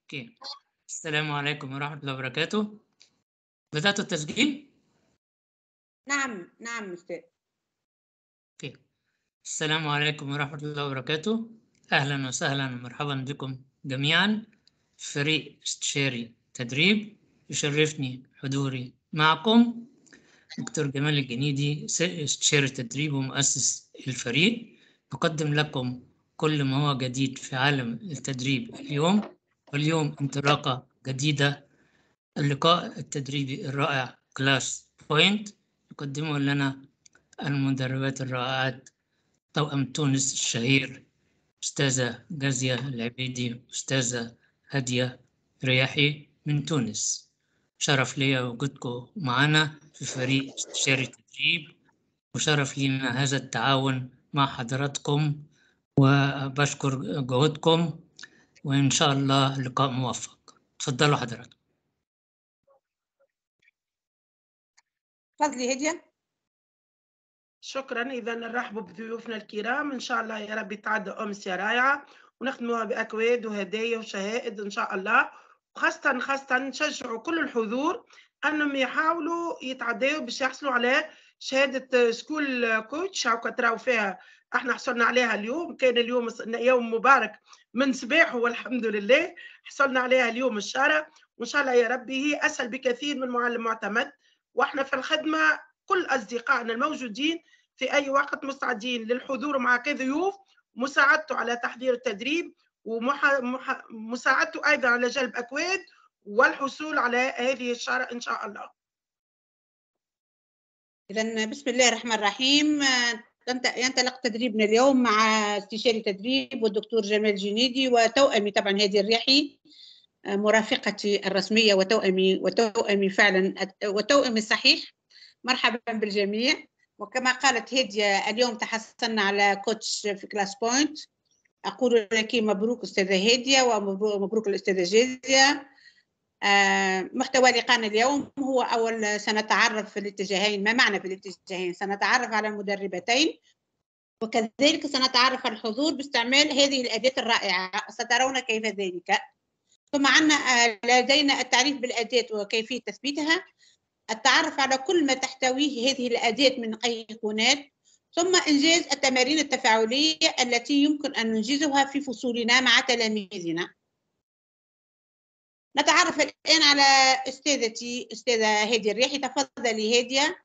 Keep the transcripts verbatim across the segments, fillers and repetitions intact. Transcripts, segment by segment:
أوكي. السلام عليكم ورحمة الله وبركاته. بدأتوا التسجيل؟ نعم، نعم أستاذ. أوكي. السلام عليكم ورحمة الله وبركاته. أهلا وسهلا ومرحبا بكم جميعا. فريق استشاري تدريب، يشرفني حضوري معكم. دكتور جمال الجنيدي، استشاري تدريب ومؤسس الفريق، نقدم لكم كل ما هو جديد في عالم التدريب اليوم. واليوم انطلاقة جديدة، اللقاء التدريبي الرائع كلاس بوينت، يقدمه لنا المدربات الرائعات توأم تونس الشهير، أستاذة جازية العبيدي، أستاذة هادية رياحي من تونس. شرف لي وجودكم معنا في فريق استشاري تدريب، وشرف لنا هذا التعاون مع حضراتكم، وبشكر جهودكم، وإن شاء الله لقاء موفق. تفضلوا حضراتكم. تفضلي هدية. شكرا. اذا نرحب بضيوفنا الكرام، ان شاء الله يا رب يتعدى امسيه رايعه ونخدموها باكواد وهدايا وشهائد ان شاء الله. وخاصه خاصه نشجعوا كل الحضور انهم يحاولوا يتعداوا باش يحصلوا على شهاده سكول كوتش، هاكا تراو فيها احنا حصلنا عليها اليوم. كان اليوم يوم مبارك من صباحه والحمد لله حصلنا عليها اليوم الشارع، وان شاء الله يا ربي هي اسهل بكثير من معلم معتمد. واحنا في الخدمه كل أصدقائنا الموجودين في أي وقت مستعدين للحضور مع كضيوف، مساعدته على تحضير التدريب ومساعدته أيضا على جلب أكواد والحصول على هذه الشارة إن شاء الله. إذا بسم الله الرحمن الرحيم. ينطلق تدريبنا اليوم مع استشاري تدريب والدكتور جمال جنيدي وتوأمي طبعا هادي الرياحي، مرافقتي الرسمية وتوأمي وتوأمي فعلا وتوأمي الصحيح. مرحبا بالجميع. وكما قالت هدية اليوم تحصلنا على كوتش في كلاس بوينت. أقول لك مبروك أستاذة هدية ومبروك الأستاذة جازية. آه محتوى لقاءنا اليوم هو أول سنتعرف في الاتجاهين. ما معنى في الاتجاهين؟ سنتعرف على المدربتين، وكذلك سنتعرف على الحضور باستعمال هذه الأداة الرائعة، سترون كيف ذلك. ثم عندنا لدينا التعريف بالأداة وكيفية تثبيتها، التعرف على كل ما تحتويه هذه الأداة من أيقونات، ثم إنجاز التمارين التفاعلية التي يمكن أن ننجزها في فصولنا مع تلاميذنا. نتعرف الآن على أستاذتي أستاذة هادية الرياحي. تفضلي هادية.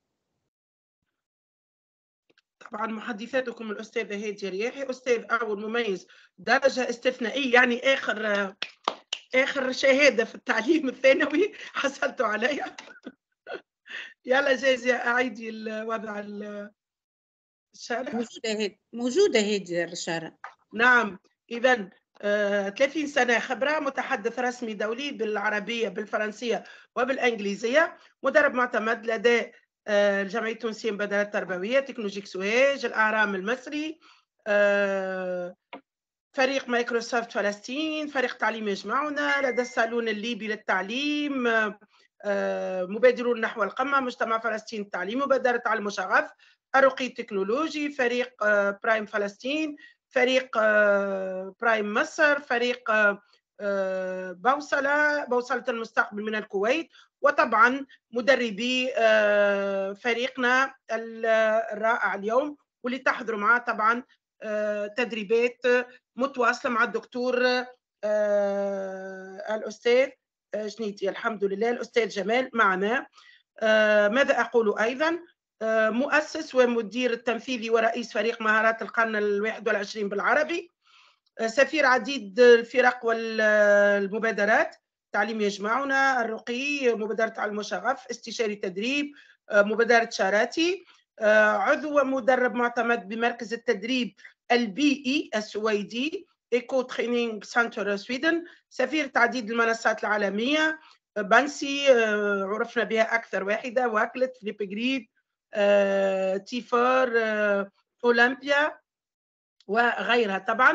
طبعا محدثاتكم الأستاذة هادية الرياحي، أستاذ أول مميز درجة استثنائية، يعني آخر آخر شهادة في التعليم الثانوي حصلتوا عليها. يلا جازية أعيدي الوضع الشارع. موجودة هيد موجودة هيدي الشارع. نعم. إذا آه، ثلاثين سنة خبرة، متحدث رسمي دولي بالعربية بالفرنسية وبالإنجليزية، مدرب معتمد لدى آه، الجمعية التونسية للمبادرات التربوية، تكنولوجيك سوهاج، الأهرام المصري، آه، فريق مايكروسوفت فلسطين، فريق تعليم يجمعنا، لدى الصالون الليبي للتعليم، آه، مبادرون نحو القمة، مجتمع فلسطين التعليم، مبادرة على المشغف، الرقي التكنولوجي، فريق آه، برايم فلسطين، فريق آه، برايم مصر، فريق آه، بوصلة بوصلة المستقبل من الكويت، وطبعا مدربي آه، فريقنا الرائع اليوم واللي تحضروا معاه طبعا آه، تدريبات متواصلة مع الدكتور آه، الأستاذ جنيدي. الحمد لله الأستاذ جمال معنا. آه، ماذا أقول أيضا؟ آه، مؤسس ومدير التنفيذي ورئيس فريق مهارات القرن الواحد والعشرين بالعربي، آه، سفير عديد الفرق والمبادرات، تعليم يجمعنا، الرقي، مبادرة على المشغف، استشاري تدريب، آه، مبادرة شاراتي، آه، عضو ومدرب معتمد بمركز التدريب البيئي السويدي إيكو ترينينج سنتر سويدن، سفير تعديد المنصات العالمية، بانسي عرفنا بها أكثر واحدة، واكلت، فليب جريد، تيفار، أولمبيا وغيرها طبعا.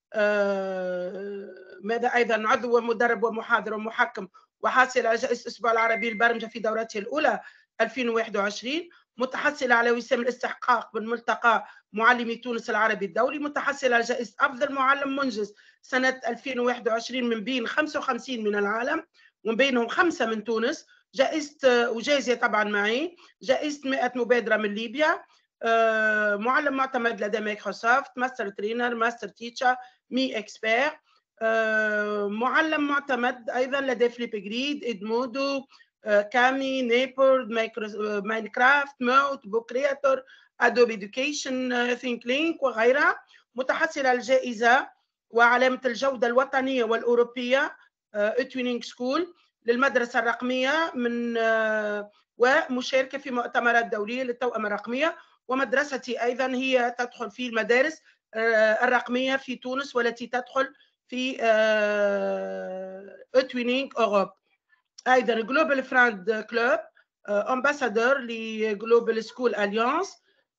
ماذا أيضا؟ عضو ومدرب ومحاضر ومحكم، وحاصل على جائزة الأسبوع العربي للبرمجة في دورته الأولى ألفين وواحد وعشرين، متحصل على وسام الاستحقاق بالملتقى معلمي تونس العربي الدولي، متحصل على جائزة أفضل معلم منجز سنة ألفين وواحد وعشرين من بين خمسة وخمسين من العالم، ومن بينهم خمسة من تونس. جائزة وجائزة طبعا معي جائزة مئة مبادرة من ليبيا. أه معلم معتمد لدى مايكروسوفت، ماستر ترينر، ماستر تيتشر، مي اكسبير. أه معلم معتمد أيضا لدى فليب جريد، إدمودو، أه كامي، نيبورد، ماينكرافت، موت، بوك كرياتور، ادوبي اديوكيشن، ثينك لينك وغيرها. متحصل على الجائزة وعلامة الجودة الوطنية والأوروبية اتوينينج سكول للمدرسة الرقمية من ومشاركة في مؤتمرات دولية للتوأمة الرقمية. ومدرستي أيضا هي تدخل في المدارس الرقمية في تونس والتي تدخل في اتوينينج أوروب. أيضا جلوبال فراند كلوب، أمباسادور لجلوبال سكول أليانس،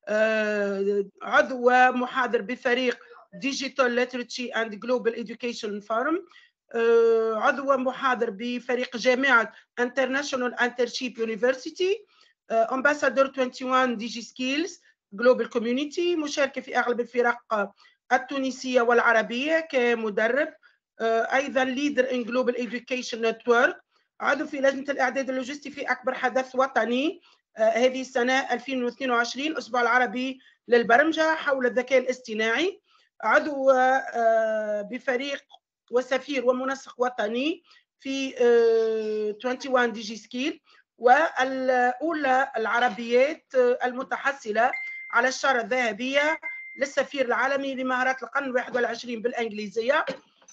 عضو ومحاضر بفريق ديجيتال ليترتشي اند جلوبال إديوكيشن فورم، عضو محاضر بفريق جامعة انترناشونال انترشيب يونيفرسيتي، امباسادور واحد وعشرين دي جي سكيلز جلوبال كوميونيتي، مشاركة في أغلب الفرق التونسية والعربية كمدرب. أيضا ليدر ان جلوبال إديوكيشن نتورك، عضو في لجنة الإعداد اللوجستي في أكبر حدث وطني هذه السنة ألفين واثنين وعشرين الأسبوع العربي للبرمجة حول الذكاء الاصطناعي، عضو بفريق وسفير ومنسق وطني في واحد وعشرين دي جي سكيل، والأولى العربيات المتحصلة على الشارة الذهبية للسفير العالمي لمهارات القرن الواحد والعشرين بالإنجليزية،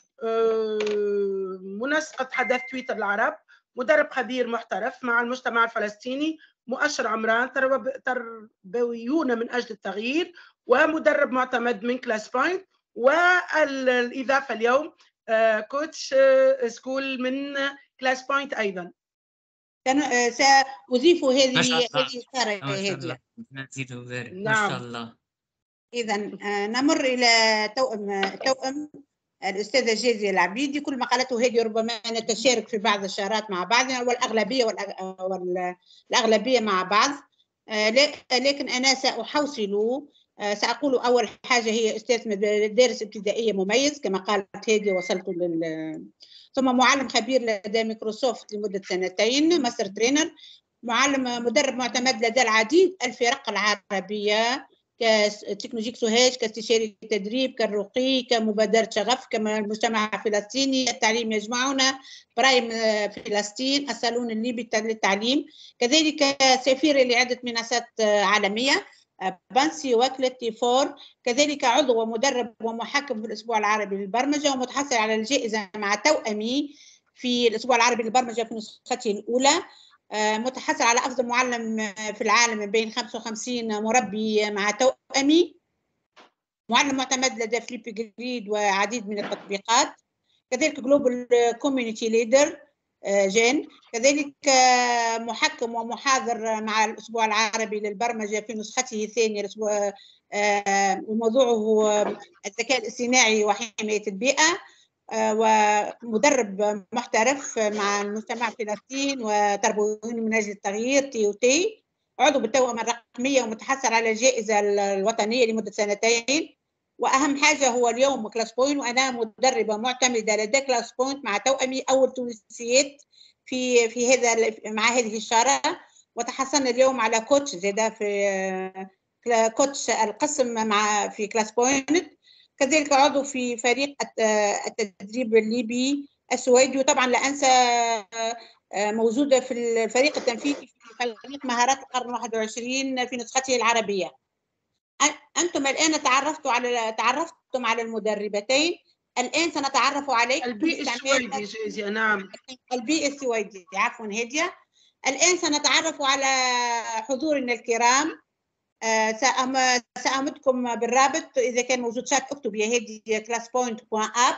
منسقة حدث تويتر العرب، مدرب خبير محترف مع المجتمع الفلسطيني، مؤشر عمران، تربويون من أجل التغيير، ومدرب معتمد من كلاس بوينت. والإضافة اليوم كوتش سكول من كلاس بوينت أيضا. سأضيف هذه ما شاء الله. هذه الإشارة ما شاء هذه. الله. نزيد وبارك. ما نعم. شاء الله. إذا نمر إلى توأم توأم الأستاذة جازية العبيدي. كل مقالته هذه ربما نتشارك في بعض الشارات مع بعضنا، والأغلبية والأغلبية مع بعض، لكن أنا سأحوصل. سأقول أول حاجة هي أستاذ مدارس ابتدائية مميز كما قالت هذه، وصلت لل ثم معلم خبير لدى مايكروسوفت لمدة سنتين، ماستر ترينر، معلم مدرب معتمد لدى العديد الفرق العربية كتكنولوجيك سوهاج، كاستشاري تدريب، كالرقي، كمبادرة شغف، كما المجتمع الفلسطيني، التعليم يجمعنا، برايم فلسطين، الصالون الليبي للتعليم، كذلك سفير لعدة منصات عالمية، بانسي وكلتي فور، كذلك عضو ومدرب ومحكم في الأسبوع العربي للبرمجة، ومتحصل على الجائزة مع توأمي في الأسبوع العربي للبرمجة في نسخته الأولى، متحصل على أفضل معلم في العالم من بين خمسة وخمسين مربي مع توأمي، معلم معتمد لدى فليب جريد وعديد من التطبيقات، كذلك جلوبال كوميونيتي ليدر جين، كذلك محكم ومحاضر مع الأسبوع العربي للبرمجة في نسخته الثانية الأسبوع، وموضوعه الذكاء الاصطناعي وحماية البيئة، ومدرب محترف مع المجتمع فلسطين وتربويون من أجل التغيير تي او تي، عضو بالتوأمة الرقمية ومتحصل على الجائزة الوطنية لمدة سنتين. وأهم حاجة هو اليوم كلاس بوينت، وأنا مدربة معتمدة لدى كلاس بوينت مع توأمي أول تونسيات في في هذا مع هذه الشارة، وتحصلنا اليوم على كوتش زيادة في كوتش القسم مع في كلاس بوينت، كذلك عضو في فريق التدريب الليبي السويدي، وطبعا لا أنسى موجودة في الفريق التنفيذي في فريق مهارات القرن الواحد والعشرين في نسخته العربية. أنتم الآن تعرفتوا على تعرفتم على المدربتين، الآن سنتعرف عليكم البيئة السويدي جازية. نعم. البيئة السويدي عفوا هدية. الآن سنتعرف على حضورنا الكرام. آه سأمدكم بالرابط إذا كان موجود شات، اكتب يا هدية كلاس بوينت بوان اب،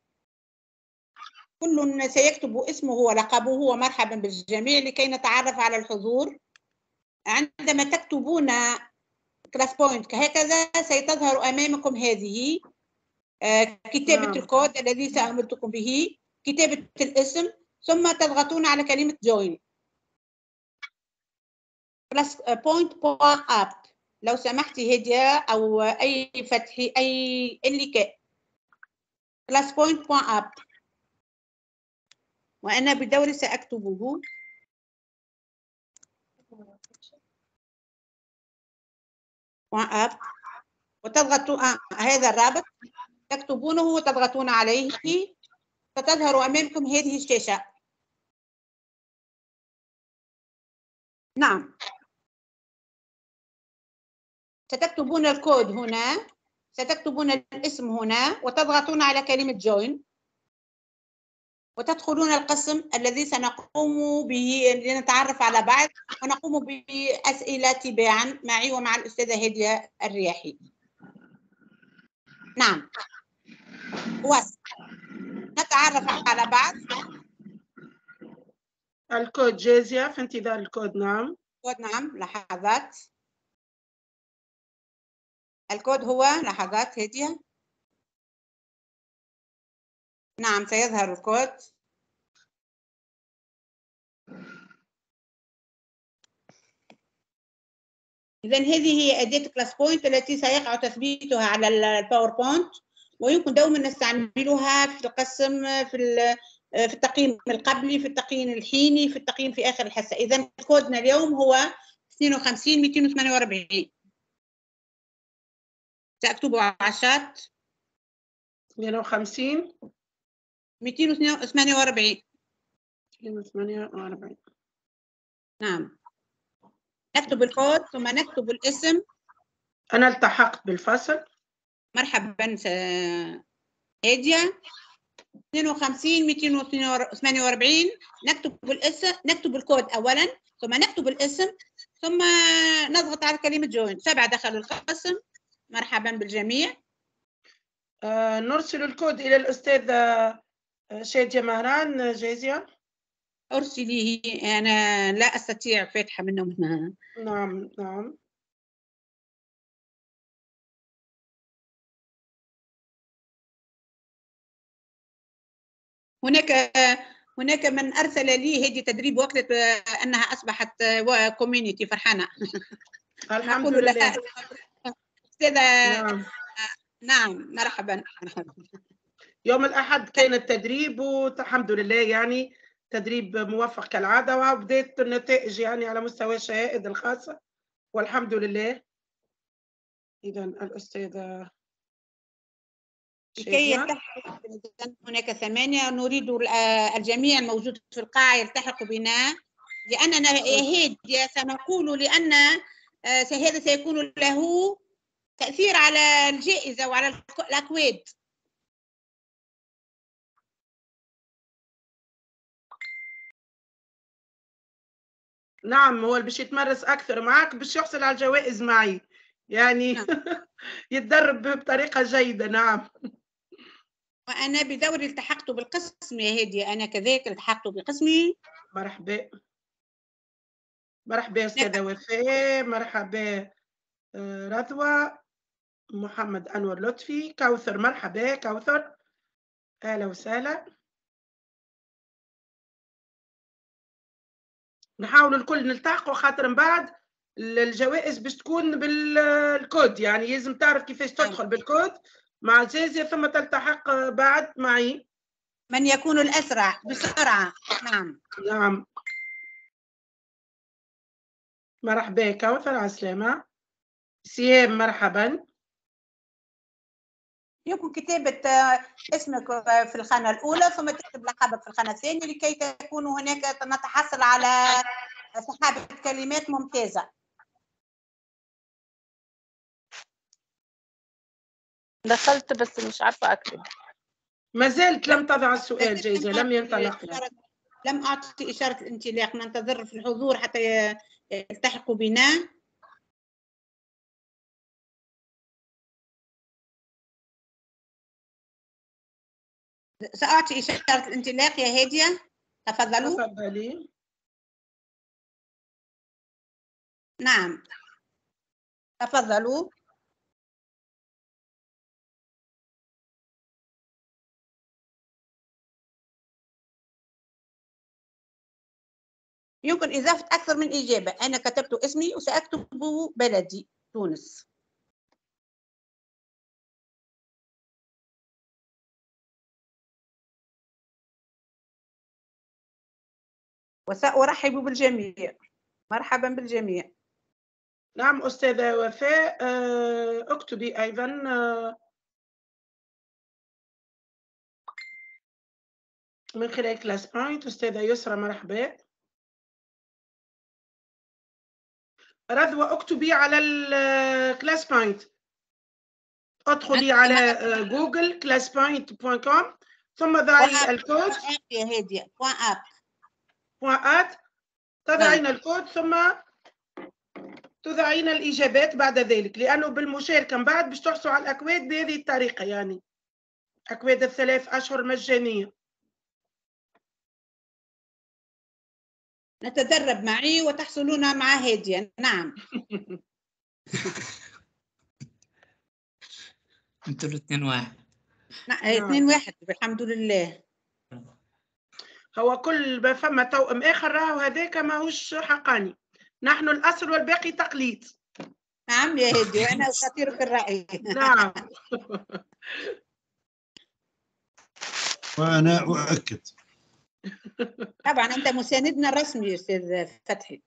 كل سيكتب اسمه ولقبه ومرحبا بالجميع لكي نتعرف على الحضور. عندما تكتبون كلاس بوينت هكذا سيتظهر أمامكم هذه آه كتابة نعم. الكود الذي سأمدكم به، كتابة الاسم، ثم تضغطون على كلمة جوين كلاس بوينت بوان اب. لو سمحتي هدية أو أي فتحي أي اللي كان كلاس بوينت بوان أب، وأنا بدوري سأكتبه. بوان أب، وتضغطوا آه هذا الرابط تكتبونه وتضغطون عليه فتظهر أمامكم هذه الشاشة. نعم، ستكتبون الكود هنا، ستكتبون الاسم هنا وتضغطون على كلمة جوين وتدخلون القسم الذي سنقوم به لنتعرف على بعض ونقوم بأسئلة تباعا معي ومع الأستاذة هدية الرياحي. نعم، وصل، نتعرف على بعض. الكود جازية في انتظار الكود. نعم الكود، نعم لحظات، الكود هو لحظات هدية. نعم سيظهر الكود. إذن هذه هي أداة كلاس بوينت التي سيقع تثبيتها على الباوربوينت، ويمكن دوما نستعملها في القسم في في التقييم القبلي، في التقييم الحيني، في التقييم في آخر الحصة. إذن كودنا اليوم هو اثنين وخمسين مئتين وثمانية وأربعين. سأكتبه على الشات. اثنين وخمسين مئتين وثمانية وأربعين. مئتين وثمانية وأربعين. نعم، نكتب الكود ثم نكتب الاسم. أنا التحقت بالفصل. مرحبا هادية. اثنين وخمسين مئتين وثمانية وأربعين. نكتب الاسم، نكتب الكود أولا ثم نكتب الاسم ثم نضغط على كلمة جوين. سبعة دخلوا القسم. مرحبا بالجميع. آه نرسل الكود إلى الأستاذة شادية مهران جازية. أرسليه، أنا لا أستطيع فتحة منه منها. نعم نعم. هناك هناك من أرسل لي هذه تدريب وقت أنها أصبحت كوميونيتي فرحانة. الحمد لله. أستاذة. نعم نعم مرحبا. يوم الأحد كان التدريب والحمد لله، يعني تدريب موفق كالعادة، وبدأت النتائج يعني على مستوى الشهائد الخاصة والحمد لله. إذا الأستاذة لكي يلتحق هناك ثمانية، نريد الجميع الموجود في القاعة يلتحق بنا، لأننا هادية سنقول لأن هذا سيكون له تأثير على الجائزة وعلى الأكواد. نعم، هو اللي باش يتمرس أكثر معك باش يحصل على الجوائز معي، يعني نعم. يتدرب بطريقة جيدة. نعم. وأنا بدوري التحقت بالقسم يا هادية، أنا كذلك التحقت بقسمي. مرحبا مرحبا أستاذة وفاء، مرحبا رضوى، محمد أنور لطفي، كوثر. مرحبا كوثر، أهلا وسهلا. نحاول الكل نلتحقوا خاطر من بعد الجوائز باش تكون بالكود، يعني لازم تعرف كيفاش تدخل بالكود مع جازية ثم تلتحق بعد معي. من يكون الأسرع بسرعة. نعم نعم. مرحبا كوثر، على السلامة. سيام مرحبا. يمكن كتابة اسمك في الخانة الأولى ثم تكتب لقبك في الخانة الثانية لكي تكون هناك نتحصل على سحابة كلمات ممتازة. دخلت بس مش عارفة أكتب. ما زلت لم تضع السؤال جيزة، لم ينطلق. لم أعطي إشارة الانطلاق، ننتظر في الحضور حتى يلتحقوا بنا. سأعطي إشارة الانطلاق يا هادية، تفضلوا. تفضلي. نعم تفضلوا. يمكن إضافة أكثر من إجابة. أنا كتبت اسمي وسأكتب بلدي تونس. وسأرحب بالجميع. مرحبا بالجميع. نعم أستاذة وفاء، اكتبي أيضا من خلال كلاس بوينت. أستاذة يسرى مرحبا. رضوى اكتبي على الكلاس بوينت، ادخلي على جوجل كلاس بوينت دوت كوم ثم ضعي الكود يا هادية بوان اب بوان ات، تضعين الكود ثم تضعين الإجابات بعد ذلك، لأنه بالمشاركة من بعد باش تحصلوا على الأكواد بهذه الطريقة، يعني أكواد الثلاث أشهر مجانية. نتدرب معي وتحصلون مع هادية. نعم. انتوا الاثنين واحد. نعم اثنين واحد الحمد لله. هو كل ما فما توأم آخر راهو هذاك ماهوش حقاني، نحن الأصل والباقي تقليد. نعم يا هادي وأنا أستطيع الرأي. نعم. وأنا أؤكد. طبعا أنت مساندنا الرسمي أستاذ فتحي.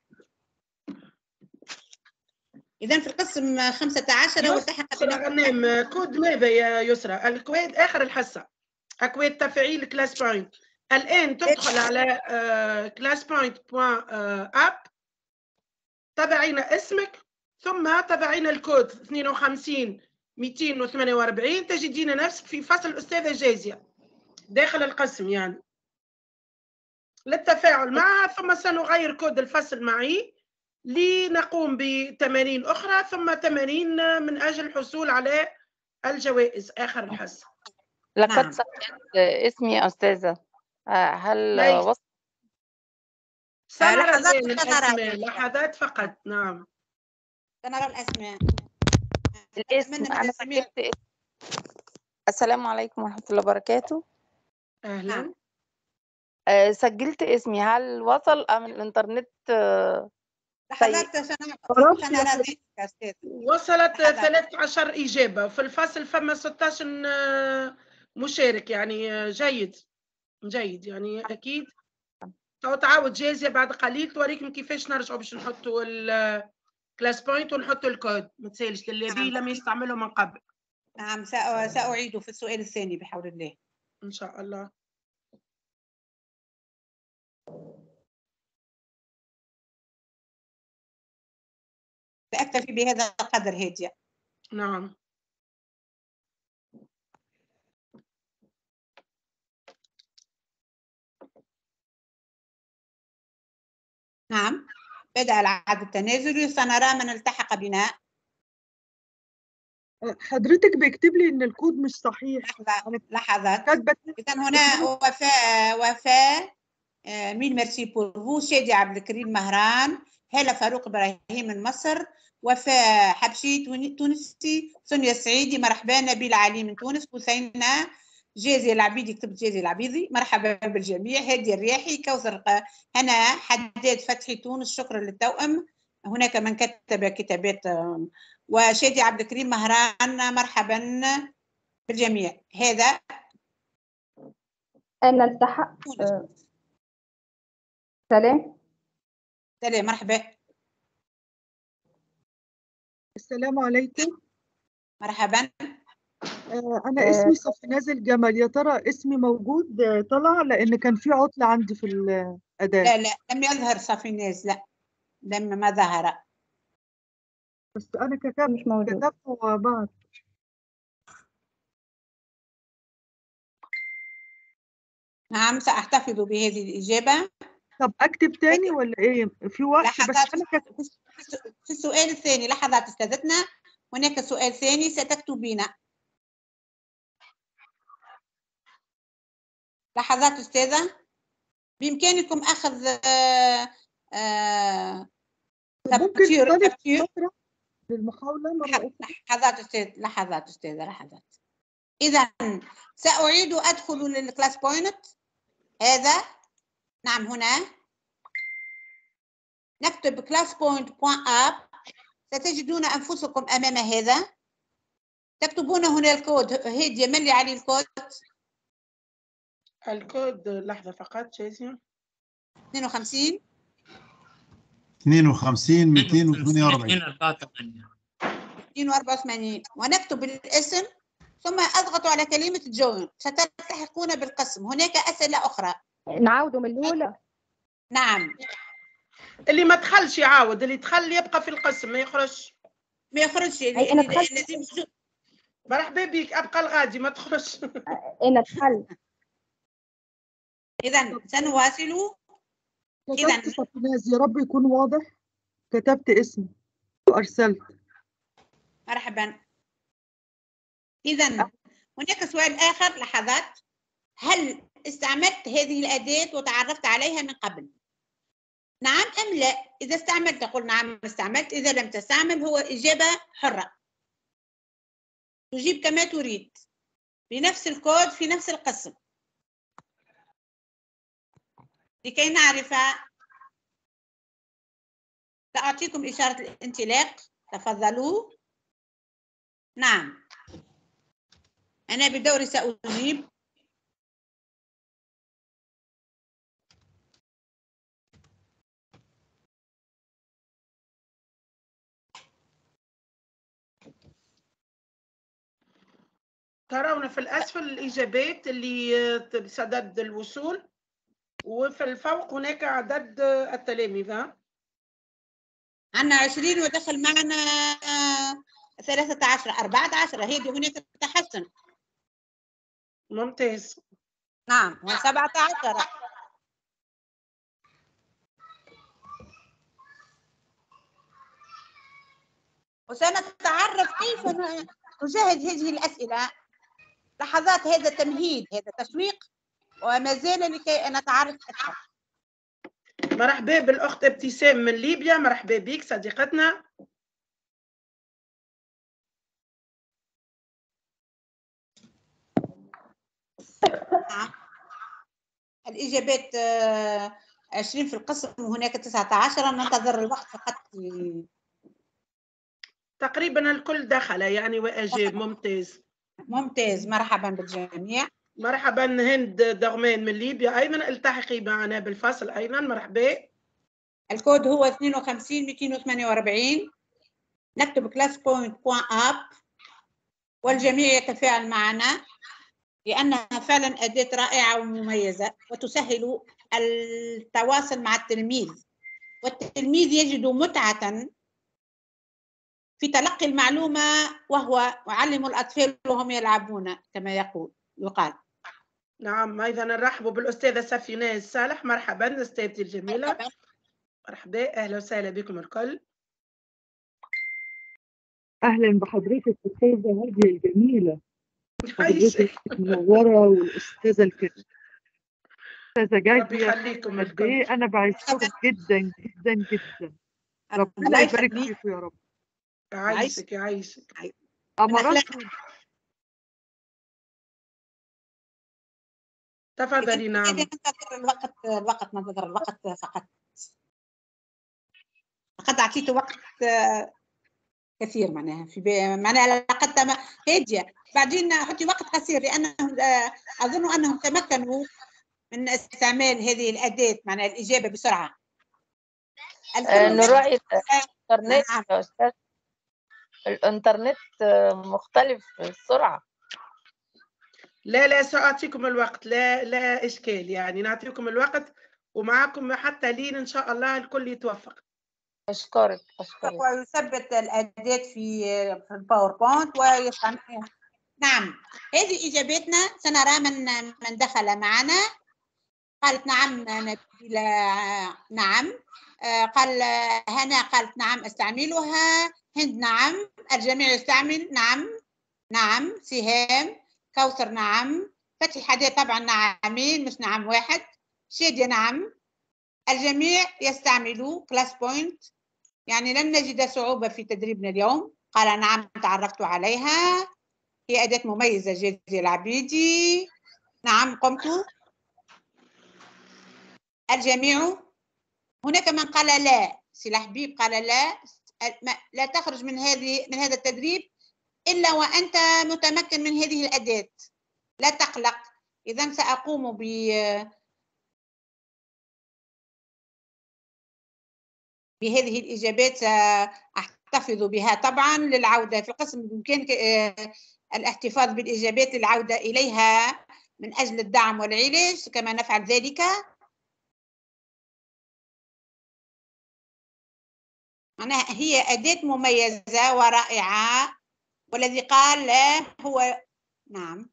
إذا في القسم خمسة عشر والتحق بنا كود ماذا يا يسرى؟ الكواد آخر الحصة، أكواد تفعيل كلاس بوينت. الآن تدخل على كلاس بوينت بوان اب، تضعين اسمك ثم تضعين الكود اثنين وخمسين مئتين وثمانية وأربعين، تجدين نفسك في فصل الأستاذة جازية داخل القسم يعني للتفاعل معها. ثم سنغير كود الفصل معي لنقوم بتمارين أخرى، ثم تمارين من أجل الحصول على الجوائز آخر الحصة. لقد نعم. سجلت اسمي يا أستاذة، هل وصل؟ سنرى الآن الأسماء، لحظات فقط. نعم سنرى الأسماء. الاسم أنا سجلت اسم. السلام عليكم ورحمة الله وبركاته. أهلا. نعم. أه سجلت اسمي، هل وصل أم الإنترنت أه لحظات سنرى ذلك يا أستاذ. وصلت ثلاثة عشر إجابة، في الفصل فما ستة عشر مشارك، يعني جيد جيد يعني أكيد. تو تعاود جازية بعد قليل توريكم كيفاش نرجعوا باش نحطوا الكلاس بوينت ونحطوا الكود، ما تسالش للذي لم يستعمله من قبل. نعم سأعيد في السؤال الثاني بحول الله إن شاء الله. سأكتفي بهذا القدر هادية. نعم. نعم بدأ العد التنازلي، سنرى من التحق بنا. حضرتك بيكتب لي ان الكود مش صحيح. لحظة لحظات. كاتبه إذا هنا وفاء وفاء مين ميرسي بور فو، شادي عبد الكريم مهران، هالة فاروق إبراهيم من مصر، وفاء حبشي تونسي، سونيا السعيدي مرحبا، نبيل علي من تونس، بثينة جازي العبيدي، كتبت جازي العبيدي مرحبا بالجميع، هادي الرياحي، كوثر هنا، حداد فتحي تونس، شكرا للتوأم. هناك من كتب كتابات، وشادي عبد الكريم مهران مرحبا بالجميع. هذا أنا التحق. سلام سلام مرحبا. السلام عليكم. مرحبا. أنا اسمي صفيناز الجمل، يا ترى اسمي موجود طلع؟ لأن كان في عطلة عندي في الأداء. لا لا لم يظهر صفيناز، لا لم ما ظهر. بس أنا كتبت مش موجود. كتبته بعد. نعم سأحتفظ بهذه الإجابة. طب أكتب تاني ولا إيه؟ في وقت بس أنا كتبت. في السؤال الثاني لحظات أستاذتنا، هناك سؤال ثاني ستكتبين. لحظات أستاذة، بإمكانكم أخذ آآ آآ ممكن تطلب فترة للمحاولة مرة أخرى؟ لحظات أستاذ لحظات أستاذة لحظات. إذا سأعيد أدخل للكلاس بوينت هذا. نعم هنا نكتب كلاس بوينت بوان اب، ستجدون أنفسكم أمام هذا، تكتبون هنا الكود. هدية من اللي عليه الكود؟ الكود لحظة فقط شايفين اثنين وخمسين اثنين وخمسين مئتين وثمانية وأربعين مئتين وأربعة وثمانين، ونكتب الاسم ثم أضغط على كلمة جوين، ستلتحقون بالقسم. هناك أسئلة أخرى. نعاود من الأولى؟ نعم. اللي ما دخلش يعاود، اللي دخل يبقى في القسم ما يخرجش. ما يخرجش. أي أنا دخلت. مرحبا بك، أبقى الغادي ما تخرجش. أنا دخلت. إذا سنواصل. كتبت صفناز، يا رب يكون واضح. كتبت اسمي وأرسلت. مرحبا. إذا هناك سؤال آخر، لحظات. هل استعملت هذه الأداة وتعرفت عليها من قبل؟ نعم أم لا؟ إذا استعملت تقول نعم استعملت، إذا لم تستعمل هو إجابة حرة، تجيب كما تريد بنفس الكود في نفس القسم. لكي نعرف سأعطيكم إشارة الانطلاق، تفضلوا. نعم أنا بدوري سأجيب. ترون في الأسفل الإجابات اللي بصدد الوصول، وفي الفوق هناك عدد التلاميذ. عندنا عشرين ودخل معنا ثلاثة عشر أربعة عشر، هذه هناك تحسن. ممتاز. نعم وسبعة عشر. وسنتعرف كيف نجهز هذه الأسئلة. لحظات، هذا تمهيد، هذا تسويق، وما زال لكي نتعرف أكثر. مرحبا بالأخت ابتسام من ليبيا، مرحبا بك صديقتنا. نعم الإجابات عشرين في القسم وهناك تسعة عشر. ننتظر الوقت فقط. تقريبا الكل دخل يعني وأجاب. ممتاز ممتاز. مرحبا بالجميع. مرحبا هند دغمان من ليبيا أيضا، التحقي معنا بالفصل أيضا. مرحبا. الكود هو اثنين وخمسين مئتين وثمانية وأربعين. نكتب كلاس بوينت بوان اب والجميع يتفاعل معنا لأنها فعلا أداة رائعة ومميزة وتسهل التواصل مع التلميذ، والتلميذ يجد متعة في تلقي المعلومة وهو يعلم الأطفال وهم يلعبون كما يقول يقال. نعم أيضا نرحب بالأستاذة سفيناز صالح. مرحبا أستاذتي الجميلة. مرحبا. مرحبا، أهلا وسهلا بكم الكل. أهلا بحضرتك أستاذة هادية الجميلة. حضرتك منورة، والأستاذة الكريمة أستاذة جاية. يخليكم الكل. أنا بعشقك جدا جدا جدا. ربنا يبارك فيك يا رب. يعيشك يعيشك. أمرتكم. تفضلي. نعم ننتظر الوقت. الوقت ننتظر الوقت فقط. لقد أعطيت وقت كثير معناها في معناها لقد تم هادية. بعدين حطي وقت قصير لأنهم أظن أنهم تمكنوا من استعمال هذه الأداة معناها الإجابة بسرعة. نراعي الإنترنت يا أستاذ، الإنترنت مختلف في السرعة. لا لا سأعطيكم الوقت، لا لا إشكال، يعني نعطيكم الوقت ومعكم حتى لين إن شاء الله الكل يتوفق. أشكرك أشكرك. ويثبت الأداة في في الباوربوينت ويستعمل. نعم هذه إجابتنا. سنرى من من دخل معنا. قالت نعم نبيلة. نعم. قال هنا قالت نعم استعملها. هند نعم. الجميع يستعمل. نعم نعم. سهام. كوثر نعم. فتحي حداه طبعا نعمين مش نعم واحد. شادية نعم. الجميع يستعملوا كلاس بوينت، يعني لن نجد صعوبة في تدريبنا اليوم. قال نعم تعرفت عليها، هي أداة مميزة. جازي العبيدي نعم قمت. الجميع. هناك من قال لا. سي الحبيب قال لا. لا تخرج من هذه من هذا التدريب إلا وأنت متمكن من هذه الأداة. لا تقلق. إذا سأقوم ب بهذه الإجابات، سأحتفظ بها طبعا للعودة في القسم. بإمكانك الاحتفاظ بالإجابات للعودة إليها من أجل الدعم والعلاج كما نفعل ذلك. معناها هي أداة مميزة ورائعة، والذي قال لا هو نعم.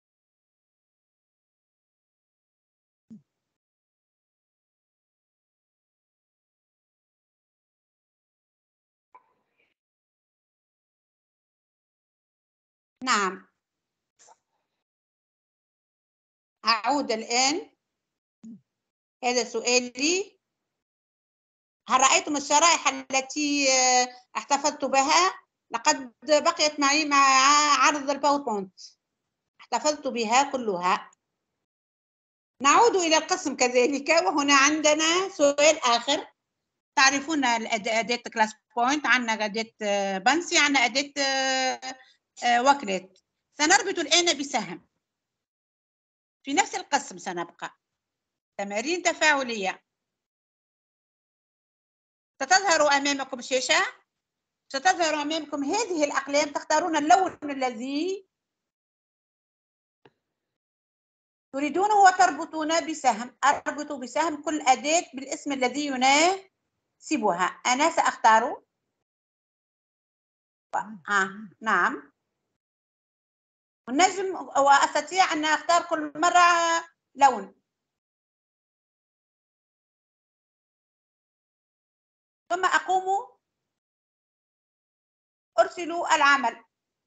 نعم أعود الآن. هذا سؤالي: هل رأيتم الشرائح التي احتفظت بها؟ لقد بقيت معي مع عرض الباوربوينت، احتفظت بها كلها. نعود إلى القسم كذلك، وهنا عندنا سؤال آخر. تعرفون أداة كلاس بوينت، عندنا أداة بنسي، عندنا أداة وكلت. سنربط الآن بسهم في نفس القسم. سنبقى تمارين تفاعلية. ستظهر أمامكم شاشة، ستظهر أمامكم هذه الأقلام. تختارون اللون الذي تريدونه وتربطون بسهم. أربط بسهم كل أداة بالاسم الذي يناسبها. أنا سأختار آه. نعم، ونجم وأستطيع أن أختار كل مرة لون. ثم أقوم أرسل العمل.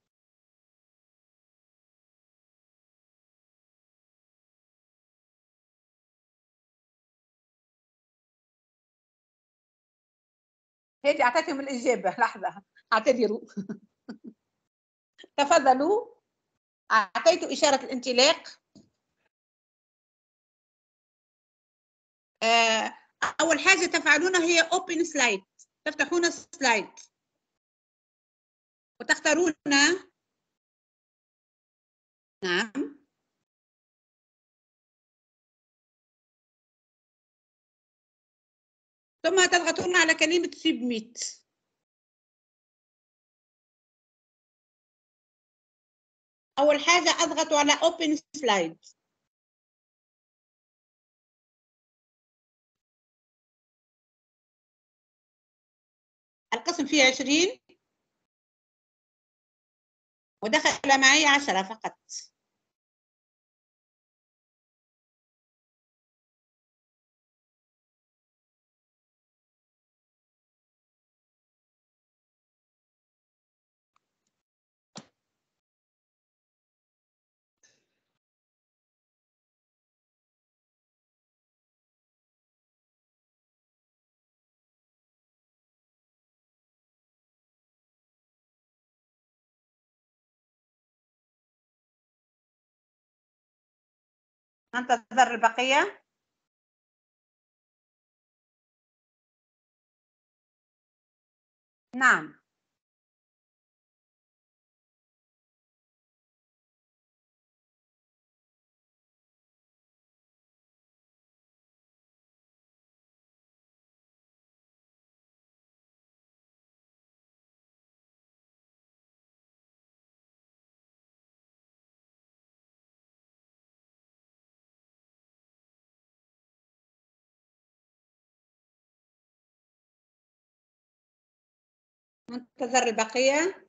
هذه أعطيتهم الإجابة. لحظة، اعتذروا. تفضلوا. أعطيت إشارة الانطلاق. أول حاجة تفعلونها هي open slide. تفتحون سلايد وتختارون نعم ثم تضغطون على كلمة submit. أول حاجة أضغط على open slide. القسم فيه عشرين ودخل معي عشرة فقط. ننتظر البقية. نعم ننتظر البقية.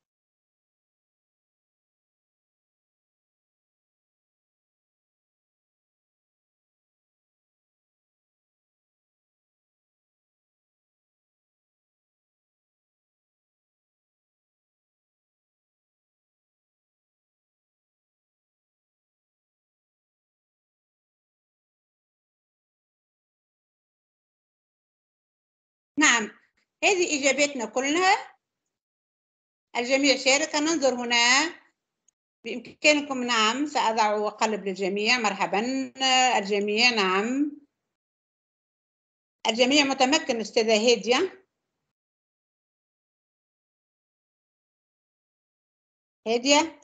نعم هذه إجاباتنا كلها. الجميع شارك. ننظر هنا بإمكانكم. نعم سأضع قلب للجميع. مرحبا الجميع. نعم الجميع متمكن. أستاذة هادية هادية؟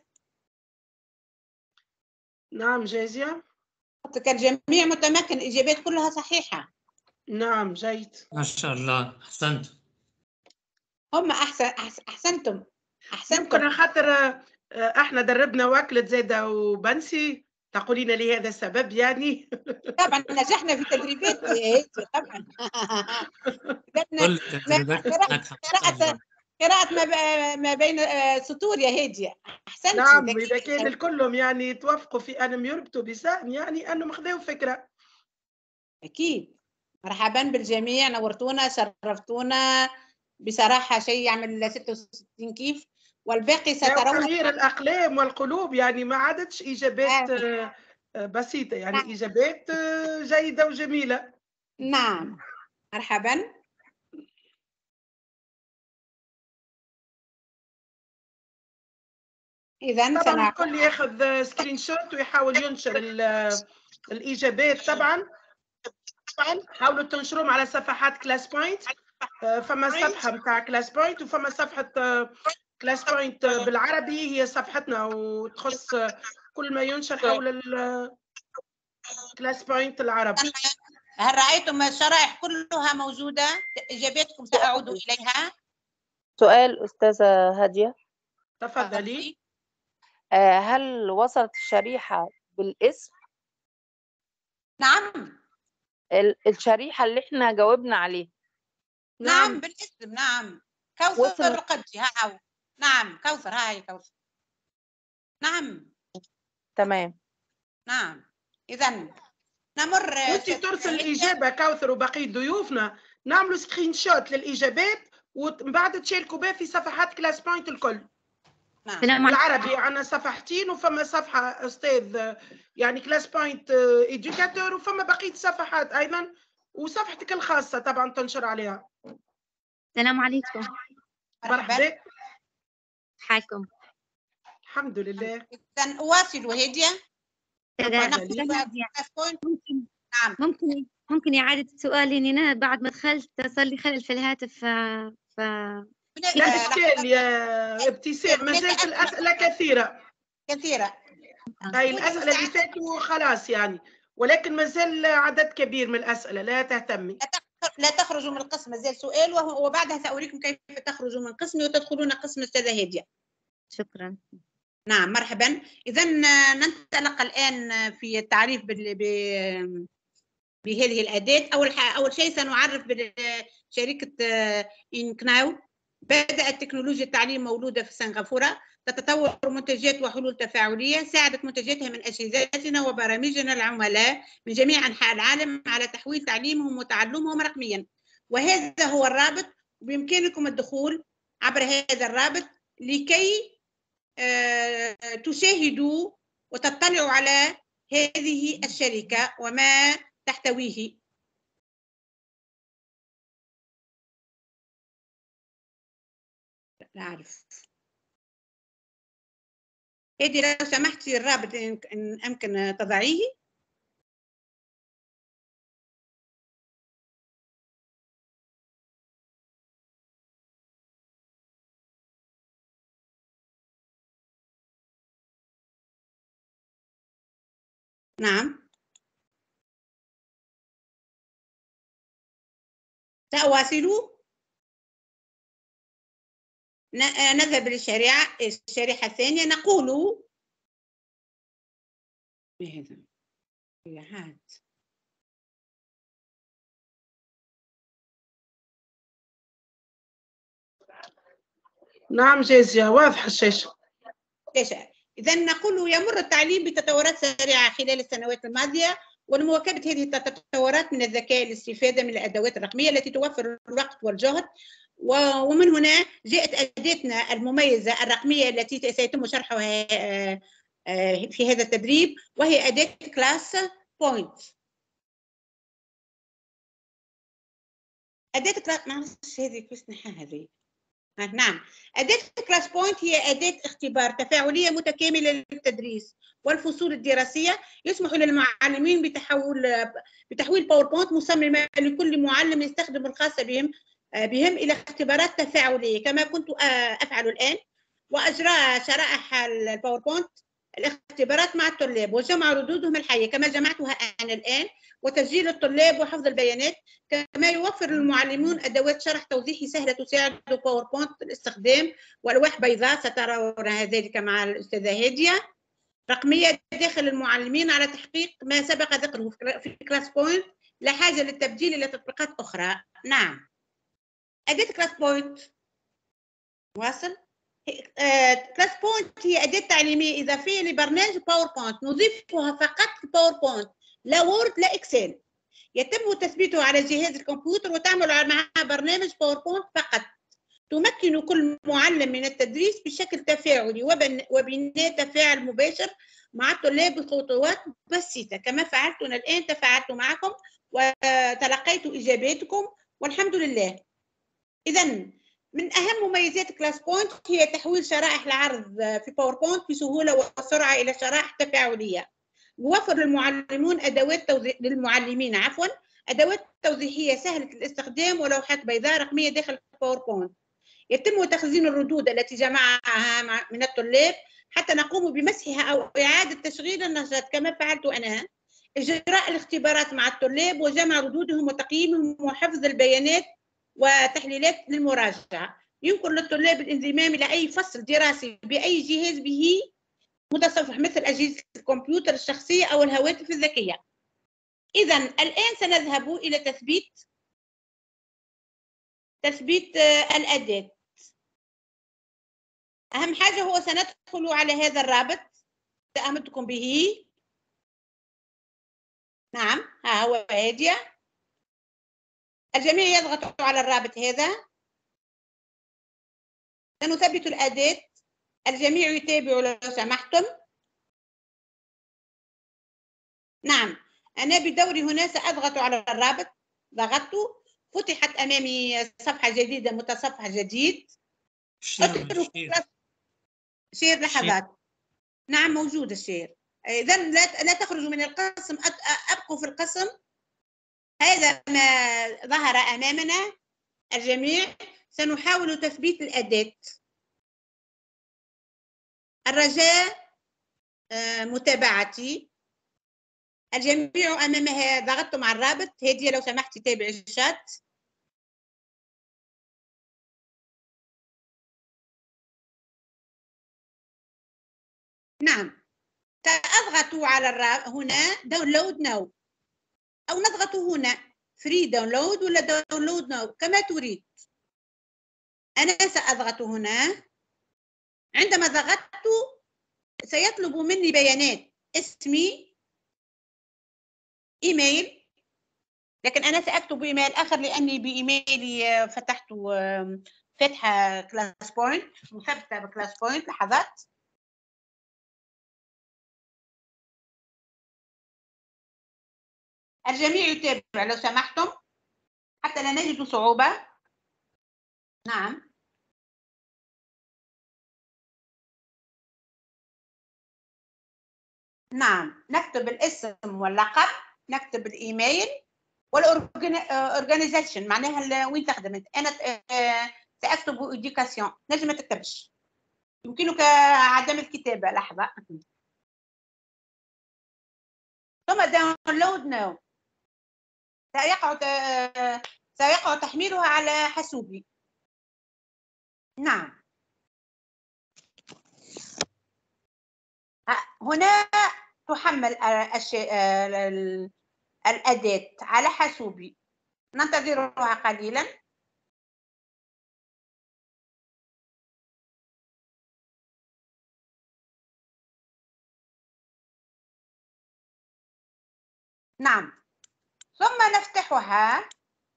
نعم جازية. كان الجميع متمكن، الإجابات كلها صحيحة. نعم جيد. ما شاء الله، أحسنت. هم أحسن أحسن أحسنتم أحسنتم. يمكن خاطر احنا دربنا واكلة زيدة وبنسي، تقولين لي هذا السبب يعني. طبعا نجحنا في تدريبات يا هادي طبعا. كل التدريبات ناجحة. قراءة قراءة ما, ما بين سطور يا هادية. أحسنتي. نعم إذا كان الكلهم يعني يتوافقوا في أنهم يربطوا بسهم يعني أنهم خذوا فكرة. أكيد. مرحبا بالجميع، نورتونا شرفتونا بصراحة، شيء يعمل ستة وستين كيف، والباقي سترون تغيير الأقلام والقلوب، يعني ما عادتش إجابات آه. بسيطة، يعني نعم. إجابات جيدة وجميلة. نعم مرحبا. إذا طبعا الكل ياخذ سكرين شوت ويحاول ينشر الإجابات. طبعا طبعا حاولوا تنشروهم على صفحات كلاس بوينت. فما صفحة متاع كلاس بوينت وفما صفحة كلاس بوينت بالعربي، هي صفحتنا وتخص كل ما ينشر حول كلاس بوينت العربي. هل رأيتم الشرائح كلها موجودة؟ إجاباتكم سأعود إليها. سؤال أستاذة هادية. تفضلي. هل وصلت الشريحة بالاسم؟ نعم. الشريحة اللي احنا جاوبنا عليه. نعم, نعم بالاسم. نعم كوثر القدي. ها نعم كوثر، هاي كوثر. نعم تمام. نعم إذا نمر. انت ترسل الإجابة كوثر وبقية ضيوفنا نعملوا سكرين شوت للإجابات ومن بعد تشاركوا بها في صفحات كلاس بوينت الكل. نعم. بالعربي عندنا صفحتين، وفما صفحة أستاذ يعني كلاس بوينت إديوكاتور، وفما بقية صفحات أيضا، وصفحتك الخاصة طبعا تنشر عليها. السلام عليكم. مرحبا. حالكم؟ الحمد لله. إذا أواصل هادية. ممكن نعم ممكن ممكن إعادة السؤال، لأني أنا بعد ما دخلت صار لي خلل في الهاتف. ف ف لا إشكال يا ابتسام، ما زالت الأسئلة كثيرة كثيرة. هاي الأسئلة اللي فاتوا خلاص يعني، ولكن ما زال عدد كبير من الأسئلة، لا تهتمي. لا تخرجوا من القسم، ما زال سؤال وبعدها سأريكم كيف تخرجوا من قسمي وتدخلون قسم الأستاذة هادية. شكرا. نعم مرحبا. إذا ننطلق الآن في التعريف بهذه الأداة. أول أول شيء سنعرف بشركة إنكناو. بدأت تكنولوجيا التعليم مولودة في سنغافورة، تتطور منتجات وحلول تفاعلية ساعدت منتجاتها من أجهزتنا وبرامجنا العملاء من جميع أنحاء العالم على تحويل تعليمهم وتعلمهم رقميا. وهذا هو الرابط، بإمكانكم الدخول عبر هذا الرابط لكي تشاهدوا وتطلعوا على هذه الشركة وما تحتويه. لا أعرف. هادي لو سمحتي الرابط إن أمكن تضعيه. نعم سأواصل. نذهب للشريحة الشريحة الثانية. نقول بهذا شريحات. نعم جازية، واضحة الشاشة. إذا نقول يمر التعليم بتطورات سريعة خلال السنوات الماضية، ولمواكبة هذه التطورات من الذكاء الاستفادة من الأدوات الرقمية التي توفر الوقت والجهد. ومن هنا جاءت أداتنا المميزة الرقمية التي سيتم شرحها في هذا التدريب، وهي أداة كلاس بوينت. أداة كلاس معلش هذه كيف نحاها هذه. نعم، أداة كلاس بوينت هي أداة اختبار تفاعلية متكاملة للتدريس والفصول الدراسية، يسمح للمعلمين بتحول بتحويل باوربوينت مصممة لكل معلم يستخدم الخاصة بهم بهم إلى اختبارات تفاعلية كما كنت أفعل الآن. وأجرى شرائح الباوربوينت الاختبارات مع الطلاب وجمع ردودهم الحية كما جمعتها أنا الآن، وتسجيل الطلاب وحفظ البيانات. كما يوفر للمعلمون أدوات شرح توضيحي سهلة تساعد باوربوينت الاستخدام، والواح بيضاء سترون ذلك مع الأستاذة هادية، رقمية داخل المعلمين على تحقيق ما سبق ذكره في كلاس بوينت، لا حاجة للتبديل إلى تطبيقات أخرى. نعم، أداة كلاس بوينت واصل. كلاس بوينت هي أداة تعليمية إضافية لبرنامج باوربوينت، نضيفها فقط في باوربوينت، لا وورد لا إكسل. يتم تثبيته على جهاز الكمبيوتر وتعمل مع برنامج باوربوينت فقط. تمكن كل معلم من التدريس بشكل تفاعلي وبناء تفاعل مباشر مع الطلاب بخطوات بسيطة، كما فعلت أنا الآن. تفاعلت معكم وتلقيت إجاباتكم والحمد لله. إذن من أهم مميزات كلاس بوينت هي تحويل شرائح العرض في باوربوينت بسهولة وسرعة إلى شرائح تفاعلية. يوفر للمعلمون أدوات توضيح للمعلمين عفوا أدوات توضيحية سهلة الاستخدام ولوحات بيضاء رقمية داخل باوربوينت. يتم تخزين الردود التي جمعها من الطلاب حتى نقوم بمسحها أو إعادة تشغيل النشاط كما فعلت أنا. إجراء الاختبارات مع الطلاب وجمع ردودهم وتقييمهم وحفظ البيانات وتحليلات للمراجعة. يمكن للطلاب الانضمام إلى أي فصل دراسي بأي جهاز به متصفح مثل أجهزة الكمبيوتر الشخصية أو الهواتف الذكية. إذن الآن سنذهب إلى تثبيت تثبيت الأداة. أهم حاجة هو سندخل على هذا الرابط سأمدكم به. نعم، ها هو هادية. الجميع يضغط على الرابط هذا. سنثبت الأداة. الجميع يتابع لو سمحتم. نعم، أنا بدوري هنا سأضغط على الرابط. ضغطت، فتحت أمامي صفحة جديدة متصفح جديد. شير شير لحظات. نعم موجود الشير. إذن لا لا تخرجوا من القسم، أبقوا في القسم. هذا ما ظهر أمامنا الجميع. سنحاول تثبيت الأداة. الرجاء متابعتي. الجميع أمامها. ضغطتم على الرابط. هدية لو سمحتي تابعي الشات. نعم، سأضغط على الرابط هنا داونلود ناو، أو نضغط هنا فري داونلود ولا داونلود ناو كما تريد. أنا سأضغط هنا. عندما ضغطت سيطلب مني بيانات اسمي، إيميل، لكن أنا سأكتب إيميل آخر لأني بإيميلي فتحت فتحة كلاس بوينت مثبتة بكلاس بوينت. لحظات. الجميع يتابع لو سمحتم حتى لا نجد صعوبة. نعم، نعم، نكتب الاسم واللقب، نكتب الإيميل والأورجانيزيشن معناها وين تخدم. أنا سأكتب إديوكاسيون. نجم ما تكتبش، يمكنك عدم الكتابة. لحظة. ثم داونلود ناو. سيقع سيقع تحميلها على حاسوبي. نعم، هنا تحمل الأداة على حاسوبي. ننتظرها قليلا. نعم، ثم نفتحها.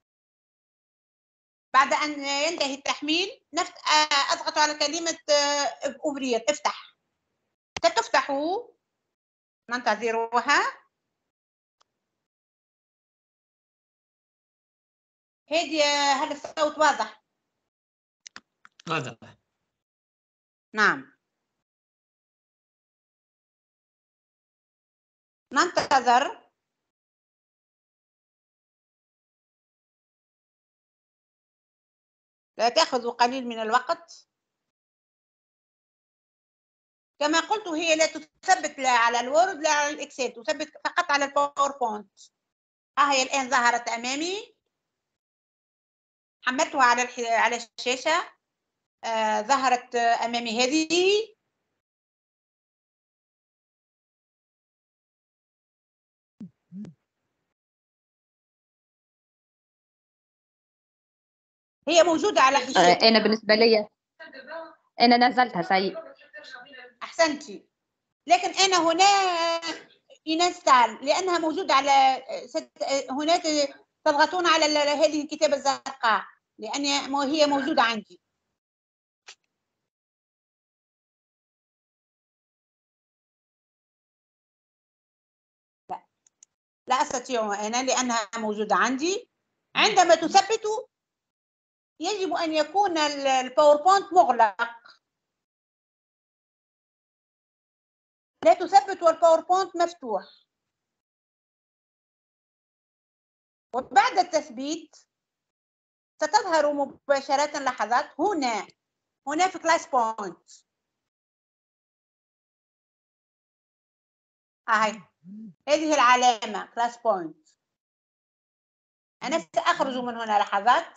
بعد أن ينتهي التحميل أضغط على كلمة أوفرير افتح. ستفتح. ننتظرها. هادي، هل الصوت واضح؟ واضح. نعم، ننتظر. لا تأخذ قليل من الوقت. كما قلت هي لا تثبت لا على الوورد لا على الإكسل، تثبت فقط على الباوربوينت. ها هي الآن ظهرت أمامي، حملتها على على الشاشة. آه ظهرت أمامي هذه. هي موجودة على الشاشة. أنا بالنسبة لي أنا نزلتها سيء. أحسنتي، لكن أنا هنا ينستال لأنها موجودة على هناك تضغطون على هذه الكتابة الزرقاء لأن هي موجودة عندي. لا لا أستطيع أنا لأنها موجودة عندي. عندما تثبتوا يجب أن يكون الباوربوينت مغلق، لا تثبت والباوربوينت مفتوح. وبعد التثبيت ستظهر مباشرة لحظات هنا هنا في كلاس بوينت. هاي هذه العلامة كلاس بوينت. أنا سأخرج من هنا لحظات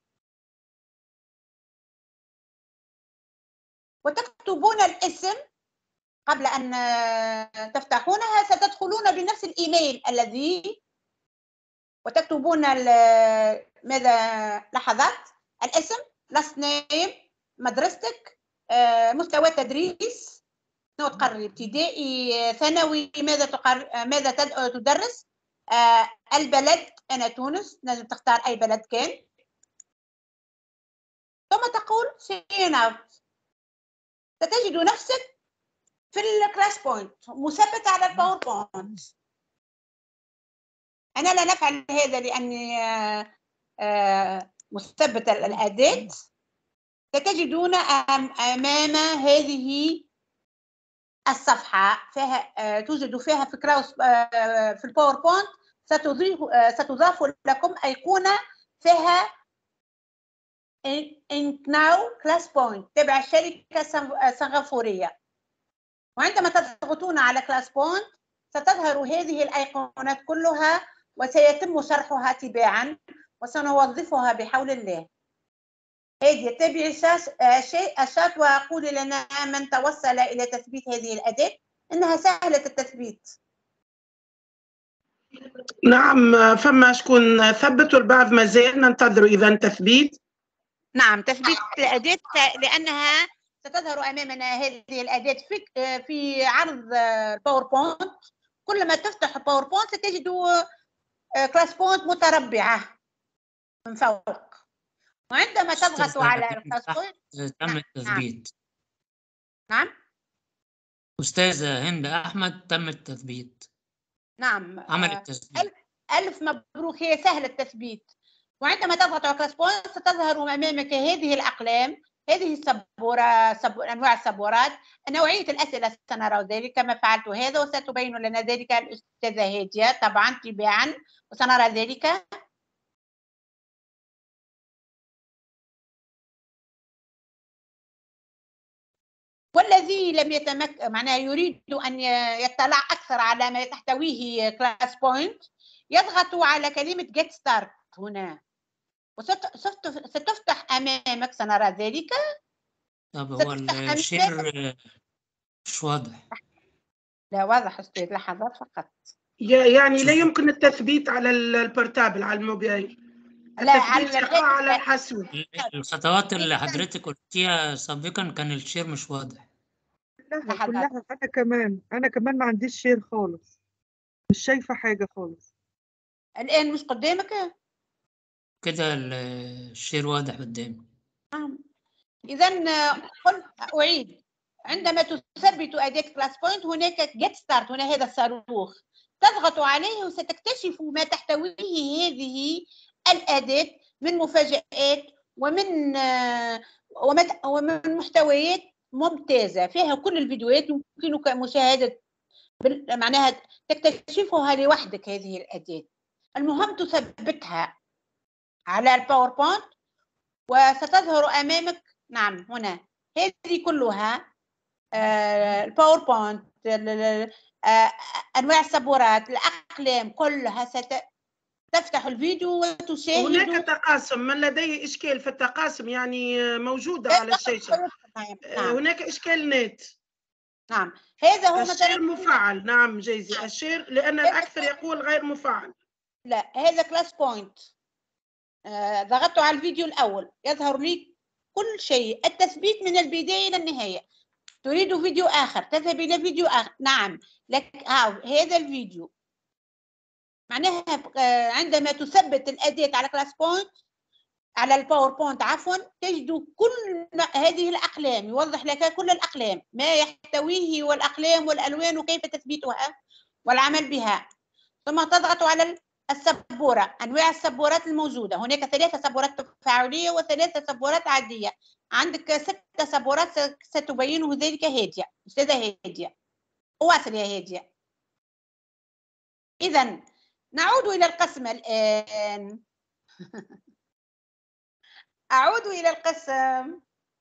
وتكتبون الاسم قبل أن تفتحونها. ستدخلون بنفس الإيميل الذي وتكتبون ماذا لحظات الاسم last name مدرستك مستوى تدريس نوع تقرر ابتدائي ثانوي ماذا تقر ماذا تدرس البلد أنا تونس لازم تختار أي بلد كان ثم تقول sign out. ستجد نفسك في الكلاس بوينت مثبت على الباوربوينت. أنا لا نفعل هذا لأني مثبت الأداة. ستجدون أمام هذه الصفحة فيها توجد فيها في كلاس في الباوربوينت ستضيف ستضاف لكم أيقونة فيها إنك ناو كلاس بوينت تبع الشركة السنغافورية. وعندما تضغطون على كلاس بوينت ستظهر هذه الأيقونات كلها وسيتم شرحها تباعا وسنوظفها بحول الله. هذه تابعي شيء الشات وقولي لنا من توصل إلى تثبيت هذه الأداة إنها سهلة التثبيت. نعم فما شكون ثبت والبعض مازال ننتظر إذا تثبيت. نعم تثبيت الأداة لأنها ستظهر أمامنا هذه الأداة في في عرض باوربوينت. كلما تفتح باوربوينت ستجد كلاس بوينت متربعة من فوق. وعندما تضغطوا على الكلاس بوينت تم التثبيت. نعم أستاذة هند أحمد تم التثبيت. نعم عمل التثبيت. ألف مبروك هي سهل التثبيت. وعندما تضغط على كلاس بوينت ستظهر أمامك هذه الأقلام هذه السبورة سب... أنواع السبورات نوعية الأسئلة سنرى ذلك كما فعلت هذا وستبين لنا ذلك الأستاذة هادية طبعا تباعا وسنرى ذلك. والذي لم يتمكن معناه يريد أن يطلع أكثر على ما تحتويه كلاس بوينت يضغط على كلمة get start هنا وستفتح أمامك سنرى ذلك. طب هو الشير مش واضح. لا واضح أستاذ لحظات فقط. يعني لا يمكن التثبيت على البورتابل على الموبايل. لا على على الحاسوب. الخطوات اللي حضرتك قلتيها سابقا كان الشير مش واضح. كلها كلها أنا كمان أنا كمان ما عنديش شير خالص مش شايفة حاجة خالص. الآن مش قدامك؟ كده الشير واضح قدامي. نعم. إذا قل أعيد عندما تثبت أداة كلاس بوينت هناك جيت ستارت هنا هذا الصاروخ تضغط عليه وستكتشف ما تحتويه هذه الأداة من مفاجآت ومن ومن محتويات ممتازة فيها كل الفيديوهات يمكنك مشاهدة معناها تكتشفها لوحدك هذه الأداة. المهم تثبتها على الباوربوينت وستظهر أمامك نعم هنا هذه كلها الباوربوينت، أنواع السبورات، الأقلام كلها ستفتح الفيديو وتشاهد. هناك تقاسم، من لديه إشكال في التقاسم يعني موجودة على الشاشة. نعم. هناك إشكال نت. نعم هذا هو الشير مثلا مفعل. نعم جيزي. نعم. الشير لأن الأكثر يقول غير مفعل. لا هذا كلاس بوينت. آه ضغطت على الفيديو الأول يظهر لي كل شيء، التثبيت من البداية إلى النهاية. تريد فيديو آخر تذهب إلى فيديو آخر. نعم لك آه هذا الفيديو معناها آه عندما تثبت الأداة على كلاس بوينت على الباوربوينت عفوا تجد كل هذه الأقلام، يوضح لك كل الأقلام ما يحتويه والأقلام والألوان وكيف تثبيتها والعمل بها. ثم تضغط على السبورة، أنواع السبورات الموجودة. هناك ثلاثة سبورات تفاعلية وثلاثة سبورات عادية. عندك ست سبورات ستبينه ذلك هادية. أستاذة هادية واصل يا هادية. إذا نعود إلى القسم الآن. أعود إلى القسم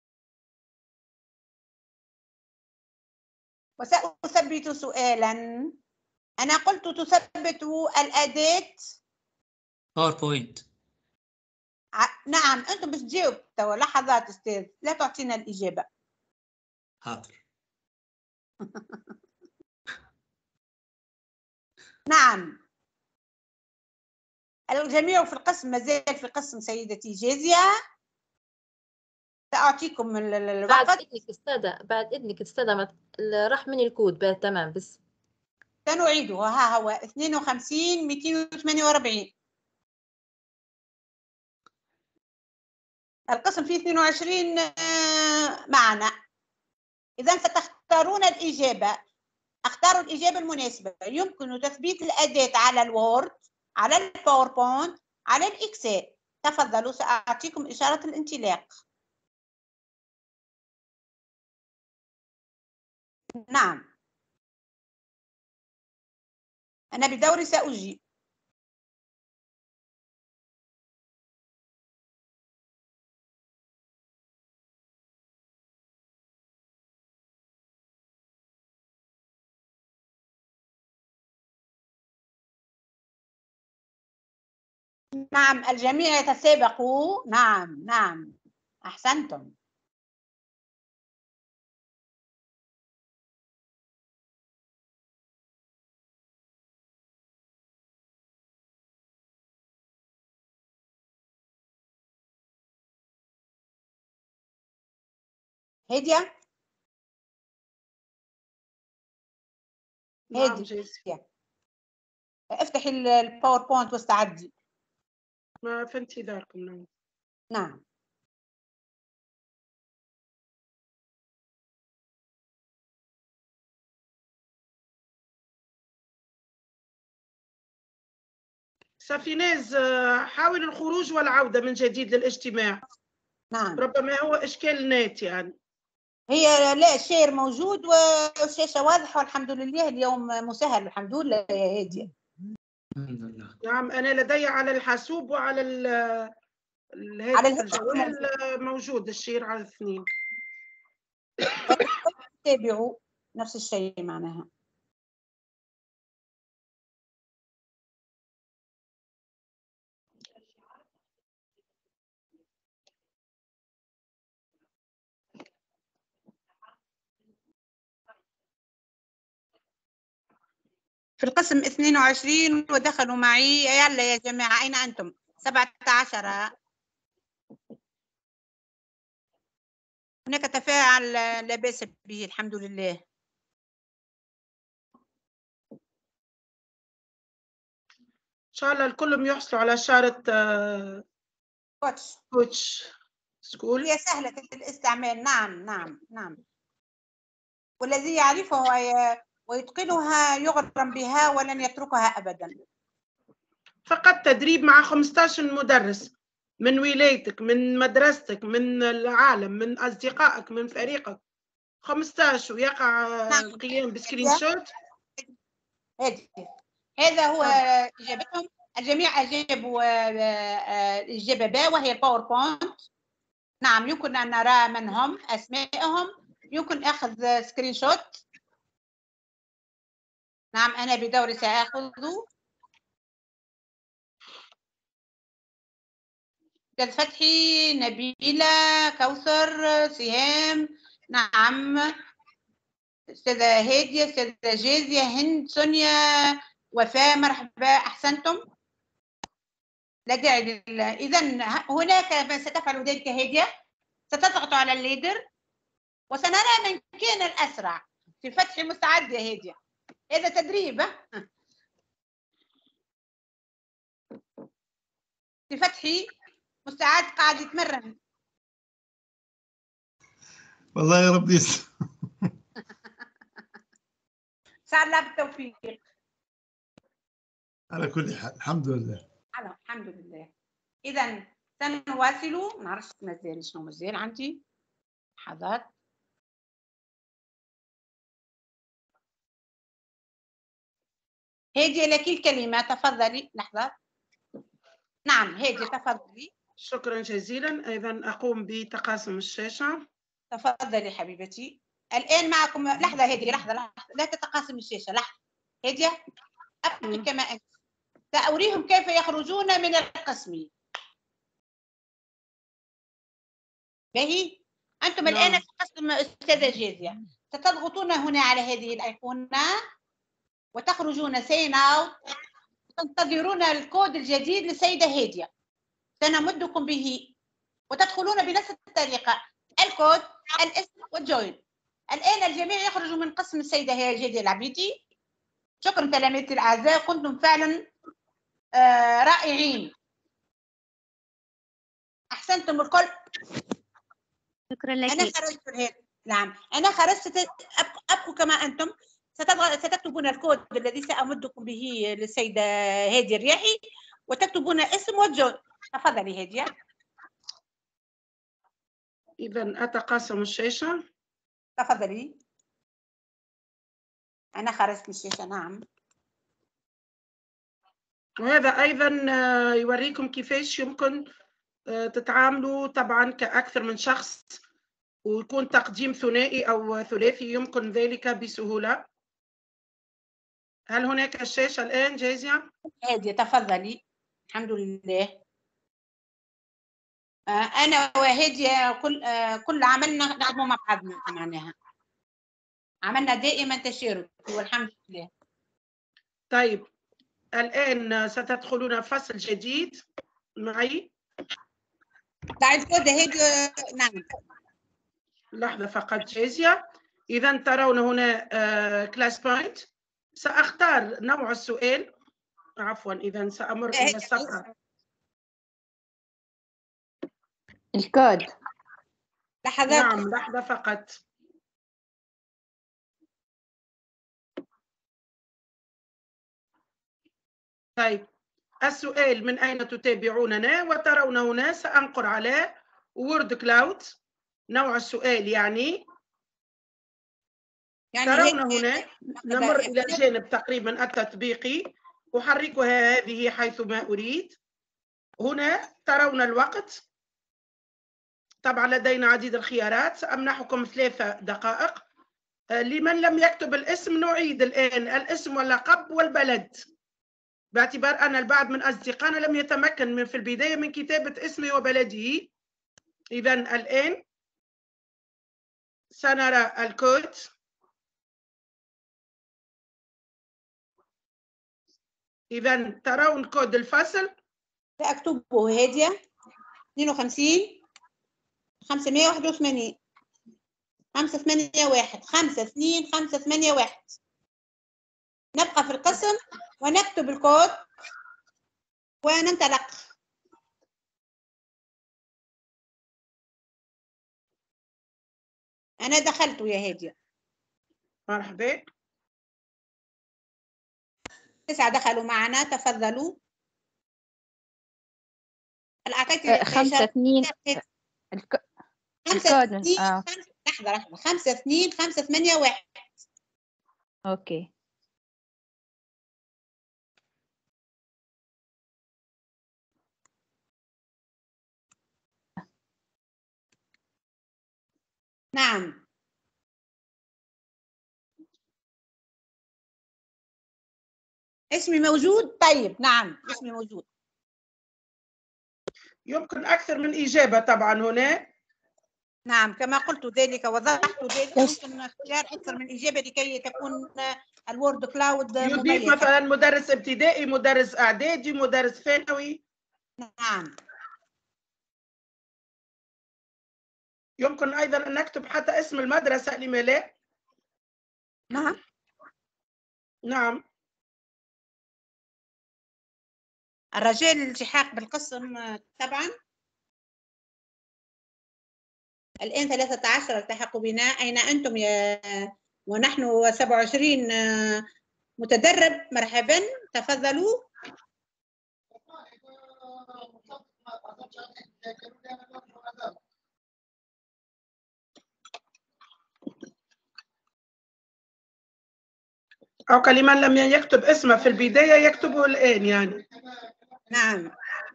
وسأثبت سؤالا. أنا قلت تثبت الأداة باوربوينت. نعم أنتم بس تجاوب توا لحظات أستاذ، لا تعطينا الإجابة. حاضر. نعم الجميع في القسم، ما زال في القسم سيدتي جازية. سأعطيكم الوقت. بعد إذنك أستاذة، بعد إذنك أستاذة راح مني الكود بعد. تمام بس سنعيده. ها هو اثنين وخمسين مئتين وثمانية وأربعين. القسم فيه اثنين وعشرين معنا. إذا ستختارون الإجابة. اختاروا الإجابة المناسبة. يمكن تثبيت الأداة على الوورد، على الباوربوينت، على الإكسل. تفضلوا سأعطيكم إشارة الانطلاق. نعم أنا بدوري سأجيب. نعم الجميع يتسابقوا. نعم نعم أحسنتم. هادية هادية افتحي الباوربوينت واستعدي. ما في انتظاركم. نعم نعم سفيناز حاول الخروج والعودة من جديد للاجتماع. نعم ربما هو إشكال نت يعني. هي لا الشير موجود والشاشة واضحة والحمد لله. اليوم مسهل الحمد لله يا هادية. الحمد لله. نعم أنا لدي على الحاسوب وعلى على الجوال موجود الشير على الاثنين. تابعوا نفس الشيء معناها. في القسم اثنين وعشرين ودخلوا معي. يلا يا جماعة أين أنتم؟ سبعة عشر. هناك تفاعل لا بأس به الحمد لله. إن شاء الله الكل يحصلوا على شارة كوتش كوتش سكول. هي سهلة الاستعمال. نعم نعم نعم والذي يعرفها ويتقنها يغرم بها ولن يتركها أبدا. فقط تدريب مع خمسة عشر مدرس من ولايتك، من مدرستك، من العالم، من أصدقائك، من فريقك. خمسة عشر ويقع نعم. القيام بسكرين شوت. هذا هو إجابتهم. الجميع أجابوا الإجابة باء وهي الباوربوينت. نعم يمكن أن نرى من هم أسمائهم، يمكن أخذ سكرين شوت. نعم أنا بدوري سأخذه. أستاذ فتحي، نبيلة، كوثر، سهام، نعم أستاذة هادية، أستاذة جازية، هند، سونيا، وفاء، مرحبا، أحسنتم. لا داعي لل... إذا هناك من ستفعل ذلك هادية، ستضغط على الليدر وسنرى من كان الأسرع. في فتح مستعد يا هادية، هذا تدريب. في فتحي مستعد قاعد يتمرن. والله يا رب يسلم. سعد الله بالتوفيق. على كل حال الحمد لله. على الحمد لله. إذا سنواصل. ما نعرفش مازال شنو مازال عندي لحظات. هادية لك الكلمة، تفضلي. لحظة. نعم هادية تفضلي. شكرا جزيلا. إذا أقوم بتقاسم الشاشة. تفضلي حبيبتي. الآن معكم. لحظة هادية، لحظة لحظة، لا تتقاسم الشاشة. لحظة هادية، أبقي كما أنت. سأريهم كيف يخرجون من القسم. باهي. أنتم نعم. الآن في قسم أستاذة جازية، ستضغطون هنا على هذه الأيقونة وتخرجون سين أوت، تنتظرون الكود الجديد للسيدة هادية، سنمدكم به وتدخلون بنفس الطريقة. الكود، الاسم والجوين. الآن الجميع يخرج من قسم السيدة هادية العبيدي. شكرا تلاميذتي الأعزاء، كنتم فعلا آه رائعين، أحسنتم الكل. شكرا لك. أنا خرجت الآن. نعم أنا خرجت. أبقوا كما أنتم. ستكتبون الكود الذي سأمدكم به للسيدة هادية الرياحي وتكتبون اسم وجه. تفضلي هادية. إذا أتقاسم الشاشة. تفضلي. أنا خرجت من الشاشة. نعم. وهذا أيضا يوريكم كيفاش يمكن تتعاملوا طبعا كأكثر من شخص ويكون تقديم ثنائي أو ثلاثي، يمكن ذلك بسهولة. هل هناك الشاشة الآن جاهزة؟ هادية تفضلي. الحمد لله. أنا وهادية كل كل عملنا نخدموا مع بعضنا، معناها عملنا دائما تشارك والحمد لله. طيب الآن ستدخلون فصل جديد معي. ضعي الكود هادية. نعم. لحظة فقط جاهزة. إذا ترون هنا كلاس بوينت. سأختار نوع السؤال. عفوا إذا سأمر إلى الصفحة. الكود. لحظات. نعم لحظة فقط. طيب السؤال: من أين تتابعوننا؟ وترون هنا سأنقر على وورد كلاود. نوع السؤال يعني, يعني ترون هنا نمر إلى الجانب تقريبا التطبيقي، أحركها هذه حيثما أريد. هنا ترون الوقت. طبعا لدينا عديد الخيارات، سأمنحكم ثلاثة دقائق. لمن لم يكتب الاسم نعيد الآن الاسم واللقب والبلد، باعتبار أن البعض من أصدقائنا لم يتمكن من في البداية من كتابة اسمه وبلده. إذن الآن سنرى الكود. إذن ترون كود الفصل. سأكتبه هادية. اثنين وخمسين خمسمائة وواحد وثمانين خمسة ثمانية واحد خمسة اثنين خمسة ثمانية واحد. نبقى في القسم ونكتب الكود وننطلق. أنا دخلت يا هادية. مرحبا. تسعة دخلوا معنا، تفضلوا. هل أعطيتي خمسة اثنين الكود؟ آه. لحظة لحظة. خمسة اثنين خمسة ثمانية واحد. أوكي. نعم اسمي موجود. طيب نعم اسمي موجود. يمكن أكثر من إجابة طبعا هنا. نعم كما قلت ذلك وضحت ذلك، ممكن اختيار أكثر من إجابة لكي تكون الوورد كلاود يضيف مميز. مثلا مدرس ابتدائي، مدرس إعدادي، مدرس ثانوي. نعم. يمكن أيضا أن نكتب حتى اسم المدرسة، لما لا؟ نعم. نعم. الرجاء للالتحاق بالقسم طبعا. الآن ثلاثة عشر التحقوا بنا، أين أنتم يا ونحن سبعة وعشرين متدرب؟ مرحبا تفضلوا. أو لمن لم يكتب اسمه في البداية يكتبه الآن يعني. نعم.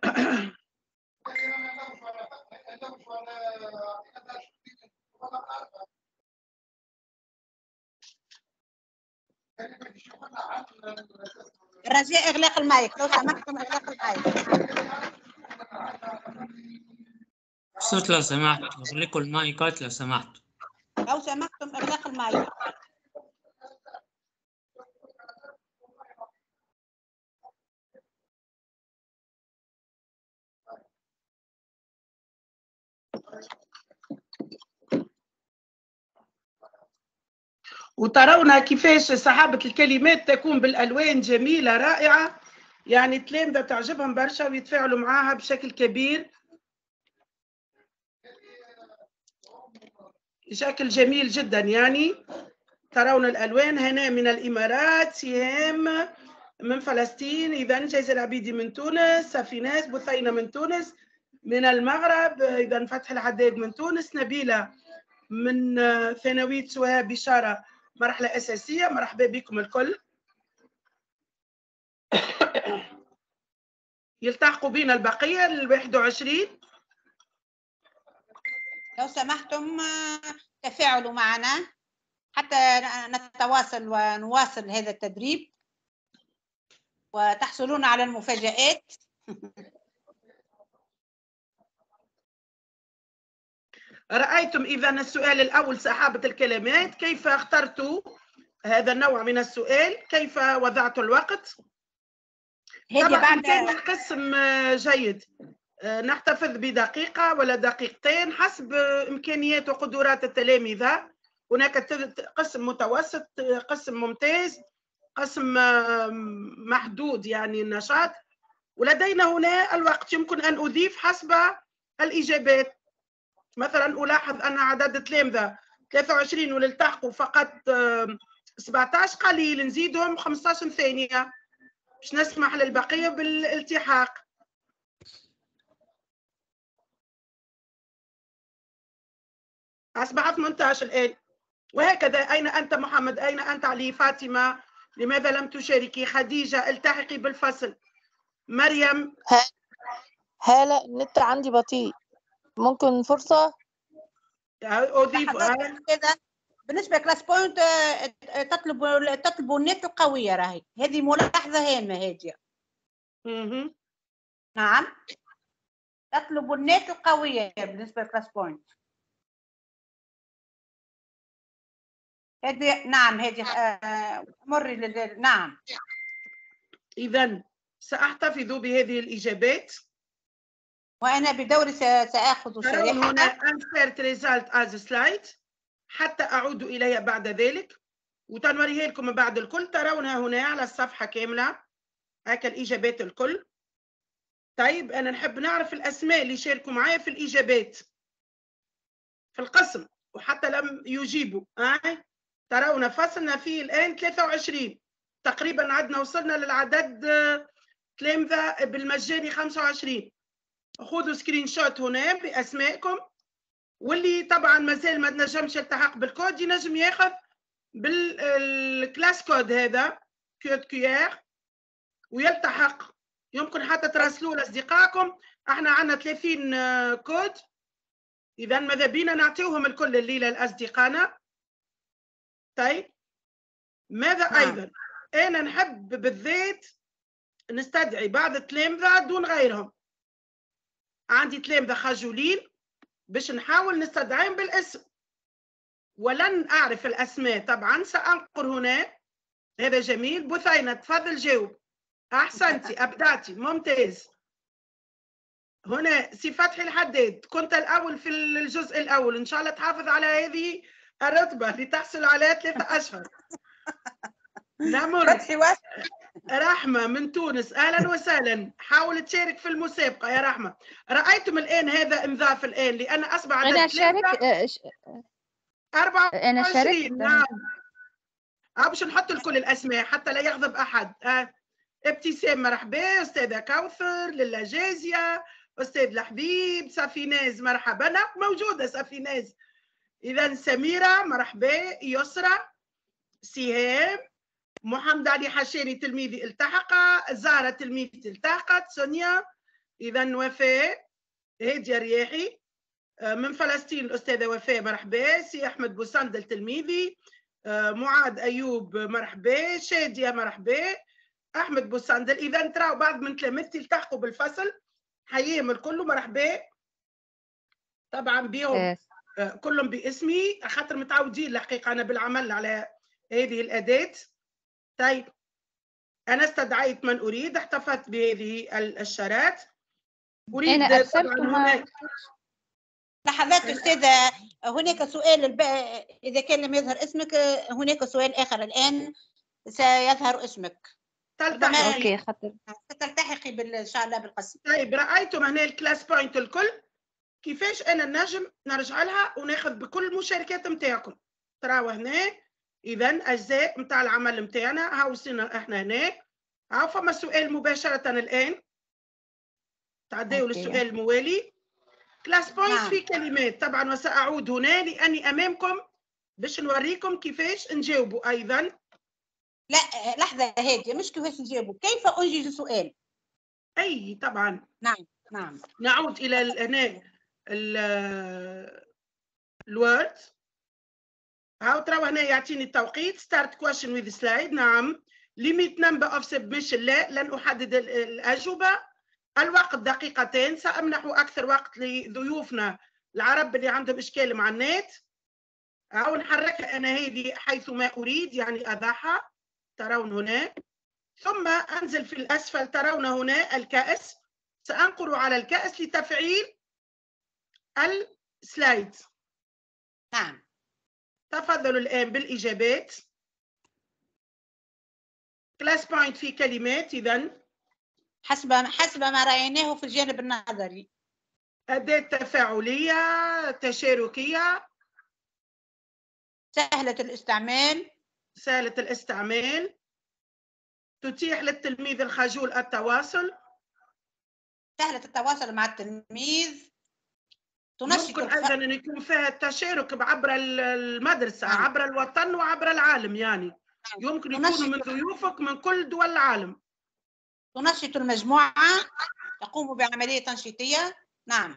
رجاء إغلاق المايك لو سمحتم، إغلاق المايك. صوت لو سمحت، اغلقوا المايكات لو سمحت. لو سمحتم إغلاق المايك. وترون كيفاش سحابة الكلمات تكون بالألوان جميلة رائعة، يعني التلامذة تعجبهم برشا ويتفاعلوا معاها بشكل كبير، بشكل جميل جدا. يعني ترون الألوان. هنا من الإمارات، سهام من فلسطين، إذا جيزة العبيدي من تونس، سفيناس بثينة من تونس، من المغرب إذا فتح الحداد من تونس، نبيلة من ثانوية سوهاء بشارة مرحلة أساسية. مرحبا بكم الكل. يلتحقوا بنا البقية الواحد وعشرين. لو سمحتم تفاعلوا معنا حتى نتواصل ونواصل هذا التدريب وتحصلون على المفاجآت. رأيتم إذا السؤال الأول سحابة الكلمات، كيف اخترتوا هذا النوع من السؤال؟ كيف وضعتوا الوقت؟ طبعا بعد... كان القسم جيد نحتفظ بدقيقة ولا دقيقتين حسب إمكانيات وقدرات التلاميذ. هناك قسم متوسط، قسم ممتاز، قسم محدود يعني النشاط، ولدينا هنا الوقت يمكن أن أضيف حسب الإجابات. مثلا ألاحظ أن عدد التلامذة ثلاثة وعشرين والالتحقوا فقط سبعة عشر، قليل، نزيدهم خمسة عشر ثانية باش نسمح للبقية بالالتحاق. أصبحت ثمانية عشر الآن. وهكذا. أين أنت محمد؟ أين أنت علي؟ فاطمة لماذا لم تشاركي؟ خديجة التحقي بالفصل. مريم. هالة النت عندي بطيء، ممكن فرصة؟ أضيف. بالنسبة كلاس بوينت تطلب تطلبوا النت القوية، راهي هذه ملاحظة هامة هذه. اها نعم تطلبوا النت القوية بالنسبة لكلاس بوينت. هذه نعم هذه آه مري لل... نعم. إذا سأحتفظ بهذه الإجابات وأنا بدوري سأخذ شريحة. هنا insert result as slide حتى أعود إليها بعد ذلك وتنوريها لكم بعد الكل. ترونها هنا على الصفحة كاملة هكا الإجابات الكل. طيب أنا نحب نعرف الأسماء اللي شاركوا معايا في الإجابات في القسم وحتى لم يجيبوا. آه؟ ترون فصلنا فيه الآن ثلاثة وعشرين تقريبا، عدنا وصلنا للعدد تلامذة بالمجاني خمسة وعشرين. خذوا سكرين شوت هنا بأسمائكم، واللي طبعا مازال ما نجمش يلتحق بالكود ينجم ياخذ بالكلاس كود هذا كود كيير ويلتحق. يمكن حتى تراسلوه لاصدقائكم. احنا عندنا ثلاثين كود، اذا ماذا بينا نعطيوهم الكل الليله لاصدقائنا. طيب ماذا نعم. ايضا أنا نحب بالذات نستدعي بعض التلامذة دون غيرهم. عندي تلامذة خجولين باش نحاول نستدعيهم بالاسم، ولن أعرف الأسماء طبعا. سأنقر هنا. هذا جميل. بثينة تفضل جاوب. أحسنتي، أبدعتي، ممتاز. هنا سي فتحي الحداد، كنت الأول في الجزء الأول، إن شاء الله تحافظ على هذه الرتبة لتحصل على ثلاثة أشهر. نمر. رحمة من تونس، أهلا وسهلا. حاول تشارك في المسابقة يا رحمة. رأيتم الآن هذا انضاف الآن لأن أصبح عدد أنا شارك أربعة وعشرين. أنا شاركت. نعم. باش نحط الكل الأسماء حتى لا يغضب أحد. أه. ابتسام مرحبا، أستاذة كوثر، للا جازية، أستاذ الحبيب، سفيناز مرحبا. موجودة سفيناز. إذا سميرة مرحبا، يسرى، سهام، محمد علي حشاني تلميذي التحق، زهرة تلميذتي التحقت، سونيا، إذا وفاء، هادية رياحي من فلسطين الأستاذة وفاء مرحبا، سي أحمد بوسندل تلميذي، معاذ أيوب مرحبا، شادية مرحبا، أحمد بوسندل. إذا تراو بعض من تلامذتي التحقوا بالفصل، حياهم الكل مرحبا. طبعا بيهم كلهم باسمي خاطر متعودين الحقيقة أنا بالعمل على هذه الأداة. طيب أنا استدعيت من أريد، احتفظت بهذه الشارات. أريد أنا أرسلت ما... لحظات أستاذة، هناك سؤال الب... إذا كان لم يظهر اسمك هناك سؤال آخر الآن سيظهر اسمك. تلتحقي. أوكي خاطر ستلتحقي بال... إن شاء الله بالقسم. طيب رأيتم هنا الكلاس بوينت الكل، كيفاش أنا نجم نرجع لها وناخذ بكل المشاركات نتاعكم. تراو هنا. إذا أجزاء نتاع العمل نتاعنا هاو وصلنا إحنا هنا. هاو فما سؤال مباشرة الآن. تعديوا للسؤال الموالي. كلاس بوينت نعم. في كلمات طبعا، وسأعود هنا لأني أمامكم باش نوريكم كيفاش نجاوبوا أيضا. لا لحظة هادية، مش كيفاش نجاوبوا، كيف أنجز السؤال. أي طبعا. نعم نعم. نعود إلى هنا الوورد. هاو تراو هنا يعطيني التوقيت. ستارت كويشن وذ سلايد. نعم. ليميت نمبر اوف سبمشن. لا لن احدد الاجوبه. الوقت دقيقتين. سامنح اكثر وقت لضيوفنا العرب اللي عندهم اشكال مع النت. او نحركها انا هذه حيث ما اريد، يعني اضعها. ترون هنا. ثم انزل في الاسفل. ترون هنا الكأس. سانقر على الكأس لتفعيل السلايد. نعم. تفضلوا الآن بالإجابات. كلاس بوينت في كلمات. إذن حسب حسب ما رأيناه في الجانب النظري. أداة تفاعلية، تشاركية، سهلة الاستعمال. سهلة الاستعمال، تتيح للتلميذ الخجول التواصل، سهلة التواصل مع التلميذ، ممكن أيضا أن يكون فيها التشارك عبر المدرسة، نعم. عبر الوطن وعبر العالم، يعني نعم. يمكن يكونوا من ضيوفك من كل دول العالم. تنشط المجموعة، تقوم بعملية تنشيطية. نعم.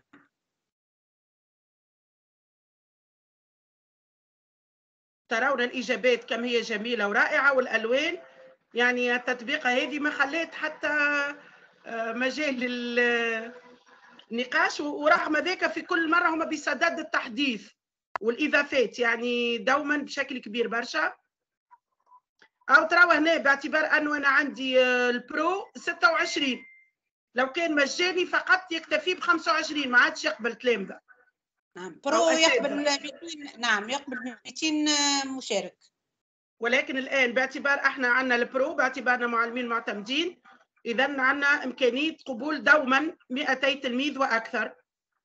ترون الإجابات كم هي جميلة ورائعة، والألوان يعني التطبيقة هذه ما خليت حتى مجال للنقاش، ورغم ذلك في كل مرة هم بصدد التحديث والإضافات، يعني دوما بشكل كبير برشا. أو تراوا هنا باعتبار أنه أنا عندي البرو ستة وعشرين، لو كان مجاني فقط يكتفي ب خمسة وعشرين، ما عادش يقبل تلامذة. نعم برو يقبل مئتين. نعم يقبل مئتين مشارك، ولكن الآن باعتبار احنا عندنا البرو باعتبارنا معلمين معتمدين، إذا عندنا إمكانية قبول دوما مئتي تلميذ وأكثر.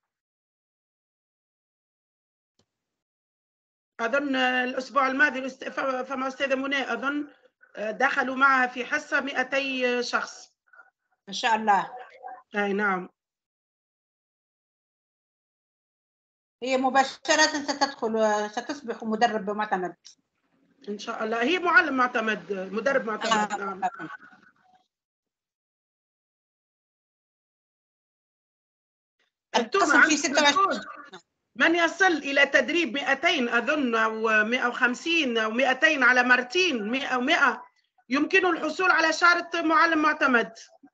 أظن الأسبوع الماضي فما أستاذة منى أظن دخلوا معها في حصة مئتي شخص. ما شاء الله. أي نعم. هي مباشرة ستدخل ستصبح مدرب معتمد. إن شاء الله. هي معلم معتمد، مدرب معتمد. آه. نعم. أنتم عندكم من يصل إلى تدريب مئتين أظن أو مئة وخمسين أو مئتين على مرتين، مئة ومئة يمكنه الحصول على شارة معلم معتمد.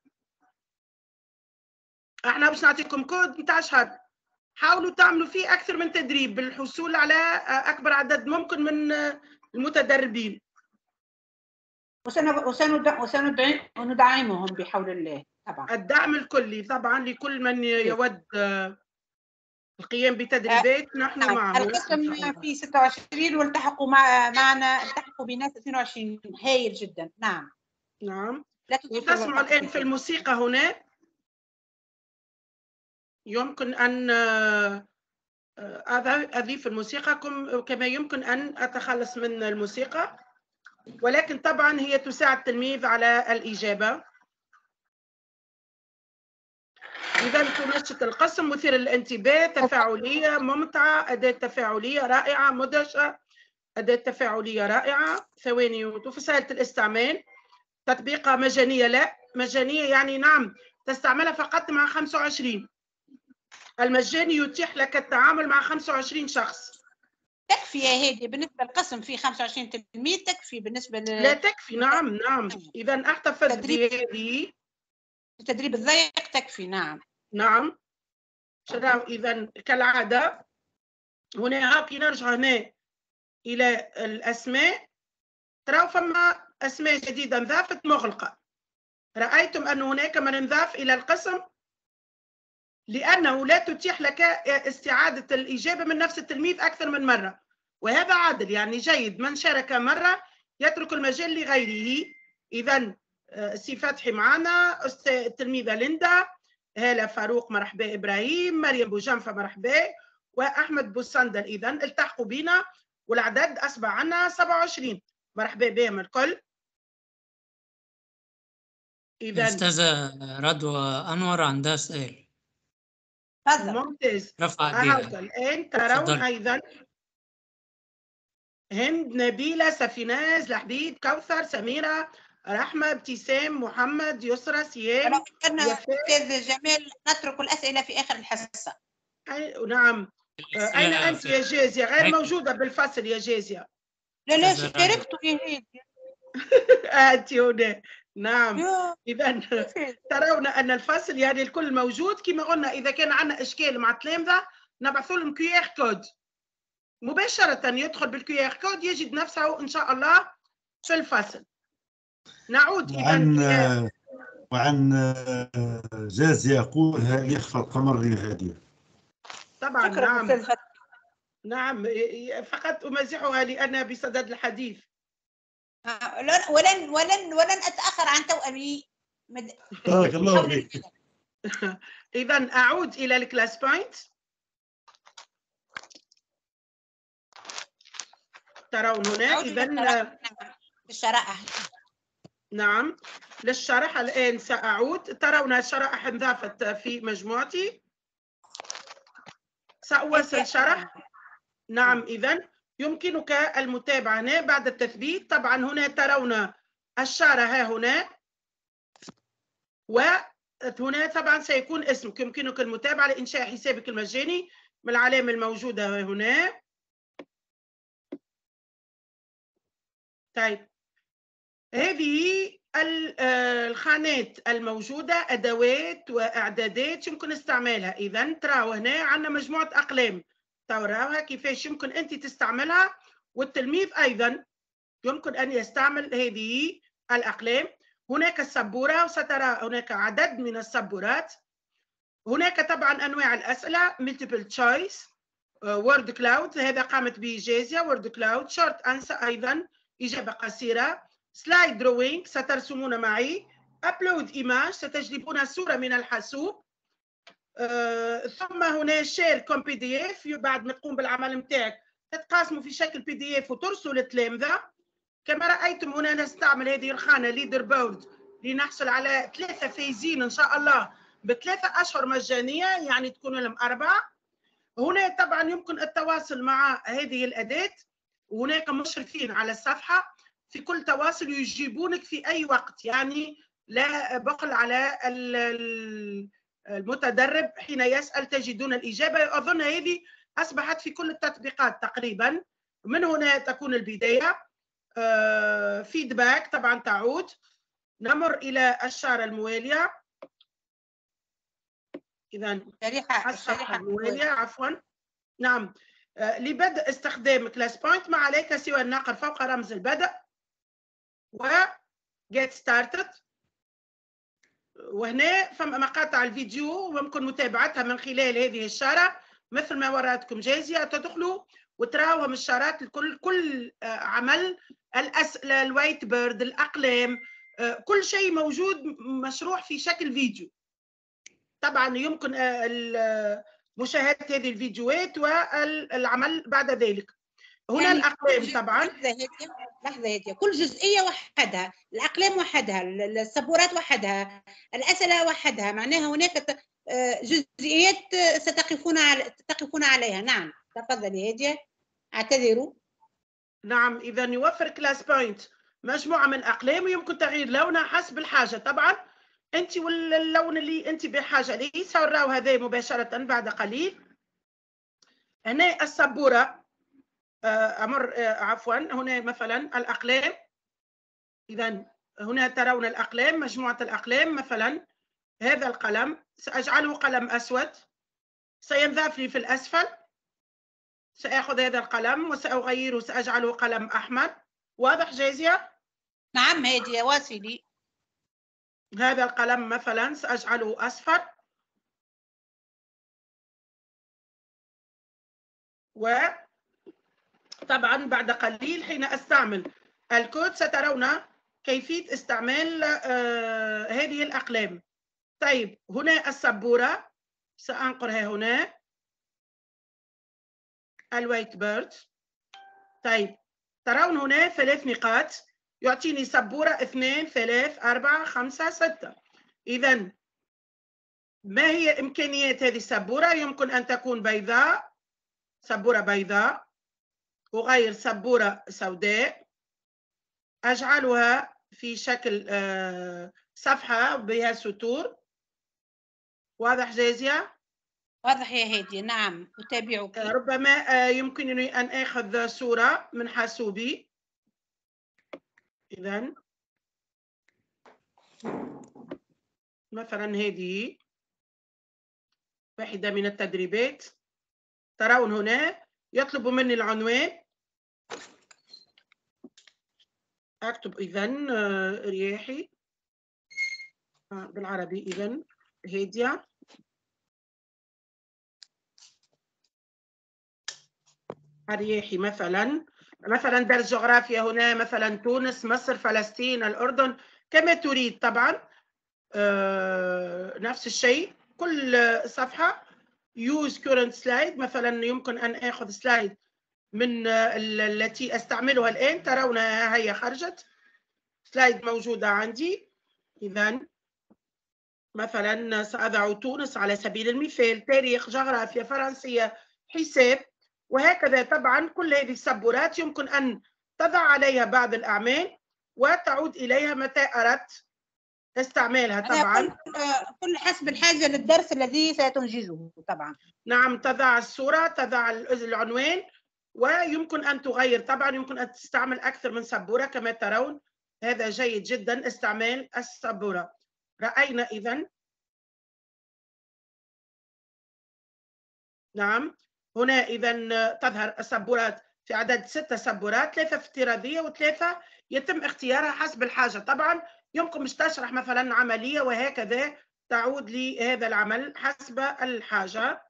احنا باش نعطيكم كود نتاع شهر، حاولوا تعملوا فيه أكثر من تدريب بالحصول على أكبر عدد ممكن من المتدربين. وسندعمهم بحول الله طبعا. الدعم الكلي طبعا لكل من يود القيام بتدريبات، نحن نعم. معه. القسم في ستة وعشرين والتحقوا مع معنا التحقوا بناس اثنين وعشرين، هايل جدا. نعم نعم. وتسمعوا الآن في الموسيقى هنا، يمكن أن أضيف الموسيقى كما يمكن أن أتخلص من الموسيقى، ولكن طبعا هي تساعد التلميذ على الإجابة. إذا تنشط القسم، مثير للانتباه، تفاعلية ممتعة، أداة تفاعلية رائعة، مدهشة، أداة تفاعلية رائعة. ثواني وسهلة الاستعمال. تطبيقها مجانية؟ لا، مجانية يعني نعم تستعملها فقط مع خمسة وعشرين. المجاني يتيح لك التعامل مع خمسة وعشرين شخص. تكفي يا هادي بالنسبة للقسم فيه خمسة وعشرين تلميذ، تكفي بالنسبة ل... لا تكفي. نعم نعم. إذا أحتفظ بهذه التدريب الضيق تكفي. نعم نعم. شراو إذا كالعادة هنا هاكي نرجع هنا إلى الأسماء. تراو فما أسماء جديدة انضافت مغلقة. رأيتم أن هناك من انضاف إلى القسم لأنه لا تتيح لك استعادة الإجابة من نفس التلميذ أكثر من مرة، وهذا عادل يعني جيد. من شارك مرة يترك المجال لغيره. إذا سي فتحي معنا، التلميذة ليندا، هالة فاروق مرحبا، إبراهيم، مريم بوجنفة مرحبا، وأحمد بوسندل. إذا التحقوا بنا والعدد أصبح عنا سبعة وعشرين. مرحبا بهم الكل. إذا أستاذة رضوى أنور عندها سؤال. ممتاز. رفع ايديها الآن ترون أيضا هند، نبيلة، سفيناز، لحبيب، كوثر، سميرة، رحمة، ابتسام، محمد، يسرى، سيام. أستاذ جمال نترك الأسئلة في آخر الحصة. أي نعم. أين أنت يا جازية؟ غير موجودة بالفصل يا جازية. لا لا شاركت يا هادي. أنت هنا. نعم. إذا ترون أن الفصل يعني الكل موجود. كما قلنا إذا كان عندنا إشكال مع التلامذة نبعثوا لهم كيو ار كود مباشرة، يدخل بالكيو ار كود يجد نفسه إن شاء الله في الفصل. نعود وعن إذن وعن جازي يقول هل يخفى القمر لهادية؟ طبعا نعم نعم، فقط أمازحها لأنها بصدد الحديث. ولن ولن ولن أتأخر عن توأمي. بارك الله فيك. إذا أعود إلى الكلاس بوينت. ترون هنا إذا الشرائح. نعم للشرح الآن سأعود. ترون الشرائح انضافت في مجموعتي. سأواصل شرح. نعم إذا يمكنك المتابعة هنا بعد التثبيت. طبعا هنا ترون الشارة ها هنا، وهنا طبعا سيكون اسمك. يمكنك المتابعة لإنشاء حسابك المجاني من العلامة الموجودة هنا. طيب هذه الخانات الموجودة، أدوات وإعدادات يمكن استعمالها. إذا تراو هنا عندنا مجموعة أقلام، تراوها كيفاش يمكن أنت تستعملها، والتلميذ أيضا يمكن أن يستعمل هذه الأقلام. هناك السبورة، وسترى هناك عدد من السبورات. هناك طبعا أنواع الأسئلة multiple choice، word cloud هذا قامت به جازية، word cloud short answer أيضا إجابة قصيرة، سلايد دروينج سترسمون معي، أبلود إيماج ستجلبون صورة من الحاسوب، أه ثم هنا شير كوم بي دي اف بعد ما تقوم بالعمل نتاعك تتقاسموا في شكل بي دي اف وترسلوا للتلامذة. كما رأيتم هنا نستعمل هذه الخانة ليدر بورد لنحصل على ثلاثة فايزين إن شاء الله بثلاثة أشهر مجانية، يعني تكون لهم أربعة. هنا طبعا يمكن التواصل مع هذه الأداة، وهناك مشرفين على الصفحة في كل تواصل يجيبونك في أي وقت، يعني لا بقل على المتدرب حين يسأل تجدون الإجابة. أظن هذه أصبحت في كل التطبيقات تقريبا. من هنا تكون البداية. فيدباك طبعا تعود. نمر إلى الشارة الموالية. إذا الشريحة الصفحة الموالية عفوا. نعم. لبدء استخدام كلاس بوينت ما عليك سوى النقر فوق رمز البدء و get started. وهنا فما مقاطع الفيديو ويمكن متابعتها من خلال هذه الشارة مثل ما وراتكم جازية. تدخلوا وتراوهم الشارات الكل، كل عمل الأسئلة، الوايت بيرد، الأقلام، كل شيء موجود مشروح في شكل فيديو. طبعا يمكن مشاهدة هذه الفيديوهات والعمل بعد ذلك. هنا يعني الأقلام طبعا. لحظة هادية، لحظة هادية، كل جزئية وحدها، الأقلام وحدها، السبورات وحدها، الأسئلة وحدها، معناها هناك جزئيات ستقفون على تقفون عليها. نعم تفضلي هادية. أعتذر. نعم إذا يوفر كلاس بوينت مجموعة من أقلام ويمكن تغيير لونها حسب الحاجة. طبعا أنت واللون اللي أنت بحاجة ليه سنراو هذا مباشرة بعد قليل. هنا السبورة أمر عفوا. هنا مثلا الأقلام. إذا هنا ترون الأقلام، مجموعة الأقلام. مثلا هذا القلم سأجعله قلم أسود، سينضاف لي في الأسفل. سأخذ هذا القلم وسأغيره، سأجعله قلم أحمر. واضح جازية؟ نعم هادية واصلي. هذا القلم مثلا سأجعله أصفر. وطبعا بعد قليل حين أستعمل الكود سترون كيفية استعمال آه هذه الأقلام. طيب هنا السبورة سأنقرها هنا. الوايت بيرد. طيب ترون هنا ثلاث نقاط يعطيني سبورة اثنين ثلاث أربعة خمسة ستة. إذا ما هي إمكانيات هذه السبورة؟ يمكن أن تكون بيضاء، سبورة بيضاء، أغير سبورة سوداء، أجعلها في شكل صفحة بها سطور. واضح جازية؟ واضح يا هادية. نعم أتابعك. ربما يمكنني أن آخذ صورة من حاسوبي. إذن مثلا هذه واحدة من التدريبات. ترون هنا يطلب مني العنوان. أكتب إذن رياحي بالعربي. إذن هادية. الرياحي مثلا. مثلا درس جغرافيا هنا مثلا تونس، مصر، فلسطين، الأردن، كما تريد. طبعا آه نفس الشيء. كل صفحة use current slide. مثلا يمكن أن آخذ سلايد من التي أستعملها الآن. ترونها هي خرجت سلايد موجودة عندي. إذا مثلا سأضع تونس على سبيل المثال، تاريخ، جغرافيا، فرنسية، حساب، وهكذا. طبعا كل هذه السبورات يمكن أن تضع عليها بعض الأعمال وتعود إليها متى أردت استعمالها. طبعا كل حسب الحاجة للدرس الذي ستنجزه. طبعا نعم تضع الصورة، تضع العنوان، ويمكن أن تغير. طبعا يمكن أن تستعمل أكثر من سبورة كما ترون. هذا جيد جدا استعمال السبورة. رأينا إذن. نعم هنا إذن تظهر السبورات في عدد ستة سبورات، ثلاثة افتراضية وثلاثة يتم اختيارها حسب الحاجة. طبعا يمكن مش تشرح مثلا عملية وهكذا تعود لهذا العمل حسب الحاجة.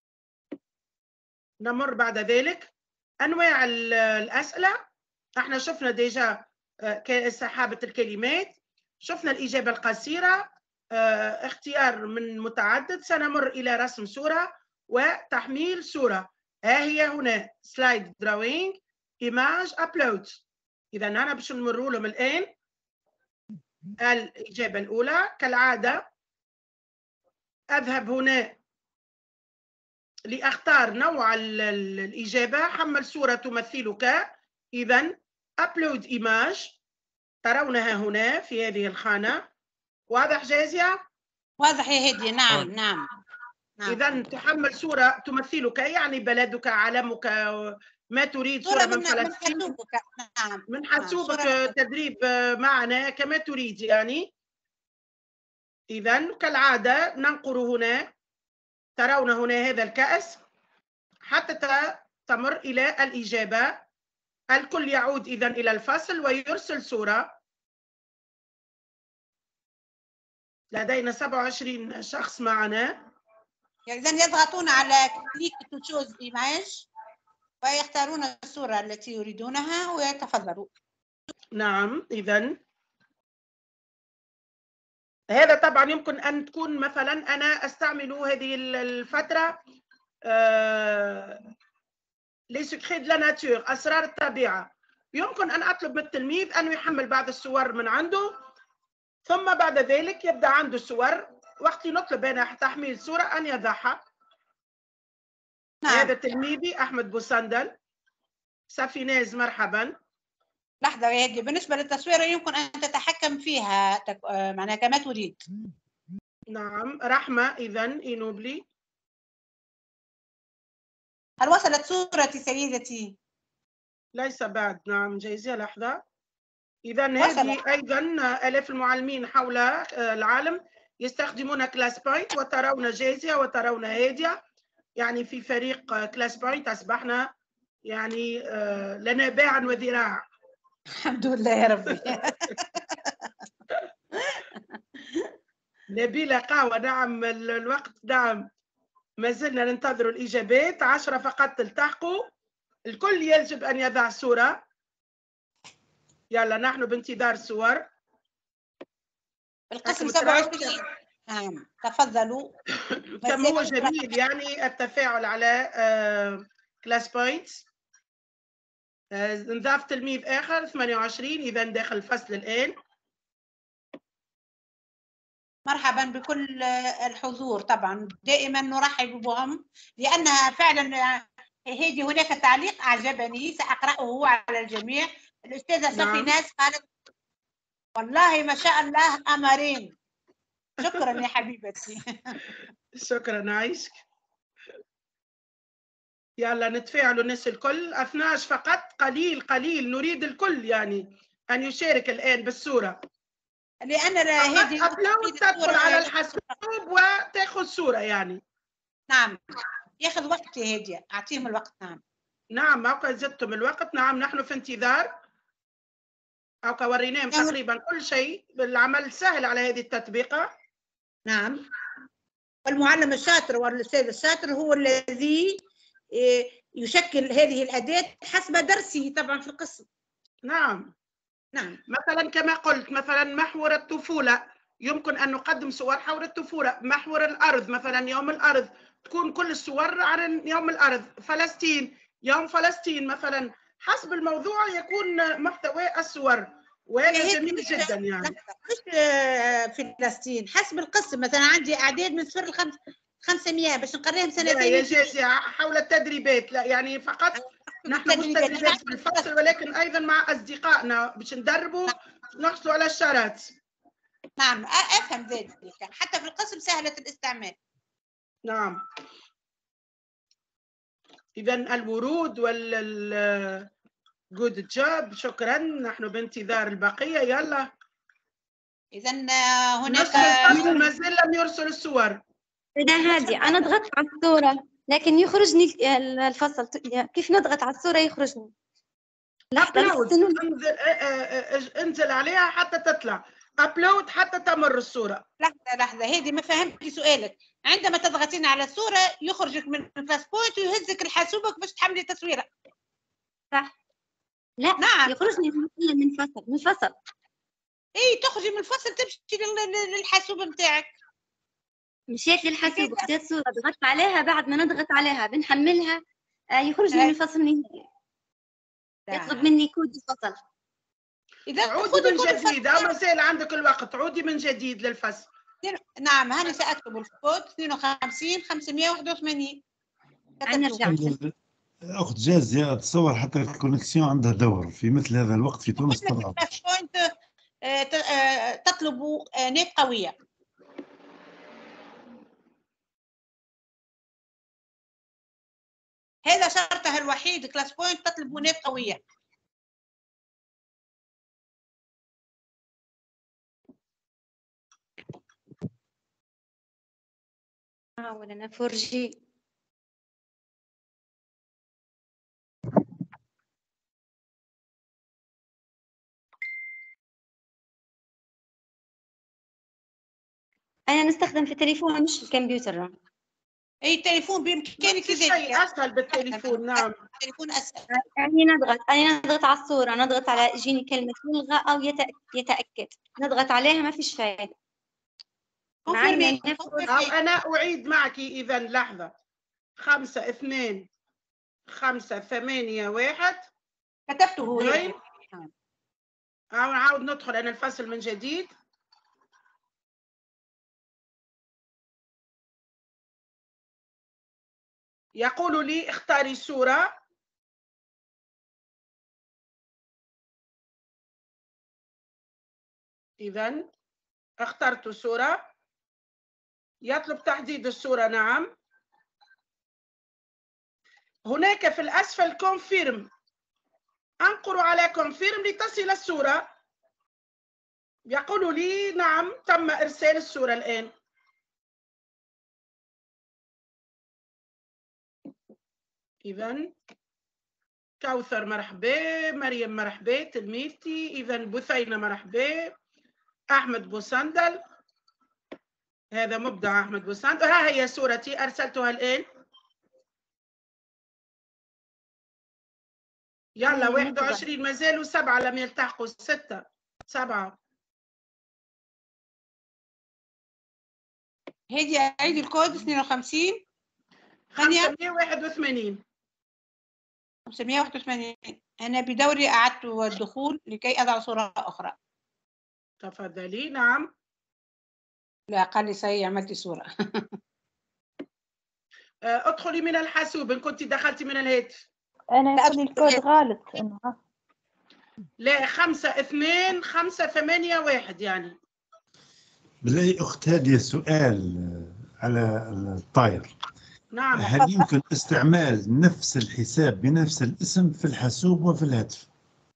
نمر بعد ذلك أنواع الأسئلة. احنا شفنا ديجا سحابة الكلمات، شفنا الإجابة القصيرة، اختيار من متعدد. سنمر إلى رسم صورة وتحميل صورة. ها هي هنا سلايد دراوينج ايماج ابلود. اذا انا باش نمر لهم الان. الاجابه الاولى كالعاده اذهب هنا لاختار نوع الاجابه. حمل صوره تمثلك. اذا ابلود ايماج ترونها هنا في هذه الخانه. واضح جازية؟ واضح يا هدي. نعم نعم. إذا تحمل صورة تمثلك، يعني بلدك، علمك، ما تريد صورة صورة من من من فلسطين حاسوبك. نعم من نعم حاسوبك صورة تدريب معنا كما تريد يعني. إذا كالعادة ننقر هنا، ترون هنا هذا الكأس حتى تمر إلى الإجابة. الكل يعود إذا إلى الفصل ويرسل صورة. لدينا سبعة وعشرين شخص معنا. إذا يضغطون على كليك تو تشوز ايماج ويختارون الصورة التي يريدونها ويتفضلوا. نعم إذا هذا طبعا يمكن أن تكون مثلا أنا أستعمل هذه الفترة لي سكري دو لا ناتور، أسرار الطبيعة. يمكن أن أطلب من التلميذ أن يحمل بعض الصور من عنده، ثم بعد ذلك يبدأ عنده صور. وقت نطلب أنا تحميل صورة أن يضعها. نعم. هذا تلميذي أحمد بوصندل. سفيناز مرحبا. لحظة يا هدي، بالنسبة للتصوير يمكن أن تتحكم فيها تك... معناها كما تريد. نعم. رحمة إذا إينوبلي. هل وصلت صورتي سيدتي؟ ليس بعد. نعم جايزة. لحظة. إذا هذه أيضا آلاف المعلمين حول العالم يستخدمون كلاس بوينت، وترون جايزة وترون هادية. يعني في فريق كلاس بوينت أصبحنا يعني لنا باعا وذراع. الحمد لله يا ربي. نبيلة قهوة. نعم الوقت. نعم ما زلنا ننتظر الإجابات. عشرة فقط تلتحقوا. الكل يجب أن يضع صورة. يلا نحن بانتظار صور. القسم سبعة وعشرين. نعم تفضلوا. كم هو جميل يعني التفاعل على كلاس بوينتس. نضاف تلميذ آخر ثمانية وعشرين إذا داخل الفصل الآن. مرحبا بكل الحضور. طبعا دائما نرحب بهم لأنها فعلا هذه هناك تعليق أعجبني سأقرأه على الجميع. الأستاذة سفيناز قالت والله ما شاء الله قمرين. شكرا يا حبيبتي. شكرا عايشك. يلا نتفاعلوا الناس الكل. اثني عشر فقط. قليل قليل. نريد الكل يعني أن يشارك الآن بالصورة. لأن هذه أبلود تدخل على الحاسوب وتاخذ صورة يعني. نعم ياخذ وقت يا هادية. أعطيهم الوقت. نعم نعم موقع زدتم الوقت. نعم نحن في انتظار. أو وريناهم تقريبا كل شيء. العمل سهل على هذه التطبيقة. نعم. والمعلم الشاطر والأستاذ الشاطر هو الذي يشكل هذه الأداة حسب درسه طبعا في القسم. نعم نعم. مثلا كما قلت مثلا محور الطفولة يمكن أن نقدم صور حول الطفولة. محور الأرض مثلا يوم الأرض تكون كل الصور عن يوم الأرض. فلسطين يوم فلسطين مثلا. حسب الموضوع يكون محتوى الصور. وهذا جميل جدا يعني. مش فلسطين حسب القسم. مثلا عندي أعداد من صفر لخمس خمسمائة باش نقريهم سنتين. لا يا جازي حول التدريبات. لا يعني فقط نحن مش تدريبات في الفصل ولكن أيضا مع أصدقائنا باش ندربوا نحصلوا على الشارات. نعم أفهم ذلك. حتى في القسم سهلة الاستعمال. نعم. إذا الورود وال جود جوب. شكرا. نحن بانتظار البقية. يلا. إذا هناك ما زال لم يرسل الصور. إذا هادي أنا ضغطت على الصورة لكن يخرجني الفصل. كيف نضغط على الصورة يخرجني؟ لحظة. انزل انزل عليها حتى تطلع. ابلود حتى تمر الصورة. لحظة لحظة هادي ما فهمت سؤالك. عندما تضغطين على الصورة يخرجك من الكلاس بوينت ويهزك الحاسوبك باش تحملي تصويرة. صح. لا نعم. يخرجني من فصل من فصل. اي تخرجي من الفصل تمشي للحاسوب نتاعك. مشيت للحاسوب خديت صورة ضغطت عليها. بعد ما نضغط عليها بنحملها يخرجني من الفصل نهائي. يطلب مني كود الفصل. إذا عودي من جديد أو ما زال عندك الوقت. عودي من جديد للفصل. نعم هاني سأكتب الكود اثنين وخمسين خمسمائة وواحد وثمانين. نرجع. أخت جازية أتصور حتى الكونكسيون عندها دور في مثل هذا الوقت في تونس طبعا. تطلب نت قوية. هذا شرطها الوحيد كلاس بوينت تطلب بنات قوية. حاول أنا فرجي. أنا نستخدم في التليفون مش الكمبيوتر. أي تليفون بإمكانك شيء أسهل بالتليفون. نعم التليفون أسهل. يعني نضغط أنا نضغط على الصورة، نضغط على يجيني كلمة يلغى أو يتأكد، نضغط عليها ما فيش فايدة. أو أنا أعيد معك إذا لحظة. خمسة اثنين خمسة ثمانية واحد كتبته جوين. أو نعاود ندخل أنا الفصل من جديد. يقول لي اختاري صورة. إذن اخترت صورة. يطلب تحديد الصورة. نعم. هناك في الأسفل كونفيرم. أنقر على كونفيرم لتصل الصورة. يقول لي نعم تم إرسال الصورة الآن. إذن كوثر مرحبا، مريم مرحبا تلميذتي، إذن بثينة مرحبا، أحمد بوسندل، هذا مبدع أحمد بوسندل. ها هي صورتي أرسلتها الآن. يلا واحد وعشرين مازالوا سبعة لم يلتحقوا. ستة سبعة. هذه عيد الكود اثنين وخمسين خمسمائة وواحد وثمانين. خمسمائة وواحد وثمانين. أنا بدوري أعدت الدخول لكي أضع صورة أخرى. تفضلي. نعم. لا قال لي صحيح عملتي صورة. ادخلي من الحاسوب إن كنت دخلتي من الهاتف. أنا يكون الكود غلط. لا خمسة اثنين خمسة ثمانية واحد يعني. بالله أخت هذه سؤال على الطاير. نعم. هل يمكن استعمال نفس الحساب بنفس الاسم في الحاسوب وفي الهاتف؟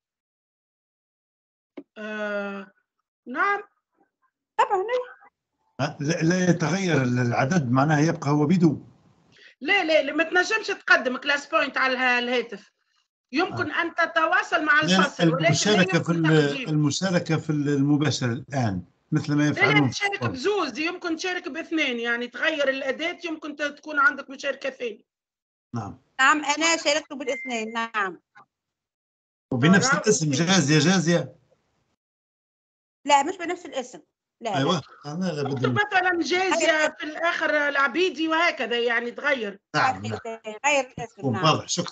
آه، نعم طبعا. لا, لا يتغير العدد معناها يبقى هو بدون. لا لا ما تنجمش تقدم كلاس بوينت على الهاتف. يمكن آه. أن تتواصل مع الفصل المشاركة في المشاركة في المباشر الآن مثل ما يفعلون. لا تشارك بزوز، يمكن تشارك باثنين يعني تغير الأداة، يمكن تكون عندك مشاركة ثانية. نعم نعم أنا شاركت بالاثنين. نعم. وبنفس الاسم. جازية جازية. لا مش بنفس الاسم. لا أيوة. أنا لا بدي مثلا جازية في الآخر العبيدي وهكذا يعني تغير. نعم. غير الاسم. نعم. واضح. شكرا.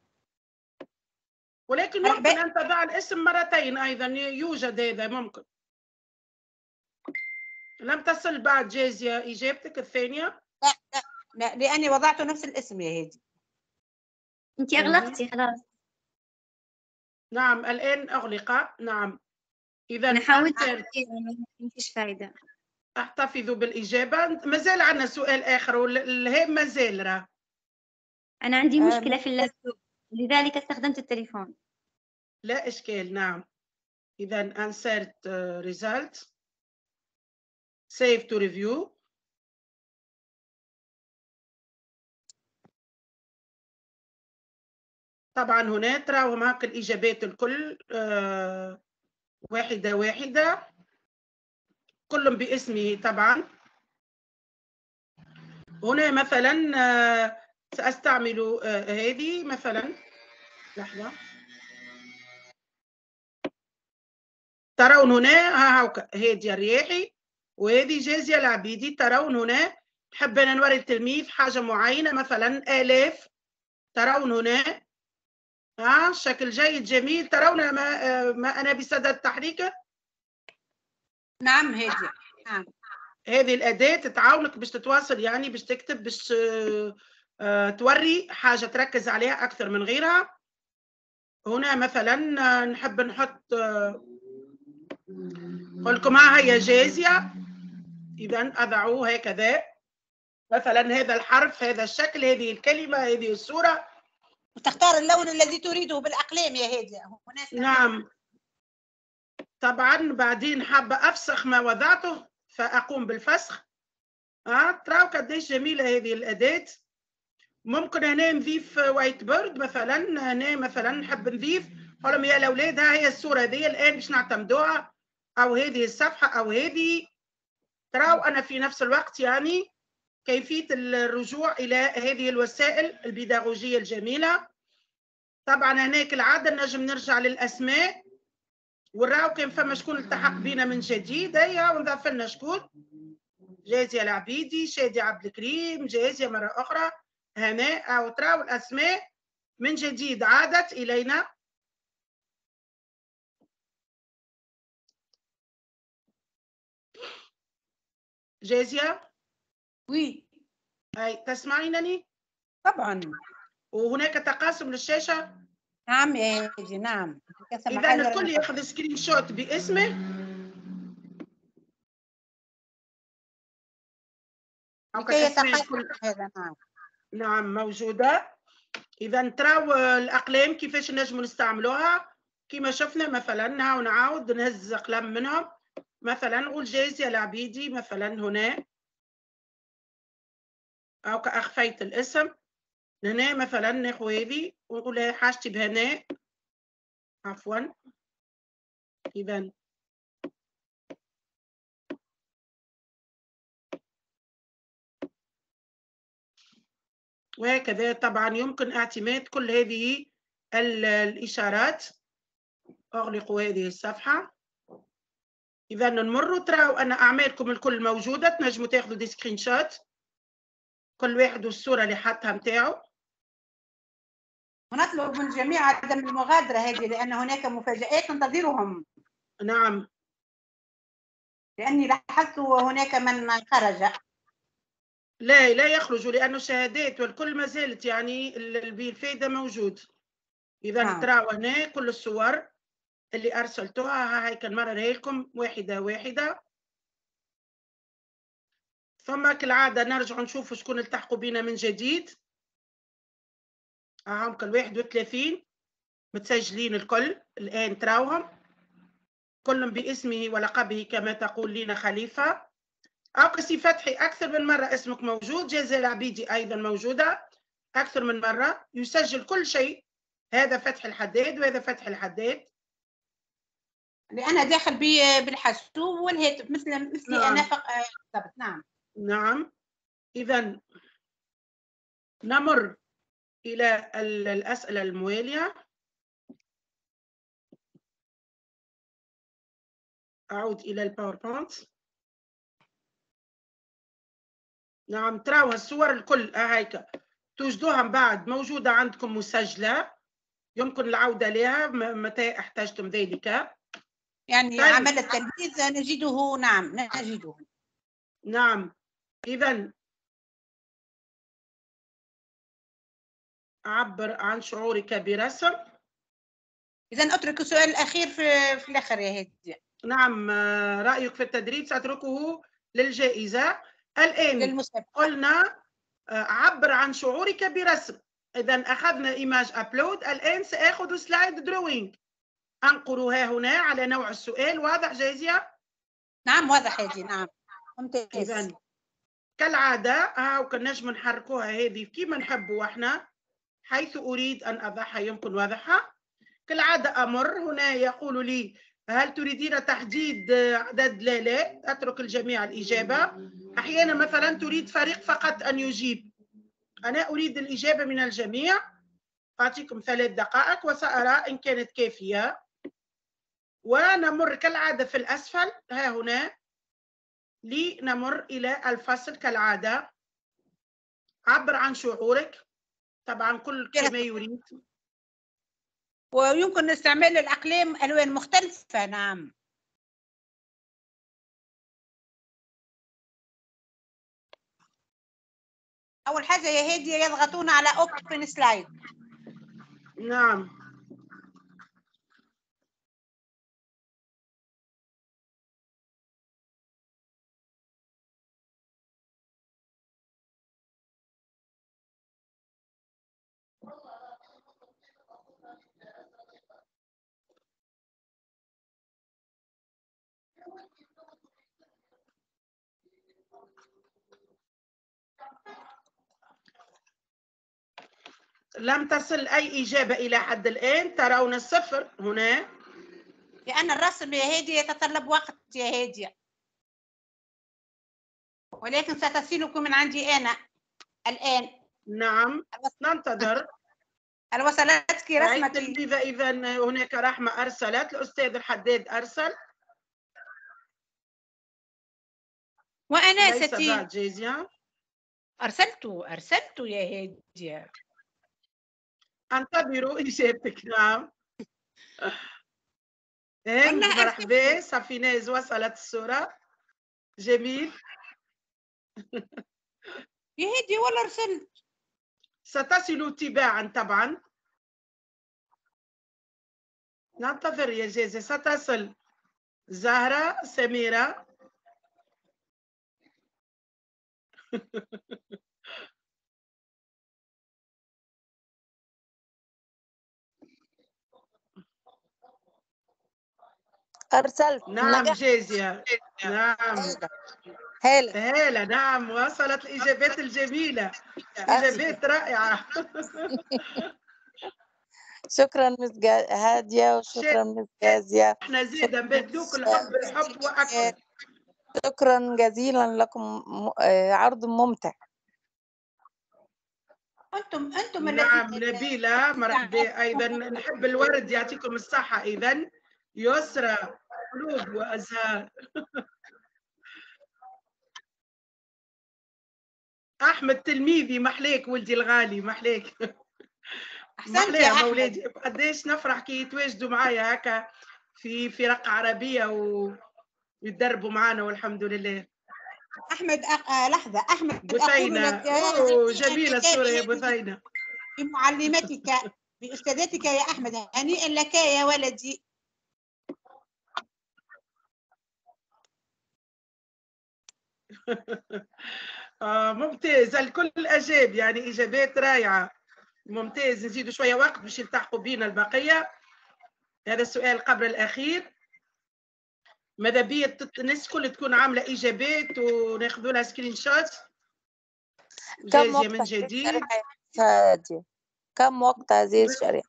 ولكن يمكن أن تضع الاسم مرتين أيضا، يوجد هذا ممكن. لم تصل بعد جازية إجابتك الثانية؟ لا لا لا لأني وضعت نفس الاسم يا هادي. أنت أغلقتي خلاص. نعم الآن أغلق. نعم. إذا أنا حاولت ما فيش فايدة. احتفظوا بالإجابة. ما زال عندنا سؤال آخر والهام ما زال راه. أنا عندي مشكلة في اللابتوب لذلك استخدمت التليفون. لا إشكال. نعم. إذا insert uh, result save to review. طبعا هنا تراهم هاك الإجابات الكل uh, واحدة واحدة كلهم باسمه طبعا. هنا مثلا uh, سأستعمل uh, هذه مثلا. لحظة. ترون هنا ها هاك هادي الرياحي وهذه جازية العبيدي. ترون هنا نحب أنا نوري التلميذ حاجة معينة مثلا آلاف. ترون هنا ها شكل جيد جميل. ترون ما, ما أنا بصدد تحريكه. نعم هادي. نعم. هذه الأداة تعاونك باش تتواصل يعني باش تكتب باش آه توري حاجة تركز عليها أكثر من غيرها. هنا مثلا نحب نحط آه قل لكم ها هي جازية. إذا أضعوا هكذا مثلا هذا الحرف هذا الشكل هذه الكلمة هذه الصورة وتختار اللون الذي تريده بالأقلام يا هادية. نعم طبعا. بعدين حابة أفسخ ما وضعته فأقوم بالفسخ. ها تراو قديش جميلة هذه الأداة. ممكن هنا نضيف وايت بورد مثلا، هنا مثلا نحب نضيف قولهم يا الأولاد ها هي الصورة هذه الآن باش نعتمدوها، أو هذه الصفحة أو هذه. تراو أنا في نفس الوقت يعني كيفية الرجوع إلى هذه الوسائل البيداغوجية الجميلة. طبعا هناك العادة نجم نرجع للأسماء ونراو كان فما شكون التحق بينا من جديد. هيا ونضاف لنا شكون: جازية العبيدي، شادي عبد الكريم، جازية مرة أخرى، هناء. أو تراو الأسماء من جديد عادت إلينا. جازية وي أي تسمعينني؟ طبعا. وهناك تقاسم للشاشة؟ نعم يا هادي نعم. إذا الكل ياخذ سكرين شوت باسمه لكي يتقاسم هذا. نعم نعم موجودة. إذا تراو الأقلام كيفاش نجموا نستعملوها كما شفنا. مثلا هاو نعاود نهز أقلام منهم، مثلا نقول جازية العبيدي مثلا هنا، أو كأخفيت الاسم هنا مثلا ناخذ هذه ونقول حاجتي بهناء عفوا. إذا وهكذا طبعا يمكن اعتماد كل هذه الإشارات. أغلق هذه الصفحة. إذا نمر تراو أن أعمالكم الكل موجودة، تنجموا تاخذوا دي سكرين شوت كل واحد والصورة اللي حطها متاعو. ونطلب من الجميع عدم المغادرة هذه لأن هناك مفاجآت ننتظرهم. نعم لأني لاحظت هناك من خرج. لا لا يخرجوا لأنه الشهادات والكل ما زالت يعني الفائدة موجود. إذا نعم. تراو هنا كل الصور اللي أرسلتوها هاي كنمررها لكم واحدة واحدة. ثم كالعادة نرجع نشوف شكون التحقوا بنا من جديد. هاهم كل واحد وثلاثين متسجلين الكل الآن تراوهم كلهم باسمه ولقبه كما تقول لنا خليفة. أو كسي فتحي أكثر من مرة اسمك موجود. جازية العبيدي أيضا موجودة أكثر من مرة. يسجل كل شيء. هذا فتح الحداد وهذا فتح الحداد. لأنا داخل بالحاسوب والهاتف مثل مثلي نعم. أنا فقط. نعم نعم. إذا نمر إلى الأسئلة الموالية. أعود إلى الباوربوينت. نعم تراو الصور الكل هيك توجدوها من بعد موجودة عندكم مسجلة، يمكن العودة لها متى احتجتم ذلك. يعني طيب. عمل التلميذ نجده. نعم نجده. نعم. إذا عبر عن شعورك برسم. إذا أترك السؤال الأخير في, في الآخر يا هادي. نعم رأيك في التدريب سأتركه للجائزة. الآن للمسابقة. قلنا عبر عن شعورك برسم. إذا أخذنا إيماج أبلود. الآن سأخذ سلايد دروينج أنقرها هنا على نوع السؤال. واضح جازية؟ نعم واضح هادي. نعم ممتاز. إذا كالعادة هاو كنجم نحركوها هذه كيما نحبوا احنا حيث أريد أن أضعها يمكن وضعها. كالعادة أمر هنا يقول لي هل تريدين تحديد عدد؟ لا لا أترك الجميع الإجابة. أحيانا مثلا تريد فريق فقط أن يجيب. أنا أريد الإجابة من الجميع. أعطيكم ثلاث دقائق وسأرى إن كانت كافية. ونمر كالعادة في الأسفل ها هنا لنمر إلى الفصل كالعادة. عبر عن شعورك طبعا كل كما يريد. ويمكن استعمال الأقلام ألوان مختلفة. نعم أول حاجة يا هادي يضغطون على Open Slide. نعم لم تصل أي إجابة إلى حد الآن، ترون الصفر هنا. لأن الرسم يا هادي يتطلب وقت يا هادي، ولكن ستصلكم من عندي أنا الآن. نعم ننتظر. هل وصلتك رسمتي؟ التلميذة إذا هناك رحمة أرسلت، الأستاذ الحداد أرسل وأنا ليس ستي بعد جيزيا. أرسلت أرسلت يا هادي. انتظروا إجابتك. نعم هند مرحبا. صفيناز وصلت الصورة، جميل. يا هادي ولا أرسلت؟ ستصل تباعا طبعا، ننتظر يا جيزي. ستصل زهرة، سميرة. أرسلت. نعم نجح. جيزيا. نعم هالة. هالة. نعم وصلت الإجابات الجميلة، إجابات رائعة. شكرا مس هادية، وشكرا مس جازية. احنا زيدا نبادلوك الحب بالحب وأكثر. شكرا جزيلا لكم، عرض ممتع. أنتم أنتم نعم نبيلة مرحبا أيضا. نحب الورد، يعطيكم الصحة. إذا يسرى قلوب وأزهار. أحمد تلميذي، محليك ولدي الغالي، محليك. أحسنت يا أحمد. مولادي قديش نفرح كي يتواجدوا معايا هكا في فرق عربية ويتدربوا معنا، والحمد لله. أحمد أق... لحظة أحمد بثينة. أوه جميلة الصورة يا بثينة. بمعلمتك بأستاذتك يا أحمد، هنيئا لك يا ولدي. آه ممتاز، الكل أجاب، يعني إجابات رائعة. ممتاز، نزيدوا شوية وقت باش يلتحقوا بينا البقية. هذا السؤال قبل الأخير. ماذا بيا الناس الكل تكون عاملة إجابات وناخذوا لها سكرين شوت جاهزة من جديد. كم وقت هذه الشريحة؟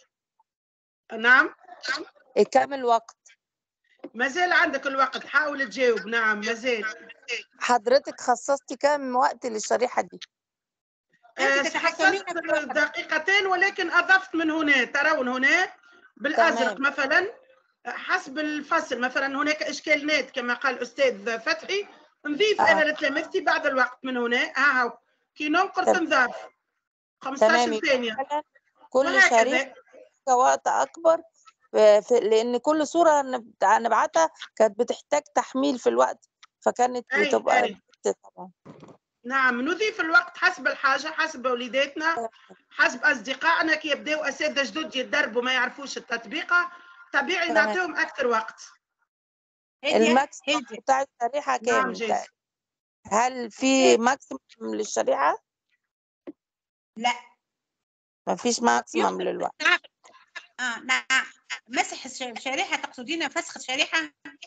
نعم كم الوقت؟ مازال عندك الوقت، حاول تجاوب. نعم مازال. حضرتك خصصتي كم وقت للشريحة دي؟ أه خصصت دقيقتين، ولكن أضفت من هنا. ترون هنا بالأزرق تمام. مثلا حسب الفصل، مثلا هناك إشكالات كما قال الأستاذ فتحي، نضيف آه. أنا لتلامذتي بعد الوقت من هنا. ها هو كي ننقص نضاف خمسطاش ثانية. كل شريحة وقت أكبر، لأن كل صورة نبعتها كانت بتحتاج تحميل في الوقت، فكانت أي بتبقى أي. طبعا. نعم نضيف الوقت حسب الحاجة، حسب وليداتنا، حسب أصدقائنا كي يبداو أساتذة جدد يتدربوا ما يعرفوش التطبيقة، طبيعي نعطيهم أكثر وقت. الماكسيموم بتاع الشريحة كام؟ نعم. هل في ماكسيموم للشريحة؟ لا ما فيش ماكسيموم للوقت. نعم اه نعم. مسح الشريحة تقصدين فسخ الشريحة؟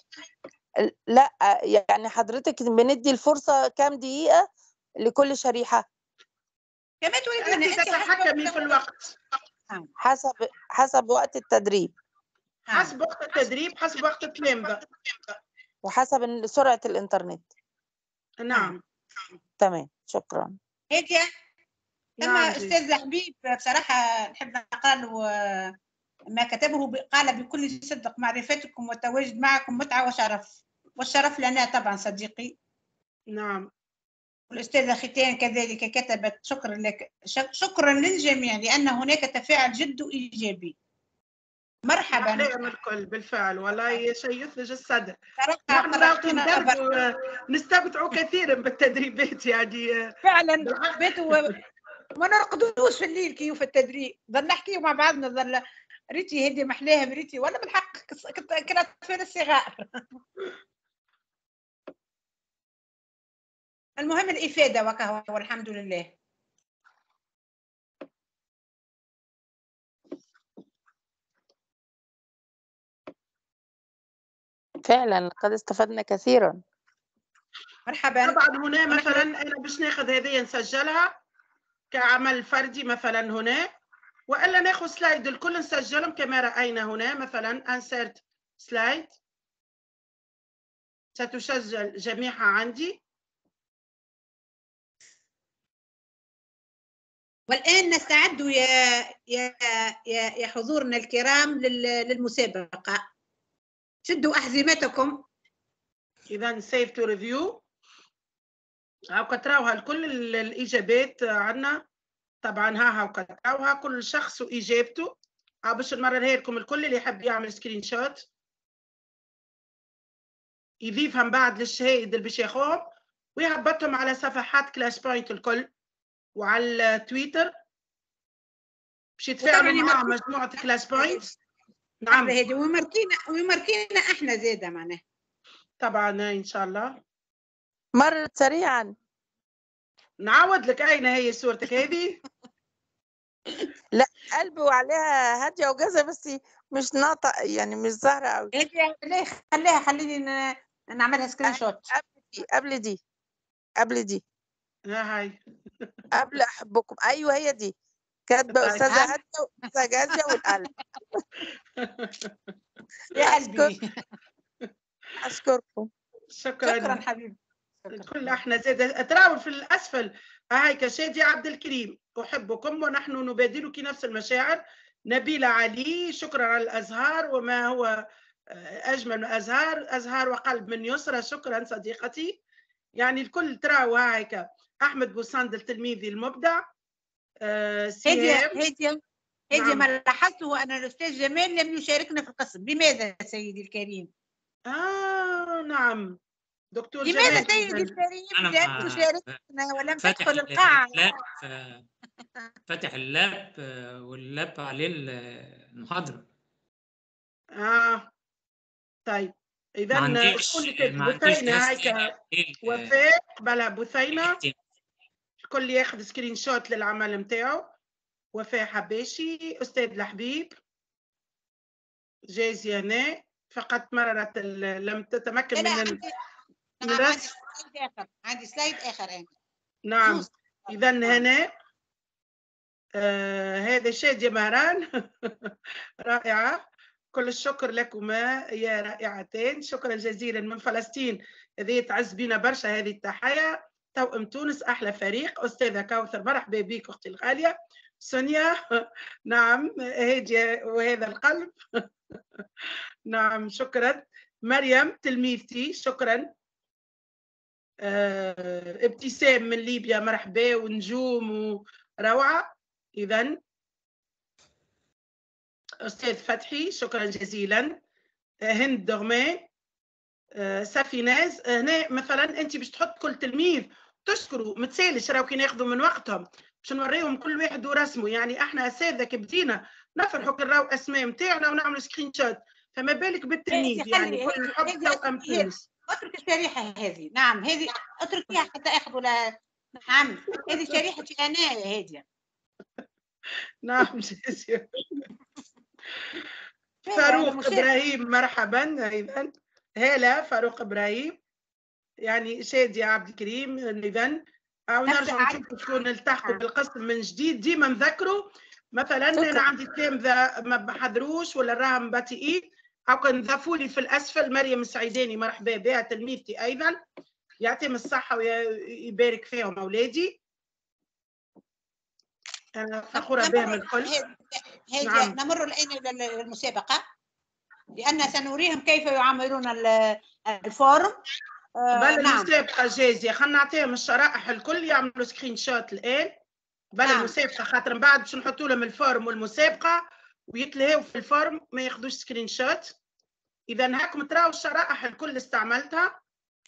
لا يعني حضرتك بندي الفرصة كام دقيقة لكل شريحة؟ كما تريدين انت تتحكمي في الوقت حسب حسب وقت التدريب، حسب وقت التدريب، حسب وقت التلامذة، وحسب سرعة الإنترنت. نعم تمام شكرا. هيك نعم أما أستاذ حبيب بصراحة نحب نقرأ له ما كتبه، قال بكل صدق معرفتكم والتواجد معكم متعة وشرف، والشرف لنا طبعا صديقي. نعم. والأستاذة ختان كذلك كتبت شكرا لك، شكرا للجميع لأن هناك تفاعل جد إيجابي. مرحبا. أحلاهم الكل بالفعل، والله شيء يثلج الصدر. نحن نستمتعوا كثيرا بالتدريبات يعني فعلا. بيتوا ما نرقدوش في الليل كيو في التدريب، ظل نحكي مع بعضنا، ظل ريتي هدي محلاها بريتي، ولا بالحق كانت فين الصغار. المهم الإفادة وكهو والحمد لله. فعلا قد استفدنا كثيرا. مرحبا. طبعا هنا مثلا انا باش ناخذ هذه نسجلها كعمل فردي مثلا هنا، والا ناخذ سلايد الكل نسجلهم كما راينا هنا. مثلا انسرت سلايد ستسجل جميعها عندي. والآن نستعد يا يا يا يا حضورنا الكرام للمسابقة. شدوا أحزمتكم. إذا سيف تو ريفيو. هاو كتراوها الكل الإجابات عندنا طبعا. ها هاو كتراوها كل شخص وإجابته. ها باش نمررها لكم الكل اللي يحب يعمل سكرين شوت يضيفها من بعد للشهايد اللي باش ياخوهم ويهبطهم على صفحات كلاس بوينت الكل وعلى التويتر باش يتفاعلوا مع مجموعة كلاس بوينت. نعم هذه ويماركينا ويماركينا احنا زاده معناها. طبعا ان شاء الله. مرت سريعا. نعود لك اين هي صورتك هذه؟ لا قلبي وعليها هاديه وجازه بس مش ناطق يعني مش ظاهره قوي. ليه خليها خليني نعملها سكرين شوت. قبل دي قبل دي قبل دي ها هاي قبل احبكم. ايوه هي دي كاتبه استاذه هاديه واستاذه جازيه والقلب. يا قلبي اشكركم. شكرا شكرا حبيبي. كل احنا زاد تراول في الاسفل. هاي كشادي عبد الكريم احبكم ونحن نبادلك نفس المشاعر. نبيله علي شكرا على الازهار وما هو اجمل من ازهار. ازهار وقلب من يسرى. شكرا صديقتي. يعني الكل تراو هايك. احمد بوساند التلميذي المبدع. هدي هدي هدي ما لاحظته ان الاستاذ جمال لم يشاركنا في القسم. لماذا سيدي الكريم؟ اه نعم دكتور جمال. لماذا سيدي الكريم لم تشاركنا ولم تدخل القاعه؟ فاتح اللاب واللاب عليه المحاضره. اه طيب اذا بثينه هيك وفاء بلا بثينه الكل ياخذ سكرين شوت للعمل نتاعو. وفاء حباشي استاذ الحبيب جازيه هنا فقط مررت لم تتمكن من عندي عندي سلايد اخر. عندي سلايد اخر عندي. نعم اذا هنا آه هذا شاديه مهران رائعه. كل الشكر لكما يا رائعتين. شكرا جزيلا من فلسطين. هذه تعز بنا برشا هذه التحيه. توأم تونس احلى فريق. استاذه كوثر مرحبا بك اختي الغاليه. سونيا نعم هاديه وهذا القلب. نعم شكرا. مريم تلميذتي شكرا. آه، ابتسام من ليبيا مرحبا ونجوم وروعه. اذا استاذ فتحي شكرا جزيلا. هند دغمان. سفيناز هنا مثلا انت باش تحط كل تلميذ تشكروا ما تسالش راهو كي ناخذوا من وقتهم باش نوريهم كل واحد ورسمه. يعني احنا اساتذه كي بدينا نفرحوا كي نراو اسماء نتاعنا ونعملوا سكرين شوت فما بالك بالتلميذ. يعني كل الحب توأم تونس. اترك الشريحه هذه. نعم هذه اتركيها حتى اخذوا لا. نعم هذه شريحتي انا هذه. نعم جزيلا. فاروق ابراهيم مرحبا. اذا هلا فاروق ابراهيم يعني شادي عبد الكريم. اذا او نرجع نشوف شكون نلتحقوا بالقسم من جديد. ديما نذكروا مثلا انا عندي تلامذه ما حضروش ولا راهم بطيئين او كان ضافوا لي في الاسفل. مريم السعيداني مرحبا بها تلميذتي ايضا. يعطيهم الصحه ويبارك فيهم اولادي. انا فخوره بهم الكل. هذه نعم. نمر الان للمسابقه لان سنريهم كيف يعاملون الفورم. قبل آه نعم. المسابقه جازيه خلينا نعطيهم الشرائح الكل يعملوا سكرين شوت الان قبل نعم. المسابقه خاطر من بعد باش نحطوا لهم الفورم والمسابقه ويتلهوا في الفورم ما ياخذوش سكرين شوت. اذا هاكم تراو الشرائح الكل استعملتها.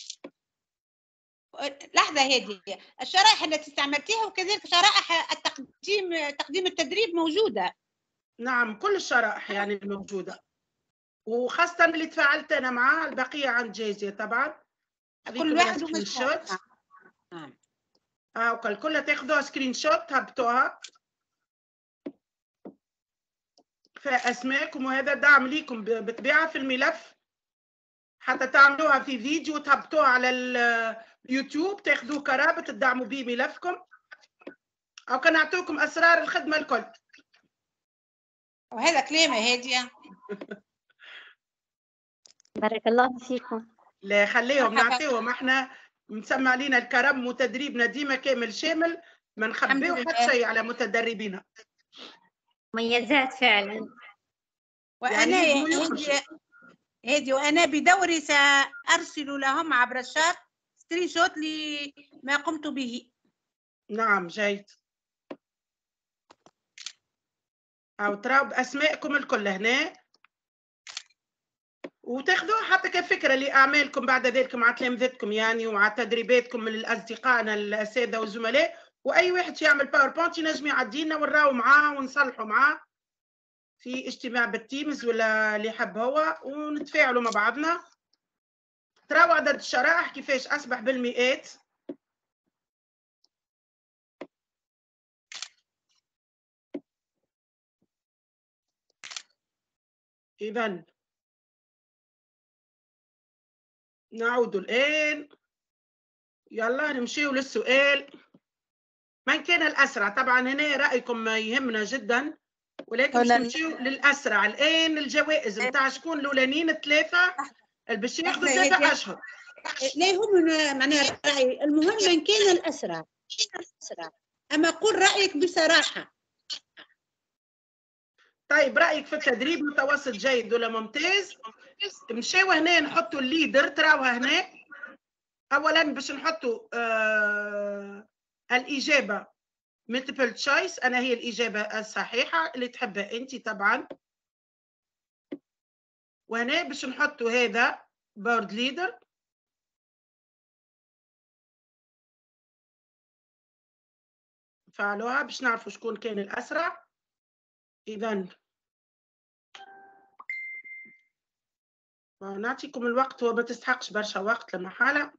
لحظه هذه الشرائح التي استعملتيها وكذلك شرائح التقديم تقديم التدريب موجوده. نعم كل الشرائح يعني الموجوده وخاصه اللي تفاعلت انا معاه. البقيه عند جازيه طبعا. كل واحد سكرين شوت. نعم اه وكل كلها تاخذوها سكرين شوت هبطوها فاسماءكم وهذا دعم ليكم بطبيعه في الملف حتى تعملوها في فيديو وتهبطوها على اليوتيوب تاخذوه كرابط تدعموا به ملفكم او كان نعطيكم اسرار الخدمه الكل. وهذا كلمه هاديه. بارك الله فيكم. لا خليهم نعطيهم، احنا مسمى علينا الكرم وتدريبنا ديما كامل شامل، ما نخبيو حتى شيء على متدربينا. مميزات فعلا. وانا يعني هادي هادي وانا بدوري سارسل لهم عبر الشات سكرين شوت لما قمت به. نعم جيد. او تراو باسمائكم الكل هنا وتاخذوها حتى كفكره لاعمالكم بعد ذلك مع تلامذتكم يعني ومع تدريباتكم من اصدقائنا الاساتذه والزملاء، واي واحد يعمل باوربوينت ينجم يعدينا ونراو معاه ونصلحوا معاه في اجتماع بالتيمز ولا اللي يحب هو ونتفاعلوا مع بعضنا. تراو عدد الشرائح كيفاش اصبح بالمئات. اذا نعود الان، يلا نمشيو للسؤال. من كان الاسرع؟ طبعا هنا رايكم يهمنا جدا، ولكن باش نمشيو للاسرع الان. الجوائز نتاع شكون الاولانيين الثلاثه اللي باش ياخذوا ثلاثه اشهر. لا يهمنا معناها الراي، المهم من كان الاسرع. اما قول رايك بصراحه. طيب رايك في التدريب متوسط جيد ولا ممتاز؟ مشاو هنا نحطوا الليدر، تراوها هنا. اولا باش نحطوا آه الاجابه ملتيبل تشويس، انا هي الاجابه الصحيحه اللي تحبها انت طبعا. وهنا باش نحطوا هذا بورد ليدر. فعلوها باش نعرفوا شكون كان الاسرع. اذا نعطيكم الوقت، هو ما تستحقش برشا وقت لما حالة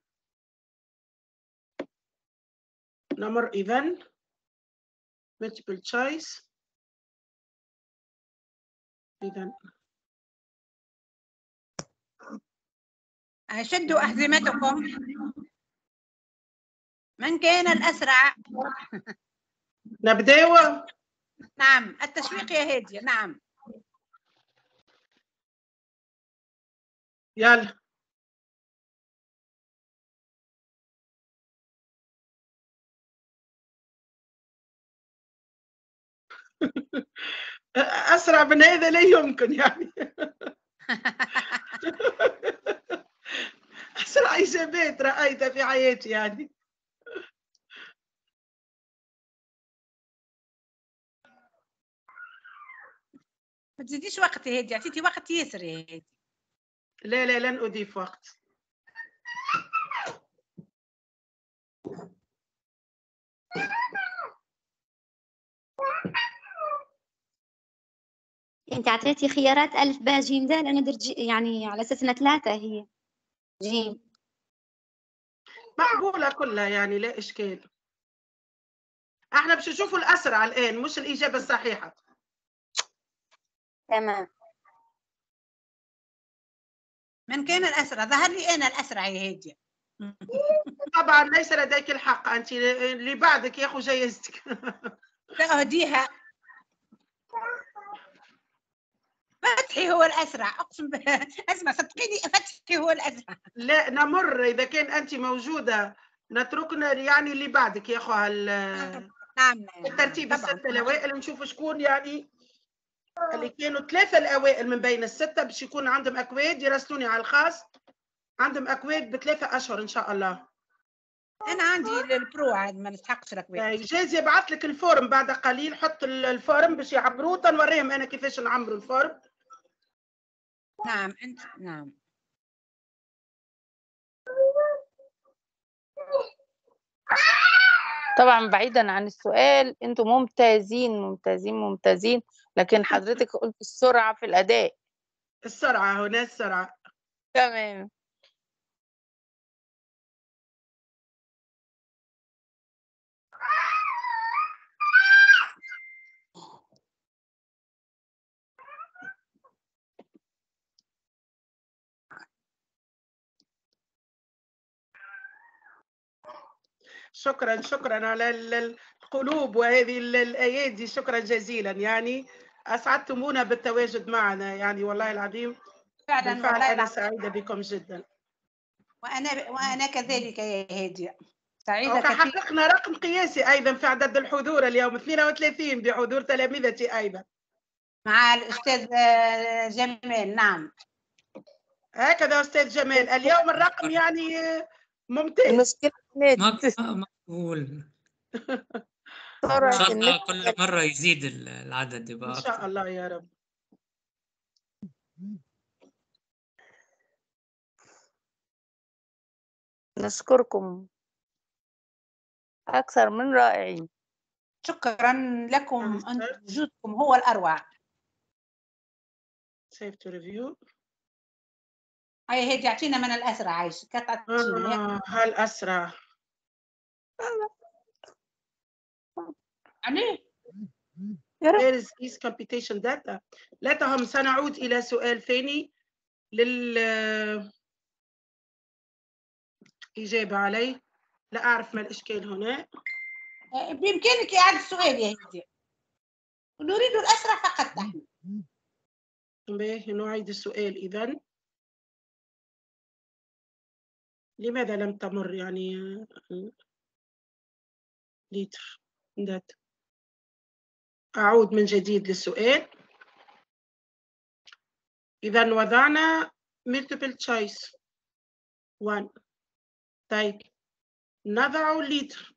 نمر. اذا multiple choice. اذا شدوا احزمتكم. من كان الاسرع؟ نبداو. نعم التشويق يا هاديه. نعم يلا اسرع من هذا لا يمكن يعني. اسرع اجابات رايتها في حياتي يعني. ما تزيديش وقت يا هادي، عطيتي وقت ياسر يا هادي. لا لا لن اضيف وقت. انت اعطيتي خيارات الف باء جيم دال، انا درت يعني على اساس انها ثلاثه هي جيم. مقبوله كلها يعني لا اشكال. احنا باش نشوفوا الاسرع الان مش الاجابه الصحيحه. تمام. من كان الاسرع؟ ظهر لي انا الاسرع يا هاديه. طبعا ليس لديك الحق، انت اللي بعدك ياخذ جايزتك. سأهديها. فتحي هو الاسرع، اقسم بالله. اسمع صدقيني فتحي هو الاسرع. لا نمر، اذا كان انت موجوده نتركنا يعني اللي بعدك ياخذها. نعم الترتيب السته الاوائل ونشوف شكون يعني اللي كانوا ثلاثه الاوائل من بين السته باش يكون عندهم اكواد. يراسلوني على الخاص، عندهم اكواد بثلاثه اشهر ان شاء الله. انا عندي البرو عاد ما نستحقش الاكواد. جايز يبعث لك الفورم بعد قليل، حط الفورم باش يعبروه تنوريهم انا كيفاش نعمروا الفورم. نعم انت نعم. طبعا بعيدا عن السؤال، انتم ممتازين ممتازين ممتازين، لكن حضرتك قلت السرعة في الأداء. السرعة هنا السرعة. تمام. شكرا شكرا على القلوب وهذه الايادي، شكرا جزيلا، يعني اسعدتمونا بالتواجد معنا، يعني والله العظيم فعلا بالفعل والله انا العظيم. سعيده بكم جدا. وانا وانا كذلك يا هاديه، سعيده كثير. حققنا رقم قياسي ايضا في عدد الحضور اليوم، اثنين وثلاثين بحضور تلامذتي ايضا مع الاستاذ جمال. نعم هكذا استاذ جمال، اليوم الرقم يعني ممتاز. المشكلة مقبول. ان سرعة شاء الله النت. كل مره يزيد العدد يبقى ان اكثر. شاء الله يا رب. نشكركم أكثر من رائعين. شكرا لكم، انتم وجودكم هو الاروع. سيف تو ريفيو. هاي هادي اعطينا من الاسرع، عايش كتعطينا آه هالاسرع عليه. There is is computation data. لا تهم، سنعود إلى سؤال ثاني للإجابة عليه. لا أعرف ما الإشكال هنا. بإمكانك إعادة السؤال يا هدي. نريد الأسرع فقط نحن. باهي، نعيد السؤال إذن. لماذا لم تمر يعني لتر داتا؟ أعود من جديد للسؤال. إذن وضعنا multiple choice one. طيب نضع لتر.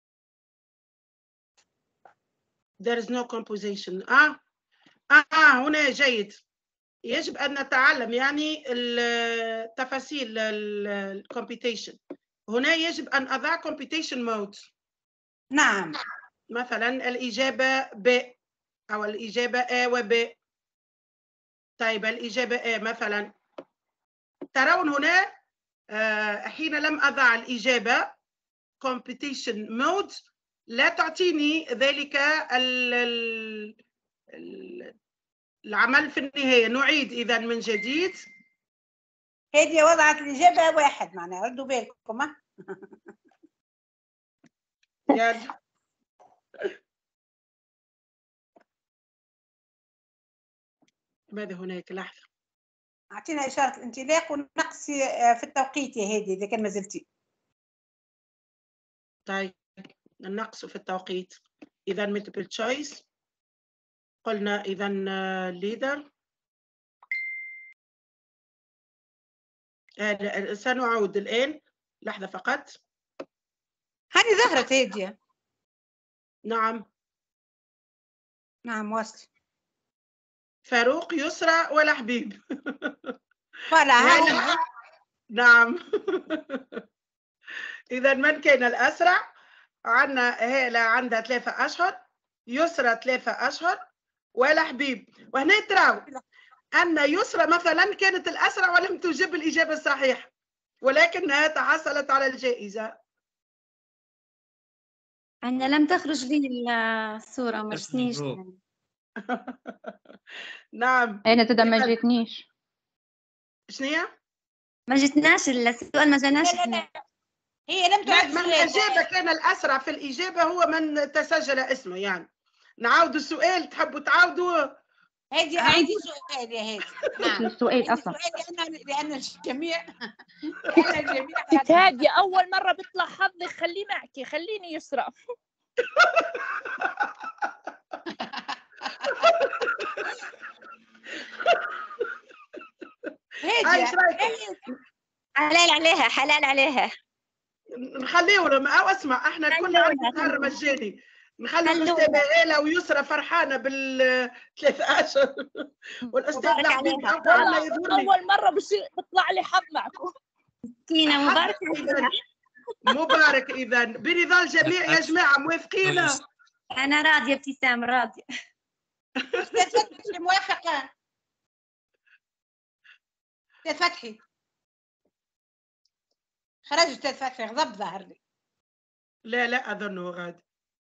There is no composition. آه آه هنا جيد. يجب أن نتعلم يعني التفاصيل الكمبيوتيشن. هنا يجب أن أضع computation mode. نعم. مثلا الإجابة ب أو الإجابة A و B. طيب الإجابة A مثلا، ترون هنا آه حين لم أضع الإجابة computation mode لا تعطيني ذلك ال ال العمل في النهاية. نعيد إذا من جديد. هذه وضعت الإجابة واحد، معناها ردوا بالكم. ها يلا ماذا هناك؟ لحظة، أعطينا إشارة الانطلاق ونقص في التوقيت يا هادي إذا كان ما زلتي. طيب النقص في التوقيت. إذا multiple choice قلنا إذا leader. آه سنعود الآن، لحظة فقط. هذه ظهرت هادية. نعم نعم واصل. فاروق، يسرى ولا حبيب. فوالا. نعم. إذا من كان الأسرع؟ عندنا هالة عندها ثلاثة أشهر، يسرى ثلاثة أشهر، ولا حبيب. وهنا تراو أن يسرى مثلا كانت الأسرع ولم تجب الإجابة الصحيحة، ولكنها تحصلت على الجائزة. أنا لم تخرج لي الصورة، ما جتنيش. نعم أنا تدا ما جتنيش. شنو؟ ما جتناش السؤال، ما جاناش. هي لم تعد من الإجابة كان الأسرع في الإجابة هو من تسجل اسمه. يعني نعاود السؤال، تحبوا تعاودوا؟ هادي أعيدي السؤال يا هادي. نعم السؤال أصلا لأن لأن الجميع لأن الجميع هادي أول مرة بيطلع حظي، خليه معك، خليني يسرى. هادي حلال عليها، حلال عليها. نخليه لما أو اسمع، احنا كنا عندنا نهار مجاني، نخلي الأستاذة هالة ويسرى فرحانة بالثلاث أشهر، والأستاذ حبيب أول مرة بيطلع لي حظ معكم. مسكينة، مبارك عليها. مبارك إذا برضا الجميع يا جماعة. موافقين؟ أنا راضية، ابتسام راضية. أستاذ فتحي موافقة؟ أستاذ فتحي خرج. أستاذ فتحي غضب ظهر لي. لا لا أظنه غاد،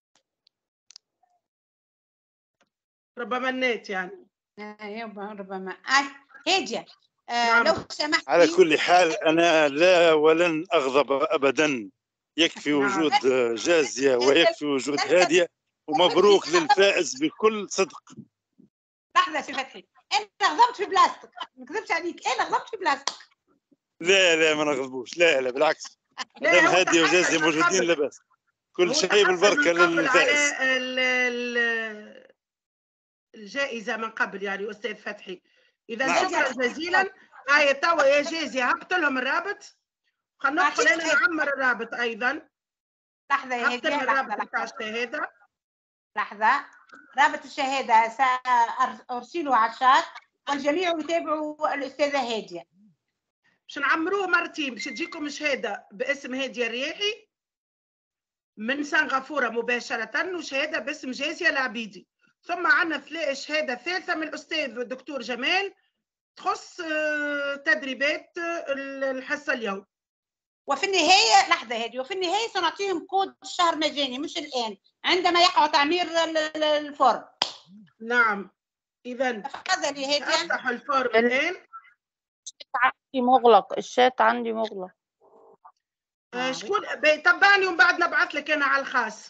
ربما النت يعني. ربما آه. هادية آه نعم. لو سمحت. على كل حال أنا لا ولن أغضب أبدا يكفي وجود جازية ويكفي وجود هادية، ومبروك للفائز بكل صدق. لحظة سي فتحي، أنا غضبت في بلاستيك، ما نكذبش عليك، أنا غضبت في بلاستيك. لا لا ما نغضبوش، لا لا بالعكس، مادام هادية وجازية موجودين لاباس، كل شيء بالبركة للفائز. على الجائزة من قبل يعني أستاذ فتحي، إذا نعم. شكرا جزيلا. هاي توا يا جازية هبط لهم الرابط، خلينا ندخل أنا نعمر الرابط أيضا. لحظة يا هادية، الرابط بتاع الشهادة. لحظة، رابط الشهادة سأرسله على الشات والجميع يتابعوا الأستاذة هادية. باش نعمروه مرتين، باش تجيكم شهادة باسم هادية الرياحي من سنغافورة مباشرة، وشهادة باسم جازية العبيدي، ثم عندنا شهادة ثالثة من الأستاذ الدكتور جمال تخص تدريبات الحصة اليوم. وفي النهاية لحظة هادي، وفي النهاية سنعطيهم كود الشهر مجاني، مش الآن، عندما يقع تعمير الفورم. نعم. إذا تفضلي هادي. أفتح الفورم الآن. الشات عندي مغلق، الشات عندي مغلق. آه شكون تبعني ومن بعد نبعث لك أنا على الخاص.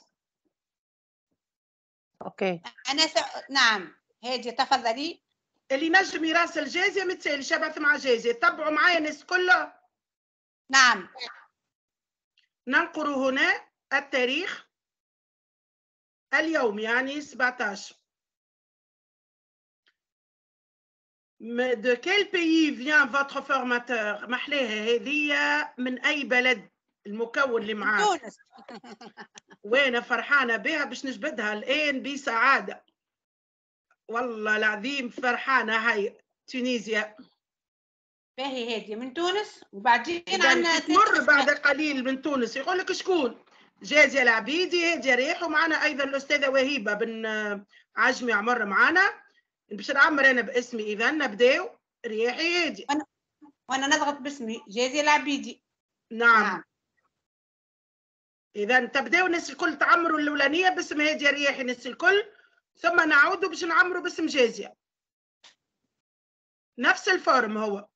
أوكي. أنا س... نعم هادي تفضلي. اللي نجم يراسل جازية متسالي شبث مع جازية، تبعوا معايا الناس كلها. نعم. ننقر هنا التاريخ اليوم يعني سبعة عشر. De quel pays vient votre formateur؟ محلاها هذه من أي بلد المكون اللي معاك؟ تونس. وأنا فرحانة بها باش نجبدها الآن بسعادة. والله العظيم فرحانة. هاي تونيزيا. باهي هادي من تونس، وبعدين عندنا تمر بعد قليل من تونس يقول لك شكون؟ جازية العبيدي، هادية ريح، ومعنا أيضا الأستاذة وهيبة بن عجمي عمر معنا. باش نعمر أنا باسمي. إذا نبداو رياحي هادي. وأنا, وأنا نضغط باسمي جازية العبيدي. نعم, نعم. إذا تبداو الناس الكل تعمروا الأولانية باسم هادية رياحي الناس الكل، ثم نعودوا باش نعمروا باسم جازية. نفس الفورم هو.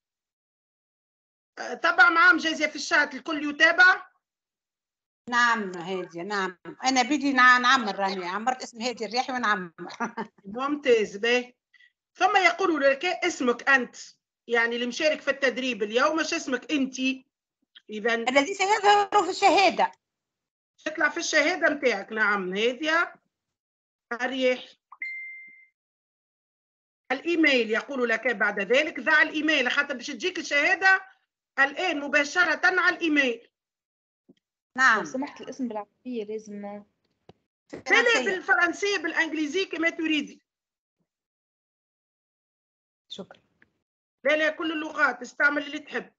تبع معاهم جازية في الشات، الكل يتابع. نعم هادية. نعم أنا بدي نعمر، راني عمرت اسم هادية الرياحي ونعمر. ممتاز. باهي. ثم يقولوا لك اسمك أنت، يعني اللي مشارك في التدريب اليوم مش اسمك أنت. إذا الذي سيظهر في الشهادة، تطلع في الشهادة متاعك. نعم هادية الرياحي. الإيميل يقولوا لك بعد ذلك، ضع الإيميل حتى باش تجيك الشهادة الآن مباشرة على الإيميل. نعم. لو سمحت الاسم بالعربية لازم. لا بالفرنسية بالإنجليزية كما تريدي. شكرا. لا لا كل اللغات، استعمل اللي تحب.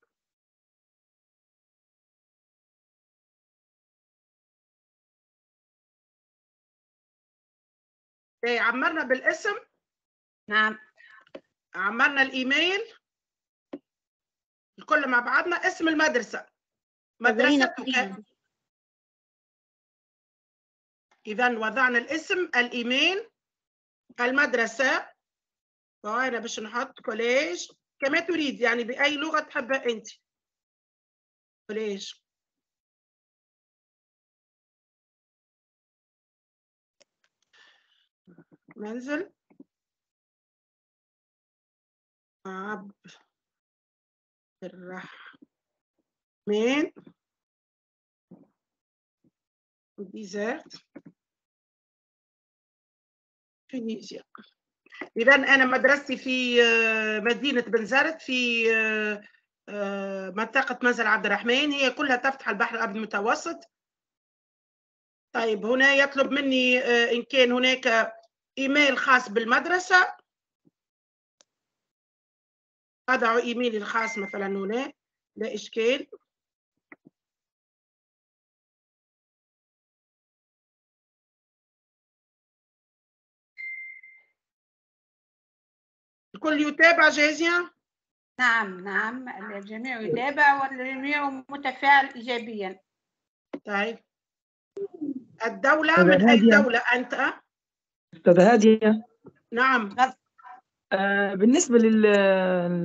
ايه عمرنا بالاسم. نعم. عمرنا الايميل الكل مع بعضنا. اسم المدرسة، مدرستك. اذا وضعنا الاسم، الايميل، المدرسة، وهنا باش نحط كوليج كما تريد، يعني باي لغة تحبها انت. كوليج. منزل عبد الرحمن ديزرت تونيزيا. إذا أنا مدرستي في مدينة بنزرت في منطقة منزل عبد الرحمن، هي كلها تفتح البحر الأبيض المتوسط. طيب هنا يطلب مني إن كان هناك إيميل خاص بالمدرسة، أضع إيميلي الخاص مثلا هنا، لا إشكال. الكل يتابع جازية؟ نعم نعم الجميع يتابع والجميع متفاعل إيجابيا. طيب الدولة من أي دولة أنت؟ أستاذة هادية. نعم. آه بالنسبة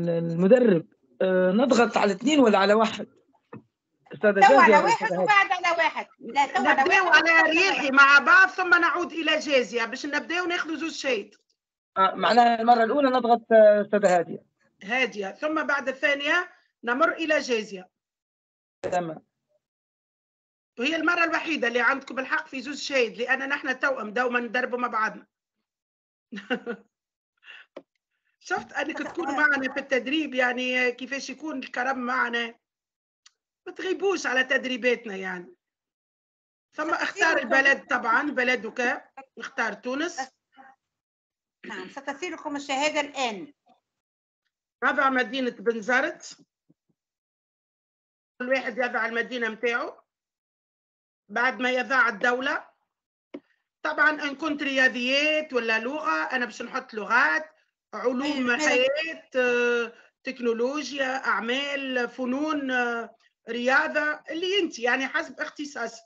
للمدرب آه نضغط على اثنين ولا على واحد؟ أستاذة جازية. على واحد وبعد على واحد. لا تو نبداو على ريحي مع بعض ثم نعود الى جازيه باش نبداو ناخذ زوج شهيد. آه معناها المرة الأولى نضغط آه، أستاذة هادية. هاديه ثم بعد الثانيه نمر الى جازيه. تمام. وهي المره الوحيده اللي عندكم الحق في زوج شهيد لان نحن توأم دوما ندربوا مع بعضنا. شفت انك تكونوا معنا في التدريب يعني كيفاش يكون الكرم معنا، ما تغيبوش على تدريباتنا يعني. ثم اختار البلد طبعا بلدك، نختار تونس. نعم ستصلكم الشهادة الآن. نضع مدينة بنزرت، كل واحد يضع المدينة متاعو. بعد ما يضع الدولة طبعا ان كنت رياضيات ولا لغة انا باش نحط لغات، علوم حياة، تكنولوجيا، اعمال، فنون، رياضة، اللي انت يعني حسب اختصاصك.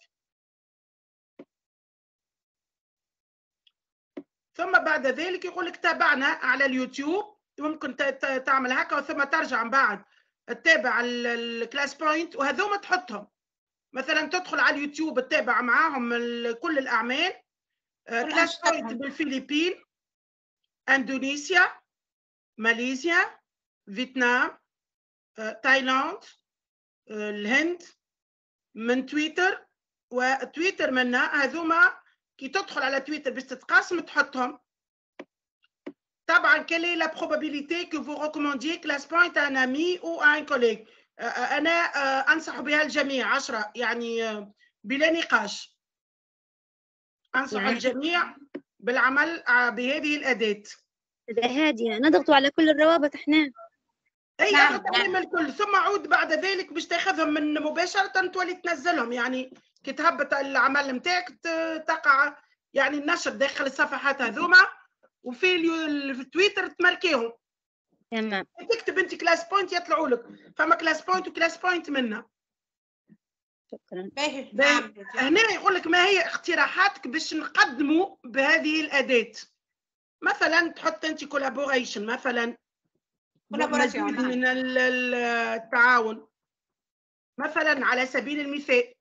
ثم بعد ذلك يقول لك تابعنا على اليوتيوب، ممكن تعمل هكا ثم ترجع من بعد تتابع الكلاس بوينت وهذوما تحطهم. مثلا تدخل على اليوتيوب تتابع معاهم كل الاعمال. كلاس بوينت بالفلبين، اندونيسيا، ماليزيا، فيتنام، تايلاند، الهند، من تويتر وتويتر منا. هذوما كي تدخل على تويتر باش تتقاسم تحطهم. طبعا quelle est la probabilité que vous recommandiez class point à un ami ou à un collègue؟ انا انصح بها الجميع عشرة يعني بلا نقاش. انصح الجميع بالعمل بهذه الاداه. هادية نضغطوا على كل الروابط احنا. اي اخذ عليهم الكل ثم عود بعد ذلك باش تاخذهم من مباشره تولي تنزلهم. يعني كي تهبط العمل نتاعك تقع يعني النشر داخل الصفحات هذوما وفي التويتر تماركيهم. تمام. تكتب انت كلاس بوينت يطلعوا لك. فما كلاس بوينت وكلاس بوينت منا. شكرا. هنا يقول لك ما هي اقتراحاتك باش نقدموا بهذه الاداه. مثلا تحط انت كولابوريشن، مثلا مزيد من التعاون، مثلا على سبيل المثال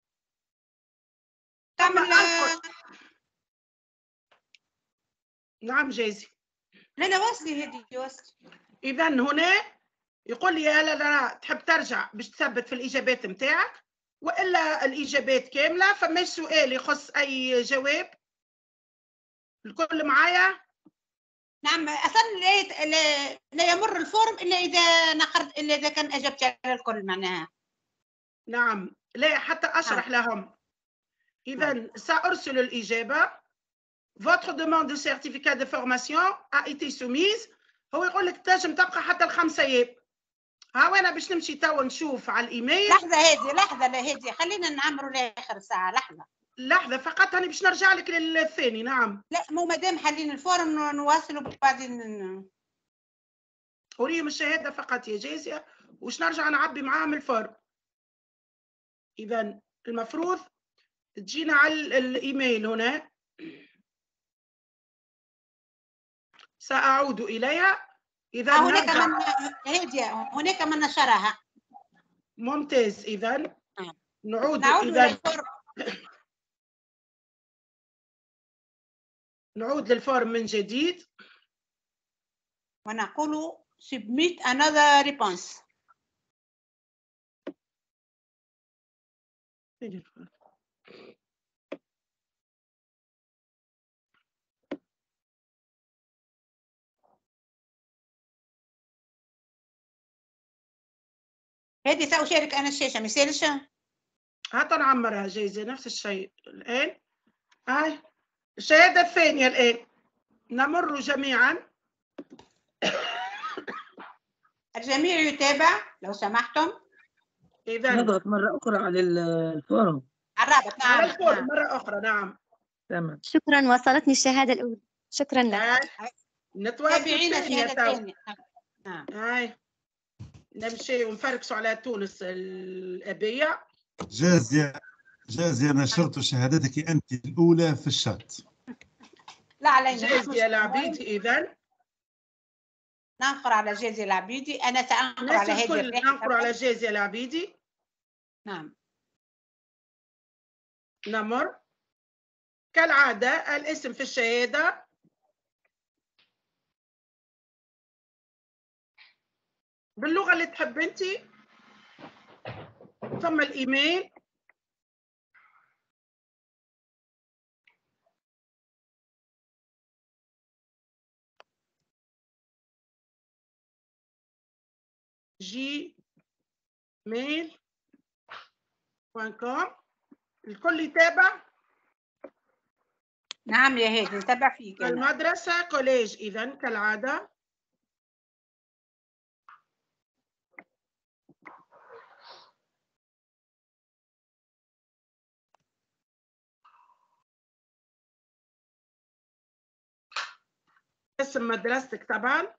تعمل. نعم جازي. لا لا وصلي هذه وصلي. اذا هنا يقول لي لا لا تحب ترجع باش تثبت في الاجابات نتاعك والا الاجابات كامله. فما سؤال يخص اي جواب الكل معايا؟ نعم اصلا لا, لا, لا يمر الفورم الا اذا نقرت الا اذا كان اجبت على الكل معناها. نعم لا حتى اشرح نعم. لهم. اذا سارسل الاجابه. Votre demande de certificat de formation a été soumise. هو يقول لك تنجم تبقى حتى الخمس ايام. ها وانا باش نمشي توا نشوف على الايميل. لحظه هادي لحظه لا هادي خلينا نعمروا لاخر ساعه. لحظه لحظه فقط هاني باش نرجع لك للثاني. نعم لا مو مادام حالين الفورم نواصلوا بعدين. اريهم الشهاده فقط يا جازيه وش نرجع نعبي معاهم الفورم. اذا المفروض تجينا على الايميل هنا. ساعود اليها. اذا هناك من هاديه هناك من نشرها. ممتاز. اذا نعود نعود اذا نعود للفورم من جديد ونقول submit another response. هذه سأشارك أنا الشاشة ما يسالش. هات نعمرها جايزة نفس الشيء الآن. هاي الشهادة الثانية الآن. نمر جميعا. الجميع يتابع لو سمحتم. إذا نضغط مرة أخرى على الفورم. على الرابط. نعم على الفورم مرة أخرى. نعم تمام. شكرا وصلتني الشهادة الأولى. شكرا لك. نتواصل تابعينا الشهادة الثانية. نعم. هاي نمشي ونفركسوا على تونس الأبية. جازية جازية نشرت شهادتك أنت الأولى في الشات. لا علينا. جازية العبيدي. إذا ننقر على جازية العبيدي. أنا سأنقر على هذه الرحلة. ننقر على جازية العبيدي. نعم نمر كالعادة الاسم في الشهادة، باللغة اللي تحب انت، ثم الايميل، جي ميل دوت كوم. الكل يتابع؟ نعم يا هادي نتابع فيك أنا. المدرسة كوليج إذا كالعادة. اسم مدرستك طبعا.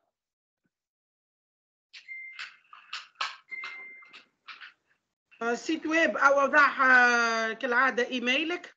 سيت ويب أو أوضح كالعادة إيميلك.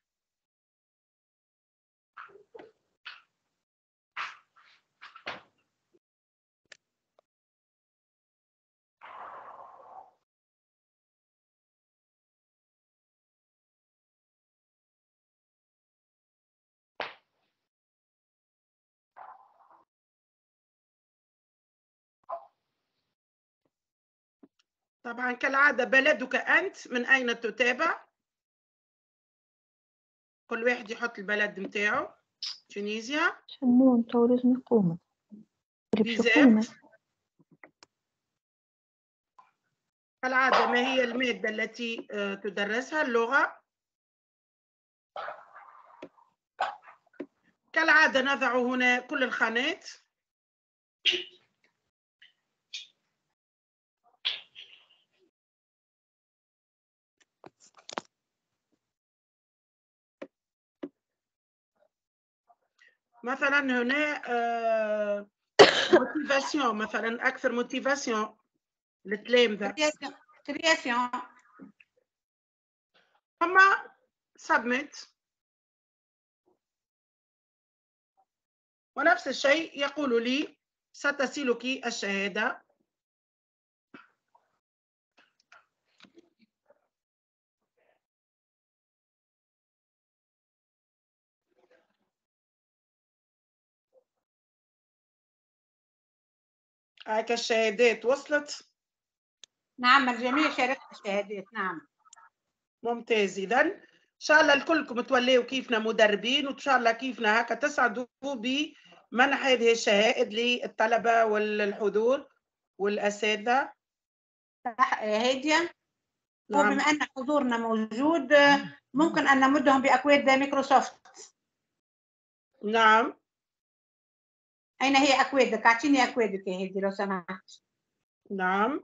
طبعا كالعادة بلدك أنت، من أين تتابع؟ كل واحد يحط البلد متاعه. تونسيا. شنون توريزم قومة. بيزات. كالعادة ما هي المادة التي تدرسها؟ اللغة. كالعادة نضع هنا كل الخانات. مثلا هنا موتيفاسيون، مثلا اكثر موتيفاسيون للتلامذه. كرياسيون. اما سبميت، ونفس الشيء يقول لي ستصلك الشهاده. هاك الشهادات وصلت؟ نعم الجميع شارك الشهادات. نعم ممتاز. إذا إن شاء الله الكلكم توليوا كيفنا مدربين، وإن شاء الله كيفنا هكا تسعدوا بمنح هذه الشهائد للطلبة والحضور والأساتذة. صح هادية. نعم. وبما أن حضورنا موجود ممكن أن نمدهم بأكواد مايكروسوفت. نعم. أين هي أكوادك؟ أعطيني أكوادك يا هادي لو سمحت. نعم.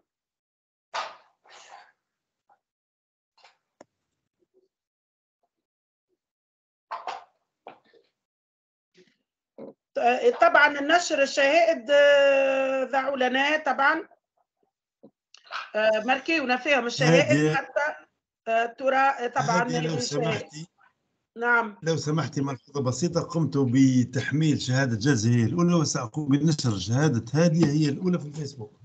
طبعا النشر الشهائد ضعوا لنا طبعا ماركيونا فيهم الشهائد حتى ترى طبعا لو سمحتي. نعم لو سمحتي ملحوظة بسيطة، قمت بتحميل شهادة جاز هي الأولى، وسأقوم بنشر شهادة هادية هي الأولى في الفيسبوك.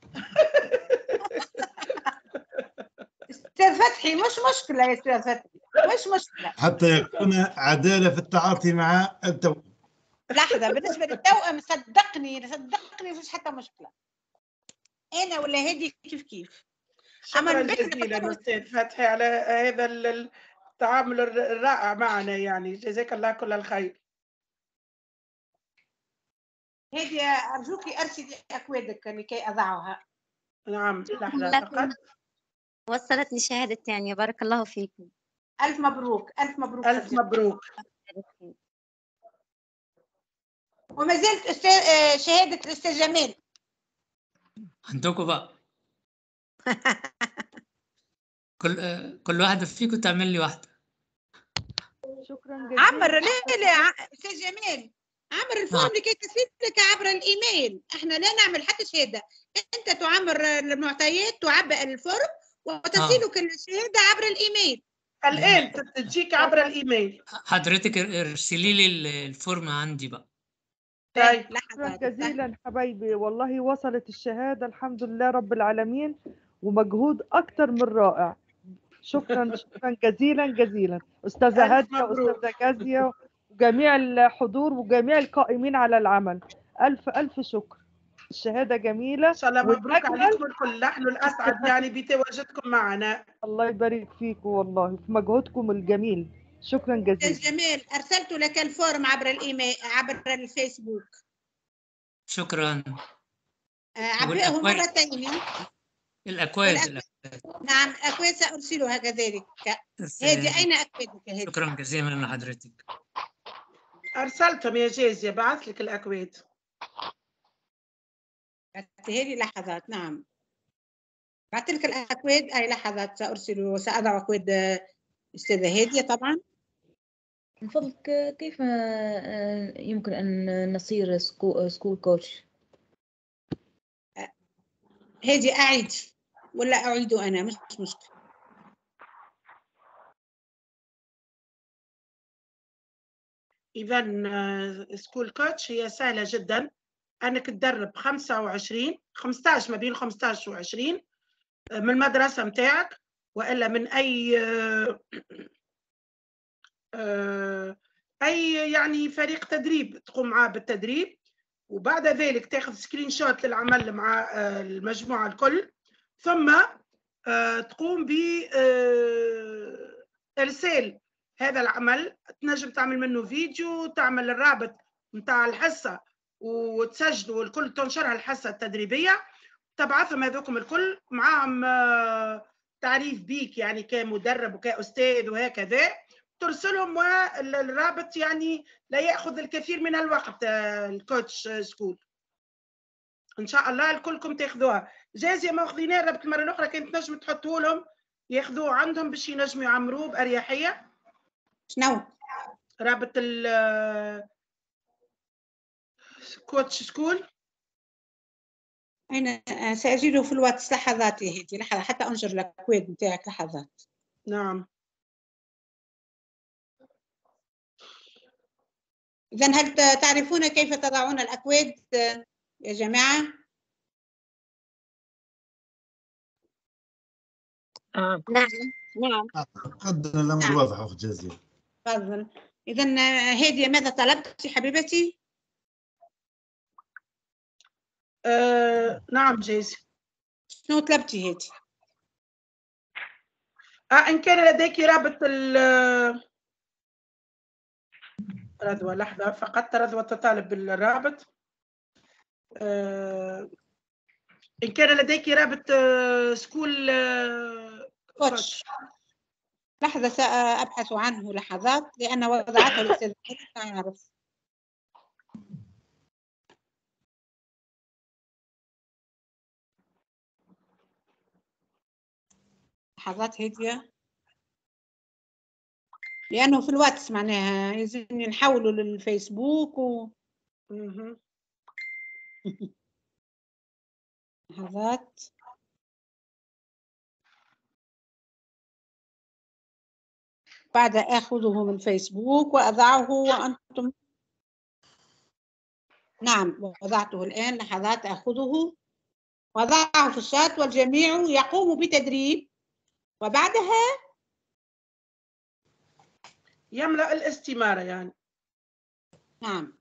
أستاذ فتحي مش مشكلة يا أستاذ فتحي، مش مشكلة، حتى يكون عدالة في التعاطي مع التوأم. لحظة، بالنسبة للتوأم صدقني صدقني مفيش حتى مشكلة، أنا ولا هادي كيف كيف. شكرا جزيلا أستاذ فتحي على هذا التعامل الرائع معنا، يعني جزاك الله كل الخير. هادي أرجوك أرشدي أكوادك لكي أضعها. نعم لحظة فقط. وصلتني شهادة ثانية. بارك الله فيكم. ألف مبروك ألف مبروك ألف مبروك. وما زلت شهادة الأستاذ جمال عندكم بقى. كل كل واحدة فيكم تعمل لي واحدة. شكرا جزيلا. عمر لا لا أستاذ جمال، عمر الفورم لكي تسلك لك عبر الإيميل. إحنا لا نعمل حتى شهادة، أنت تعمر المعطيات، تعبئ الفورم وتسلك الشهادة عبر الإيميل. الآن تجيك عبر الإيميل. حضرتك ارسلي لي الفورم عندي بقى. طيب شكرا جزيلا حبايبي، والله وصلت الشهادة الحمد لله رب العالمين، ومجهود أكتر من رائع. شكرا شكرا جزيلا جزيلا أستاذة هادية وأستاذة كازية وجميع الحضور وجميع القائمين على العمل. ألف ألف شكر. الشهادة جميلة إن شاء الله. مبروك عليكم الكل. نحن الأسعد يعني بتواجدكم معنا. الله يبارك فيكم والله في مجهودكم الجميل. شكرا جزيلا. أستاذ جميل أرسلت لك الفورم عبر الإيميل عبر الفيسبوك. شكرا. عبئه مرتين. الأكواد. نعم الأكواد سأرسلها كذلك. هادي أين أكوادك هادي؟ شكرا جزيلا لحضرتك. أرسلتهم يا جازية، بعث لك الأكواد. هذه لحظات. نعم بعثت لك الأكواد. أي لحظات سأرسل وسأضع أكواد أستاذة هادية. طبعا من فضلك كيف يمكن أن نصير سكول, سكول كوتش؟ هادي أعيد ولا أعيد أنا؟ مش مشكلة. إذا سكول كوتش هي سهلة جدا، أنك تدرب خمسة وعشرين خمسطاش ما بين خمسطاش وعشرين من المدرسة متاعك وإلا من أي أي يعني فريق تدريب تقوم معاه بالتدريب، وبعد ذلك تاخذ سكرين شوت للعمل مع المجموعة الكل، ثم تقوم بإرسال هذا العمل. تنجم تعمل منه فيديو، تعمل الرابط متاع الحصة وتسجل والكل تنشرها الحصة التدريبية، تبعثهم هذوكم الكل معاهم تعريف بيك يعني كمدرب وكأستاذ وهكذا، ترسلهم والرابط يعني لا يأخذ الكثير من الوقت. الكوتش سكول إن شاء الله الكلكم تاخذوها. جازية ما أخذيناه الرابط المرة الأخرى، كانت تنجم تحطوا لهم ياخذوه عندهم باش ينجموا يعمروه بأريحية. شنو؟ رابط ال كوتش سكول. أنا سأجده في الواتس. لحظات يا هدي لحظة حتى أنشر الأكواد نتاعك. لحظات. نعم. إذن هل تعرفون كيف تضعون الأكواد يا جماعة؟ آه. نعم نعم. قدنا الأمر نعم. واضح أخت جازية. تفضل. إذن هادية ماذا طلبت حبيبتي؟ أه، نعم جازي. شنو طلبتي هادي؟ آه إن كان لديك رابط ال رضوى. لحظة فقط، رضوى تطالب بالرابط. أه إن كان لديك رابط أه سكول أه كوتش. لحظة سأبحث عنه لحظات لأن وضعته الأستاذ أعرف. لحظات هدية لأنه في الواتس معناها يلزمني نحوله للفيسبوك و لحظات. بعد آخذه من فيسبوك وأضعه وأنتم. نعم وضعته الآن. لحظات آخذه وضعه في الشات والجميع يقوم بتدريب وبعدها يملأ الاستمارة يعني. نعم.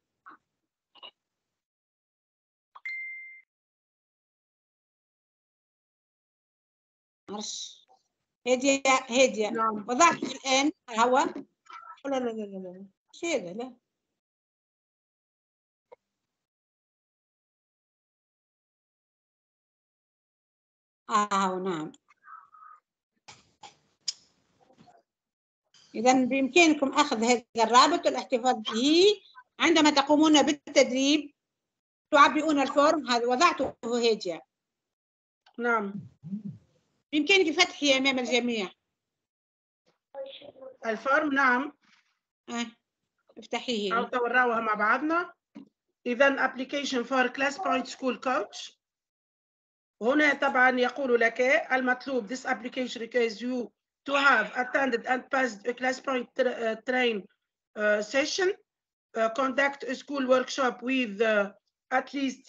عرش هادية هادية. نعم. وضعته الآن هو. لا لا لا لا مش هذا. لا آه نعم. إذن بإمكانكم أخذ هذا الرابط والاحتفاظ به عندما تقومون بالتدريب. تعبئون الفورم. هذا وضعته هادية. نعم. بإمكانك فتحه أمام الجميع. الفورم. نعم. آه. افتحيه. أو توراوها مع بعضنا. إذن application for class point school coach. هنا طبعا يقول لك المطلوب this application requires you to have attended and passed a class point tra train uh, session, uh, conduct a school workshop with uh, at least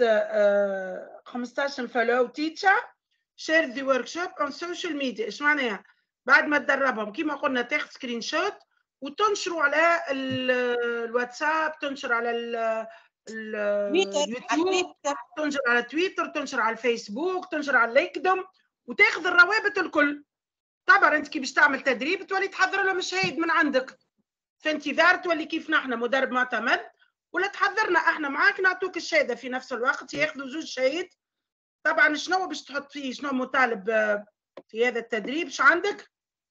خمسطاش fellow teacher, share the workshop on social media. إيش معناها؟ بعد ما تدربهم كما قلنا تاخذ سكرين شوت وتنشروا على الواتساب، تنشر على اليوتيوب، تنشر على تويتر، تنشر على الفيسبوك، تنشر على لينكدين، وتاخذ الروابط الكل. طبعا انت كي باش تعمل تدريب تولي تحضر لهم شهيد من عندك في انتظار تولي كيف نحن مدرب معتمد، ولا تحضرنا احنا معاك نعطوك الشهاده في نفس الوقت، ياخذوا زوج شهيد. طبعا شنو باش تحط فيه، شنو مطالب في هذا التدريب؟ ايش عندك؟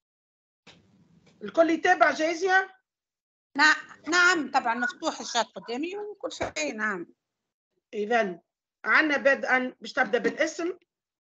الكل يتابع جايزية؟ نعم نعم طبعا مفتوح الشات قدامي وكل شيء. نعم اذا عندنا بدءا باش تبدا بالاسم،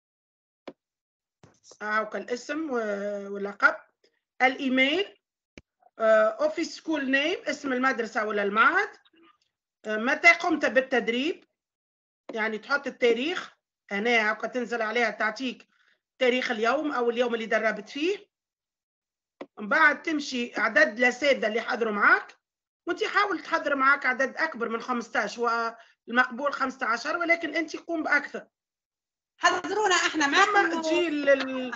هاوك الاسم واللقب، الايميل، اوفيس سكول نيم، اسم المدرسه ولا المعهد، متى قمت بالتدريب، يعني تحط التاريخ هنا هاكا تنزل عليها تعطيك تاريخ اليوم او اليوم اللي دربت فيه. من بعد تمشي عدد الاساتذه اللي حضروا معاك، وانت حاول تحضر معاك عدد اكبر من خمسطاش، والمقبول خمسة عشر، ولكن انت قوم باكثر. حضرونا احنا معاكم. تجي لل...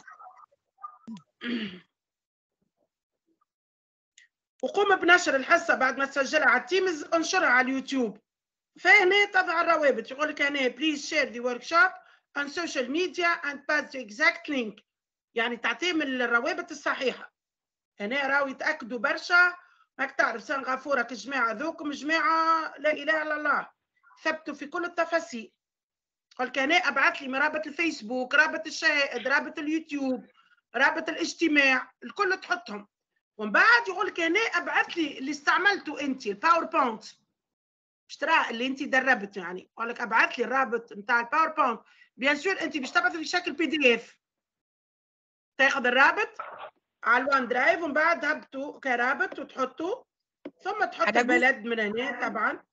وقوم بنشر الحصه بعد ما تسجلها على التيمز، انشرها على اليوتيوب. فهنا تضع الروابط، يقول لك هنا بليز شير ذا ورك شوب on social media and pass the exact link، يعني تعطيهم الروابط الصحيحه. هنا راهو يتاكدوا برشا، راك تعرف سان غفورك جماعه ذوكم جماعه لا اله الا الله، ثبتوا في كل التفاصيل. قال هنا ابعث لي رابط الفيسبوك، رابط الشهائد، رابط اليوتيوب، رابط الاجتماع، الكل تحطهم. ومن بعد يقول لك هنا ابعث لي اللي استعملته انت، الباوربوينت اشتراه اللي انت دربت، يعني قال لك ابعث لي الرابط نتاع الباوربوينت. بيان سور انت باش تبعث في شكل بي دي اف، تاخذ الرابط على الوان درايف ومن بعد هبطوا كرابط وتحطوا، ثم تحط البلد من هنا طبعا.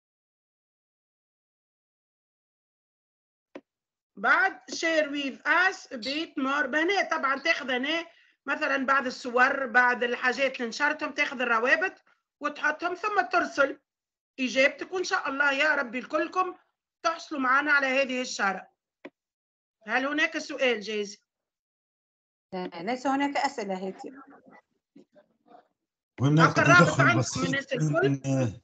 بعد شير ويز اس بيت مور هنا طبعا تاخذ هنا مثلا بعض الصور، بعض الحاجات اللي نشرتهم، تاخذ الروابط وتحطهم، ثم ترسل اجابتك، وان شاء الله يا ربي الكلكم تحصلوا معنا على هذه الشارة. هل هناك سؤال جايز؟ لا ليس هناك اسئله هاتي. هناك تدخل بسيط من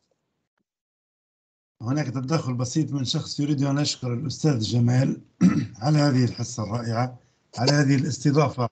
هناك تدخل بسيط من شخص يريد ان يشكر الاستاذ جمال على هذه الحصه الرائعه، على هذه الاستضافه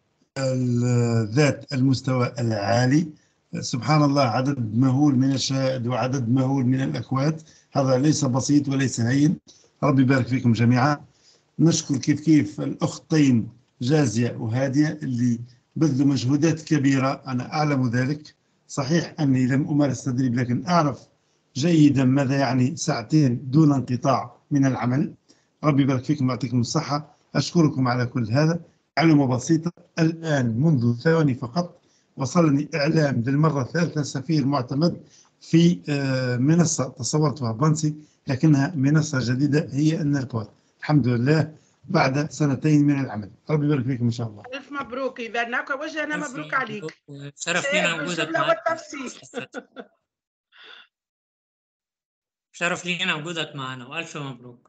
ذات المستوى العالي. سبحان الله، عدد مهول من الشهائد وعدد مهول من الاكواد، هذا ليس بسيط وليس هين. ربي يبارك فيكم جميعا. نشكر كيف كيف الاختين جازية وهادية اللي بذلوا مجهودات كبيرة، أنا أعلم ذلك. صحيح أني لم أمارس تدريب، لكن أعرف جيدا ماذا يعني ساعتين دون انقطاع من العمل. ربي يبارك فيكم ويعطيكم الصحة. أشكركم على كل هذا. معلومة بسيطة، الآن منذ ثواني فقط وصلني إعلام للمرة الثالثة سفير معتمد في منصة تصورتها بانسي، لكنها منصة جديدة هي النركوات. الحمد لله بعد سنتين من العمل. ربي يبارك فيكم ان شاء الله. الف مبروك. اذا هناك وجهنا مبروك عليك. شرف لينا وجودك معنا. شرف لينا وجودك معنا والف مبروك.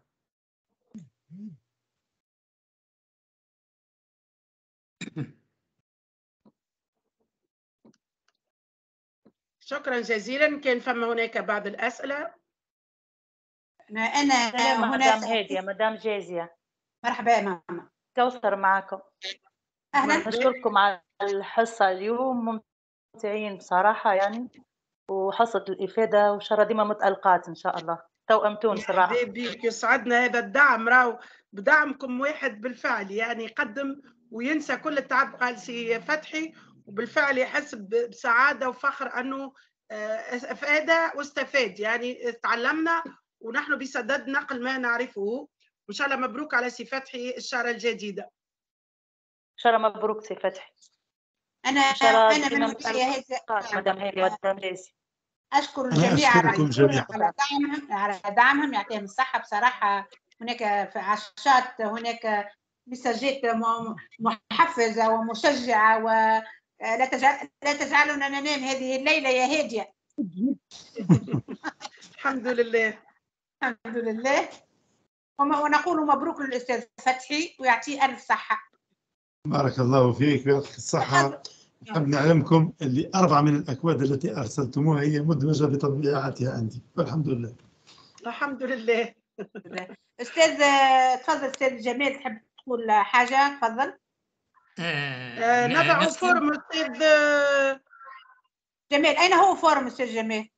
شكرا جزيلا. كان فما هناك بعض الاسئله. انا انا مدام هاديه، مدام جازيه. مرحبا يا ماما. كوثر معكم. اهلا. نشكركم على الحصه اليوم، ممتعين بصراحه يعني، وحصه الافاده وان شاء الله ديما متالقات ان شاء الله. توأم تونس صراحه. بيك يسعدنا هذا الدعم، راهو بدعمكم واحد بالفعل يعني يقدم وينسى كل التعب. قال سي فتحي وبالفعل يحس بسعاده وفخر انه افاد واستفاد، يعني تعلمنا ونحن بصدد نقل ما نعرفه. ان شاء الله مبروك على سي فتحي الشارة الجديده. ان شاء الله مبروك سي فتحي. انا انا من مدام هادي مدام جازي. اشكر الجميع على دعمهم، على دعمهم، يعطيهم الصحه. بصراحه هناك في عشات هناك مساجات محفزه ومشجعه، ولا تجعل لا تجعلنا ننام هذه الليله يا هاديه. الحمد لله الحمد لله. ونقول مبروك للاستاذ فتحي ويعطيه الف صحه. بارك الله فيك ويعطيك الصحة. نحب نعلمكم اللي أربعة من الأكواد التي أرسلتموها هي مدمجة بتطبيقاتها عندي والحمد لله. الحمد لله. أستاذ تفضل أستاذ جمال، تحب تقول حاجة؟ تفضل. آه نضع فورم أستاذ جمال. أين هو فورم أستاذ جمال؟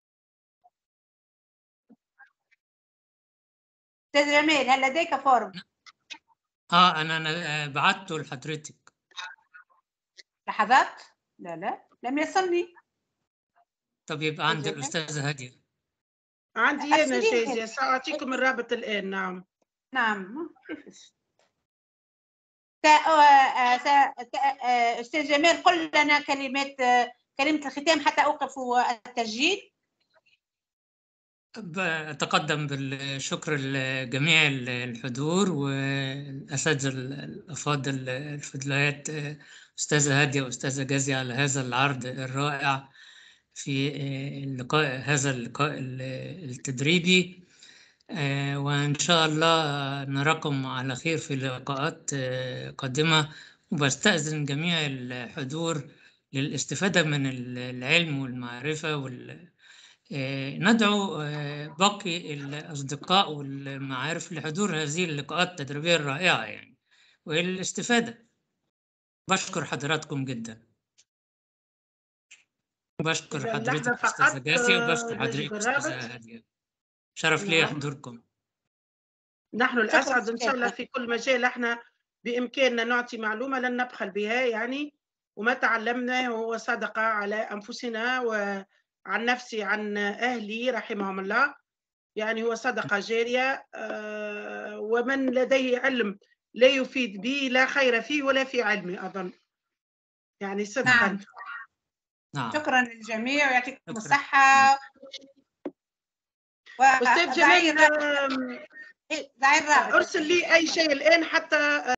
أستاذ جمال هل لديك فورم؟ اه انا انا بعته لحضرتك. لحظات. لا لا لم يصلني. طب يبقى عند الأستاذة هادية. عندي أنا جاهزة، سأعطيكم الرابط الآن. نعم نعم كيفاش؟ أستاذ جمال قل لنا كلمات كلمة الختام حتى أوقف التسجيل. أتقدم بالشكر لجميع الحضور والأساتذة الأفاضل الفضليات أستاذة هادية وأستاذة جازية على هذا العرض الرائع في اللقاء هذا اللقاء التدريبي، وإن شاء الله نراكم على خير في لقاءات قادمة. وبستأذن جميع الحضور للاستفادة من العلم والمعرفة وال ندعو باقي الأصدقاء والمعارف لحضور هذه اللقاءات التدريبية الرائعة يعني والاستفادة. بشكر حضراتكم جدا. بشكر حضرتك أستاذة جاسية وبشكر حضرتك أستاذة هادية. شرف لي حضوركم. نحن الأسعد إن شاء الله في كل مجال احنا بإمكاننا نعطي معلومة لن نبخل بها يعني، وما تعلمنا هو صدقة على أنفسنا وعن نفسي عن أهلي رحمهم الله، يعني هو صدقة جارية. ومن لديه علم لا يفيد به لا خير فيه ولا في علمه أظن يعني صدقا. نعم. نعم. شكرا للجميع ويعطيكم الصحة. أستاذ جمال أرسل لي أي شيء الآن حتى